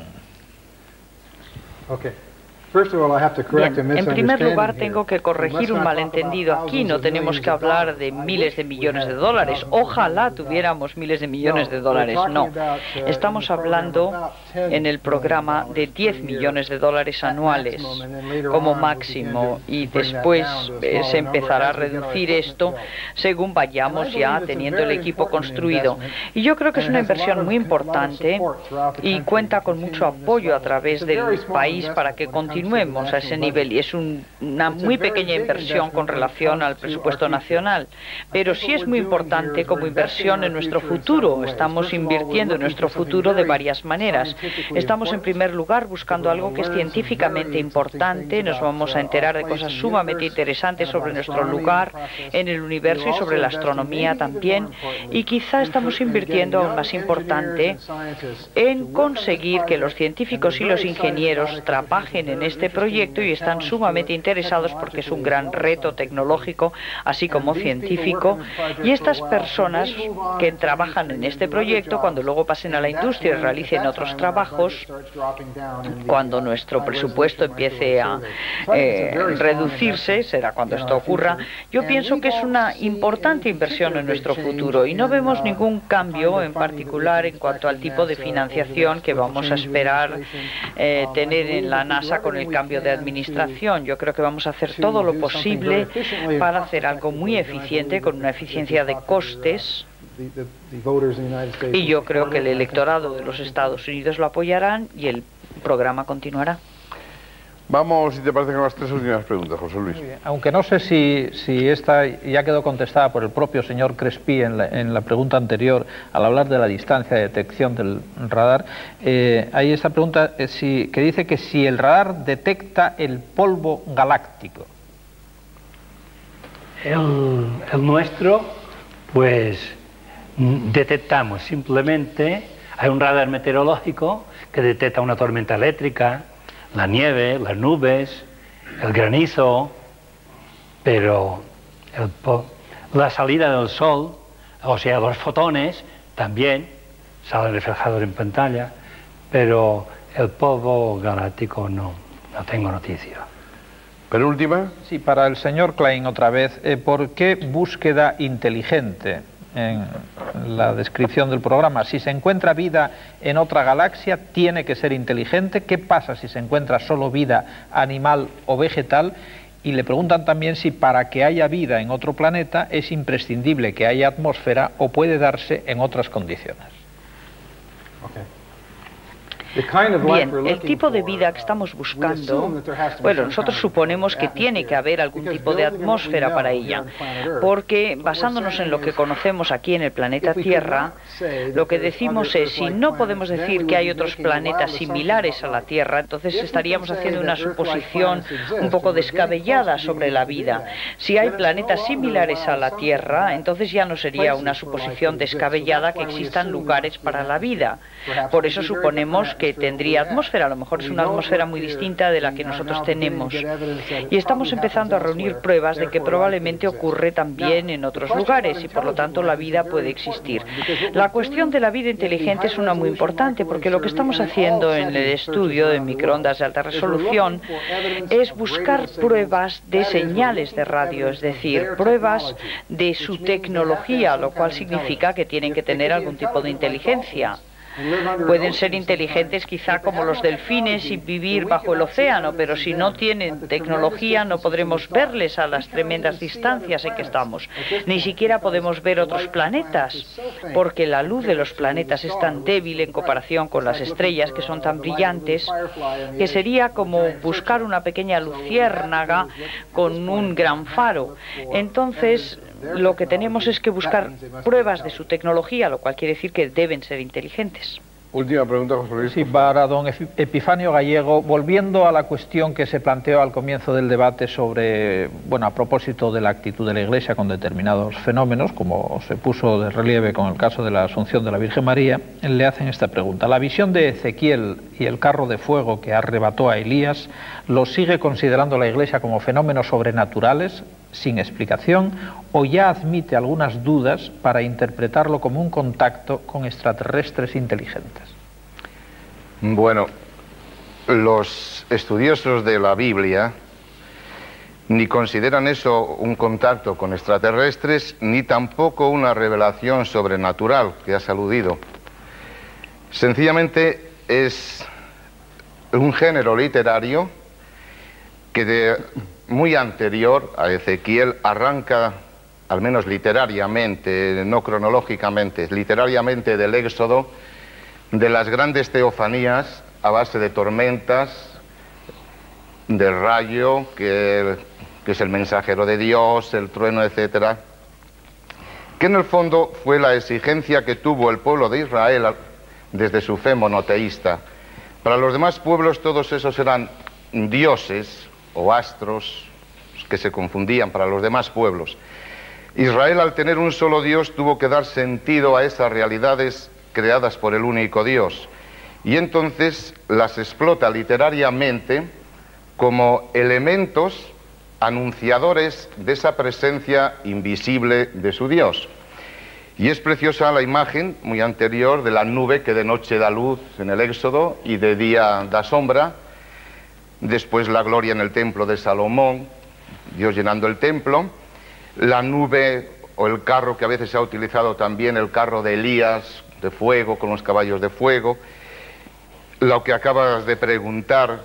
[SPEAKER 4] Okay. Bien, en primer lugar tengo que corregir un malentendido. Aquí no tenemos que hablar de miles de millones de dólares. Ojalá tuviéramos miles de millones de dólares. No. Estamos hablando en el programa de diez millones de dólares anuales como máximo, y después eh, se empezará a reducir esto según vayamos ya teniendo el equipo construido. Y yo creo que es una inversión muy importante y cuenta con mucho apoyo a través del país para que continúe a ese nivel, y es un, una muy pequeña inversión con relación al presupuesto nacional, pero sí es muy importante como inversión en nuestro futuro. Estamos invirtiendo en nuestro futuro de varias maneras. Estamos en primer lugar buscando algo que es científicamente importante, nos vamos a enterar de cosas sumamente interesantes sobre nuestro lugar en el universo y sobre la astronomía también, y quizá estamos invirtiendo aún más importante en conseguir que los científicos y los ingenieros trabajen en este proyecto y están sumamente interesados porque es un gran reto tecnológico así como científico, y estas personas que trabajan en este proyecto, cuando luego pasen a la industria y realicen otros trabajos, cuando nuestro presupuesto empiece a eh, reducirse, será cuando esto ocurra, yo pienso que es una importante inversión en nuestro futuro y no vemos ningún cambio en particular en cuanto al tipo de financiación que vamos a esperar eh, tener en la NASA con el cambio de administración. Yo creo que vamos a hacer todo lo posible para hacer algo muy eficiente, con una eficiencia de costes, y yo creo que el electorado de los Estados Unidos lo apoyarán y el programa continuará.
[SPEAKER 1] Vamos, si te parece, con las tres últimas preguntas, José Luis.
[SPEAKER 8] Aunque no sé si, si esta ya quedó contestada por el propio señor Crespi en la, en la pregunta anterior, al hablar de la distancia de detección del radar, eh, hay esta pregunta eh, si, que dice que si el radar detecta el polvo galáctico.
[SPEAKER 5] El, el nuestro, pues, detectamos simplemente, hay un radar meteorológico que detecta una tormenta eléctrica, la nieve, las nubes, el granizo, pero el la salida del sol, o sea, los fotones, también salen reflejados en pantalla, pero el polvo galáctico no, no tengo noticia.
[SPEAKER 1] ¿Penúltima?
[SPEAKER 8] Sí, para el señor Klein otra vez, eh, ¿por qué búsqueda inteligente en la descripción del programa? Si se encuentra vida en otra galaxia, tiene que ser inteligente. ¿Qué pasa si se encuentra solo vida animal o vegetal? Y le preguntan también si para que haya vida en otro planeta es imprescindible que haya atmósfera o puede darse en otras condiciones.
[SPEAKER 4] Okay. Bien, el tipo de vida que estamos buscando, bueno, nosotros suponemos que tiene que haber algún tipo de atmósfera para ella, porque basándonos en lo que conocemos aquí en el planeta Tierra, lo que decimos es, si no podemos decir que hay otros planetas similares a la Tierra, entonces estaríamos haciendo una suposición un poco descabellada sobre la vida. Si hay planetas similares a la Tierra, entonces ya no sería una suposición descabellada que existan lugares para la vida. Por eso suponemos que tendría atmósfera, a lo mejor es una atmósfera muy distinta de la que nosotros tenemos. Y estamos empezando a reunir pruebas de que probablemente ocurre también en otros lugares y por lo tanto la vida puede existir. La cuestión de la vida inteligente es una muy importante porque lo que estamos haciendo en el estudio de microondas de alta resolución es buscar pruebas de señales de radio, es decir, pruebas de su tecnología, lo cual significa que tienen que tener algún tipo de inteligencia. Pueden ser inteligentes quizá como los delfines y vivir bajo el océano, pero si no tienen tecnología no podremos verles a las tremendas distancias en que estamos. Ni siquiera podemos ver otros planetas, porque la luz de los planetas es tan débil en comparación con las estrellas, que son tan brillantes, que sería como buscar una pequeña luciérnaga con un gran faro. Entonces, lo que tenemos es que buscar pruebas de su tecnología, lo cual quiere decir que deben ser inteligentes.
[SPEAKER 1] Última pregunta, José Luis.
[SPEAKER 8] Sí, para don Epifanio Gallego, volviendo a la cuestión que se planteó al comienzo del debate sobre, bueno, a propósito de la actitud de la Iglesia con determinados fenómenos, como se puso de relieve con el caso de la Asunción de la Virgen María, le hacen esta pregunta. La visión de Ezequiel y el carro de fuego que arrebató a Elías, ¿lo sigue considerando la Iglesia como fenómenos sobrenaturales? sin explicación o ya admite algunas dudas para interpretarlo como un contacto con extraterrestres inteligentes?
[SPEAKER 3] Bueno, los estudiosos de la Biblia ni consideran eso un contacto con extraterrestres, ni tampoco una revelación sobrenatural, que has aludido. Sencillamente es un género literario que de muy anterior a Ezequiel arranca, al menos literariamente, no cronológicamente, literariamente del Éxodo, de las grandes teofanías a base de tormentas, del rayo, que, que es el mensajero de Dios, el trueno, etcétera, que en el fondo fue la exigencia que tuvo el pueblo de Israel desde su fe monoteísta. Para los demás pueblos todos esos eran dioses o astros que se confundían para los demás pueblos. Israel, al tener un solo Dios, tuvo que dar sentido a esas realidades creadas por el único Dios, y entonces las explota literariamente como elementos anunciadores de esa presencia invisible de su Dios. Y es preciosa la imagen muy anterior de la nube que de noche da luz en el Éxodo y de día da sombra. Después la gloria en el templo de Salomón, Dios llenando el templo. La nube o el carro que a veces se ha utilizado también, el carro de Elías, de fuego, con los caballos de fuego. Lo que acabas de preguntar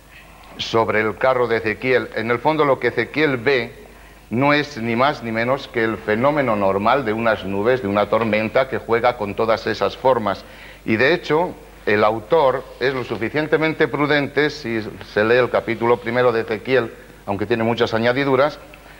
[SPEAKER 3] sobre el carro de Ezequiel, en el fondo lo que Ezequiel ve no es ni más ni menos que el fenómeno normal de unas nubes, de una tormenta que juega con todas esas formas. Y de hecho, el autor es lo suficientemente prudente, si se lee el capítulo primero de Ezequiel, aunque tiene muchas añadiduras,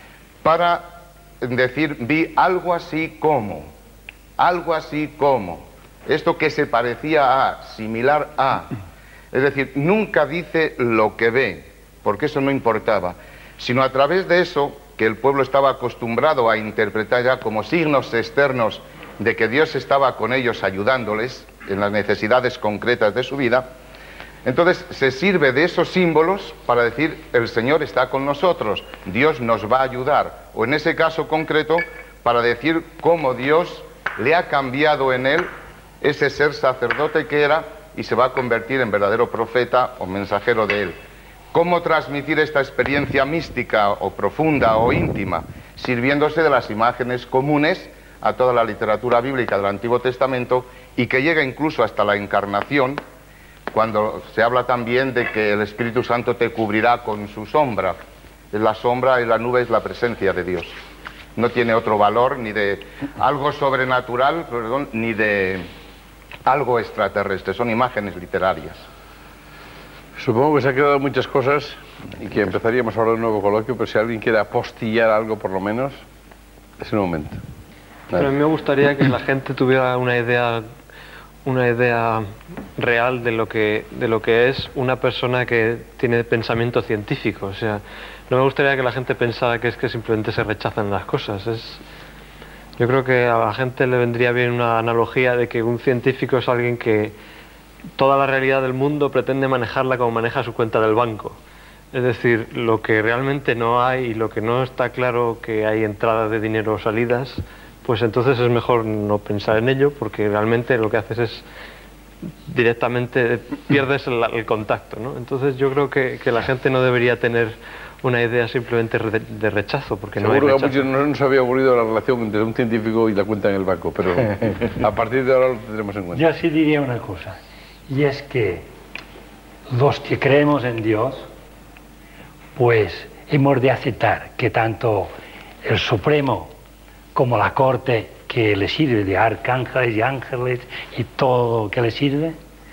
[SPEAKER 3] para decir, vi algo así como, algo así como, esto que se parecía a, similar a. Es decir, nunca dice lo que ve, porque eso no importaba, sino a través de eso, que el pueblo estaba acostumbrado a interpretar ya como signos externos de que Dios estaba con ellos ayudándoles en las necesidades concretas de su vida. Entonces se sirve de esos símbolos para decir, el Señor está con nosotros, Dios nos va a ayudar, o en ese caso concreto, para decir cómo Dios le ha cambiado en él ese ser sacerdote que era y se va a convertir en verdadero profeta o mensajero de él. ¿Cómo transmitir esta experiencia mística o profunda o íntima? Sirviéndose de las imágenes comunes a toda la literatura bíblica del Antiguo Testamento y que llega incluso hasta la encarnación, cuando se habla también de que el Espíritu Santo te cubrirá con su sombra. La sombra y la nube es la presencia de Dios. No tiene otro valor ni de algo sobrenatural, perdón, ni de algo extraterrestre, son imágenes literarias.
[SPEAKER 1] Supongo que se han quedado muchas cosas y que empezaríamos ahora un nuevo coloquio, pero si alguien quiere apostillar algo por lo menos, es el momento.
[SPEAKER 7] Pero a mí me gustaría que la gente tuviera una idea, una idea real de lo que, de lo que es una persona que tiene pensamiento científico. O sea, no me gustaría que la gente pensara que es que simplemente se rechazan las cosas. Es, yo creo que a la gente le vendría bien una analogía de que un científico es alguien que toda la realidad del mundo pretende manejarla como maneja su cuenta del banco. Es decir, lo que realmente no hay y lo que no está claro que hay entradas de dinero o salidas, pues entonces es mejor no pensar en ello, porque realmente lo que haces es directamente pierdes el, el contacto, ¿no? Entonces yo creo que, que la gente no debería tener una idea simplemente de, de rechazo, porque no hay rechazo.
[SPEAKER 1] Seguro que a muchos no nos había ocurrido la relación entre un científico y la cuenta en el banco, pero a partir de ahora lo tendremos en cuenta.
[SPEAKER 9] Yo sí diría una cosa, y es que los que creemos en Dios, pues hemos de aceptar que tanto el Supremo como la Corte que le sirve de arcángeles y ángeles y todo lo que le sirve,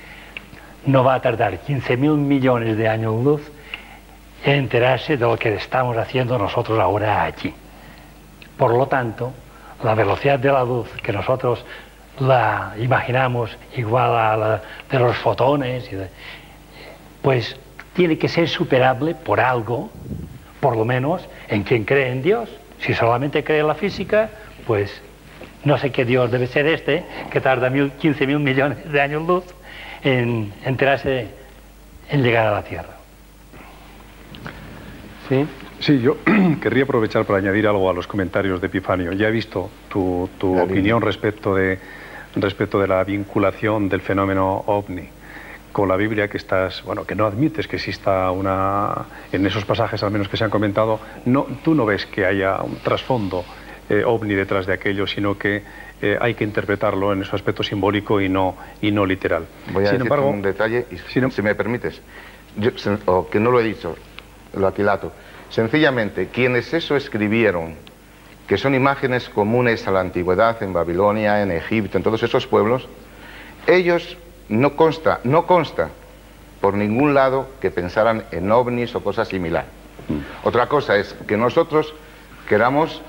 [SPEAKER 9] no va a tardar quince mil millones de años luz en enterarse de lo que estamos haciendo nosotros ahora aquí. Por lo tanto, la velocidad de la luz que nosotros la imaginamos igual a la de los fotones, y de, pues tiene que ser superable por algo, por lo menos en quien cree en Dios. Si solamente cree en la física, pues no sé qué Dios debe ser este, que tarda mil, quince mil millones de años luz en enterarse, en llegar a la Tierra.
[SPEAKER 7] Sí,
[SPEAKER 6] Sí, yo querría aprovechar para añadir algo a los comentarios de Epifanio. Ya he visto tu, tu opinión respecto de, respecto de la vinculación del fenómeno ovni con la Biblia, que estás, bueno, que no admites que exista una, en esos pasajes al menos que se han comentado, no, tú no ves que haya un trasfondo eh, ovni detrás de aquello, sino que eh, hay que interpretarlo en su aspecto simbólico y no, y no literal.
[SPEAKER 3] Voy a
[SPEAKER 6] Sin
[SPEAKER 3] decir
[SPEAKER 6] embargo,
[SPEAKER 3] un detalle, y,
[SPEAKER 6] si, no,
[SPEAKER 3] si me permites, yo, o que no lo he dicho, lo aquilato. Sencillamente, quienes eso escribieron, que son imágenes comunes a la antigüedad en Babilonia, en Egipto, en todos esos pueblos, ellos no consta, no consta por ningún lado que pensaran en ovnis o cosas similares. Mm. Otra cosa es que nosotros queramos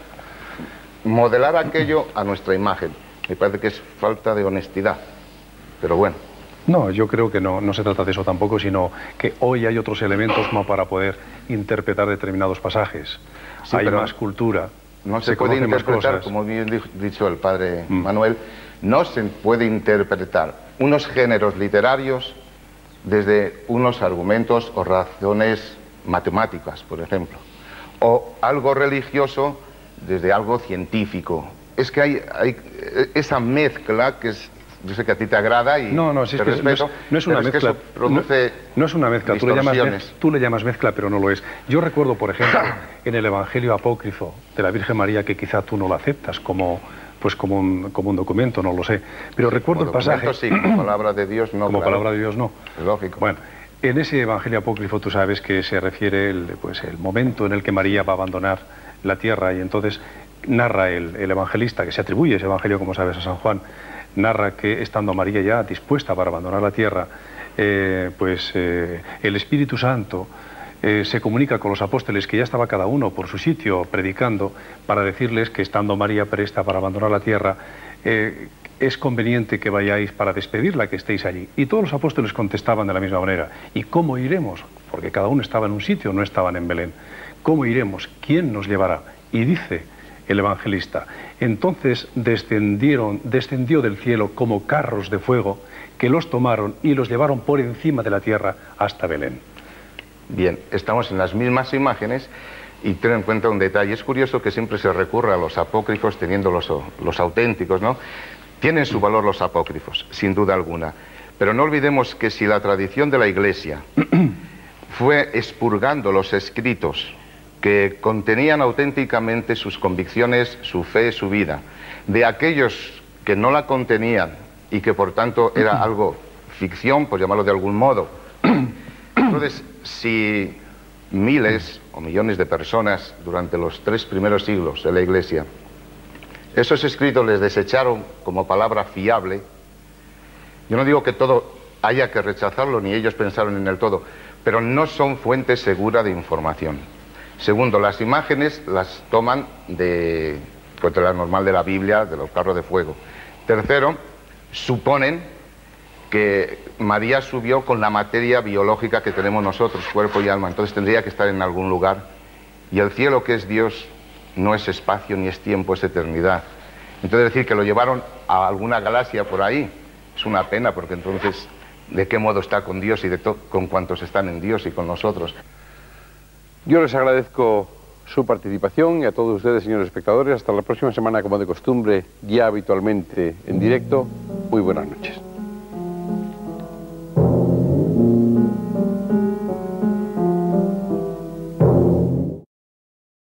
[SPEAKER 3] modelar aquello a nuestra imagen. Me parece que es falta de honestidad, pero bueno.
[SPEAKER 6] No, yo creo que no, no se trata de eso tampoco, sino que hoy hay otros elementos como para poder interpretar determinados pasajes. Sí, hay más cultura.
[SPEAKER 3] No se, se puede interpretar, como bien dicho el padre mm. Manuel, no se puede interpretar unos géneros literarios desde unos argumentos o razones matemáticas, por ejemplo, o algo religioso desde algo científico. Es que hay, hay esa mezcla que es... Yo sé que a ti te agrada y
[SPEAKER 6] no, no, si es
[SPEAKER 3] te
[SPEAKER 6] que
[SPEAKER 3] respeto,
[SPEAKER 6] no, es, no es una mezcla,
[SPEAKER 3] es que eso produce
[SPEAKER 6] no, no es una mezcla, tú le, llamas mezcla, tú le llamas mezcla, pero no lo es. Yo recuerdo, por ejemplo, en el Evangelio apócrifo de la Virgen María, que quizá tú no lo aceptas como, pues como, un, como un documento, no lo sé, pero recuerdo
[SPEAKER 3] como
[SPEAKER 6] el pasaje...
[SPEAKER 3] sí, como palabra de Dios no.
[SPEAKER 6] Como
[SPEAKER 3] claro.
[SPEAKER 6] palabra de Dios no.
[SPEAKER 3] Es lógico.
[SPEAKER 6] Bueno, en ese Evangelio apócrifo tú sabes que se refiere el, pues, el momento en el que María va a abandonar la tierra, y entonces narra el, el evangelista, que se atribuye ese Evangelio, como sabes, a San Juan, narra que estando María ya dispuesta para abandonar la tierra, eh, pues eh, el Espíritu Santo eh, se comunica con los apóstoles, que ya estaba cada uno por su sitio predicando, para decirles que estando María presta para abandonar la tierra, eh, es conveniente que vayáis para despedirla, que estéis allí. Y todos los apóstoles contestaban de la misma manera. ¿Y cómo iremos? Porque cada uno estaba en un sitio, no estaban en Belén. ¿Cómo iremos? ¿Quién nos llevará? Y dice el evangelista: entonces descendieron, descendió del cielo como carros de fuego, que los tomaron y los llevaron por encima de la tierra hasta Belén.
[SPEAKER 3] Bien, estamos en las mismas imágenes, y ten en cuenta un detalle. Es curioso que siempre se recurra a los apócrifos teniendo los, los auténticos, ¿no? Tienen su valor los apócrifos, sin duda alguna, pero no olvidemos que si la tradición de la Iglesia fue expurgando los escritos que contenían auténticamente sus convicciones, su fe, su vida, de aquellos que no la contenían y que por tanto era algo ficción, por llamarlo de algún modo. Entonces, si miles o millones de personas durante los tres primeros siglos de la Iglesia, esos escritos les desecharon como palabra fiable, yo no digo que todo haya que rechazarlo, ni ellos pensaron en el todo, pero no son fuente segura de información. Segundo, las imágenes las toman de, pues de la normal de la Biblia, de los carros de fuego. Tercero, suponen que María subió con la materia biológica que tenemos nosotros, cuerpo y alma, entonces tendría que estar en algún lugar. Y el cielo, que es Dios, no es espacio ni es tiempo, es eternidad. Entonces decir que lo llevaron a alguna galaxia por ahí es una pena, porque entonces, ¿de qué modo está con Dios y de con cuantos están en Dios y con nosotros?
[SPEAKER 1] Yo les agradezco su participación, y a todos ustedes, señores espectadores, hasta la próxima semana, como de costumbre, ya habitualmente en directo. Muy buenas noches.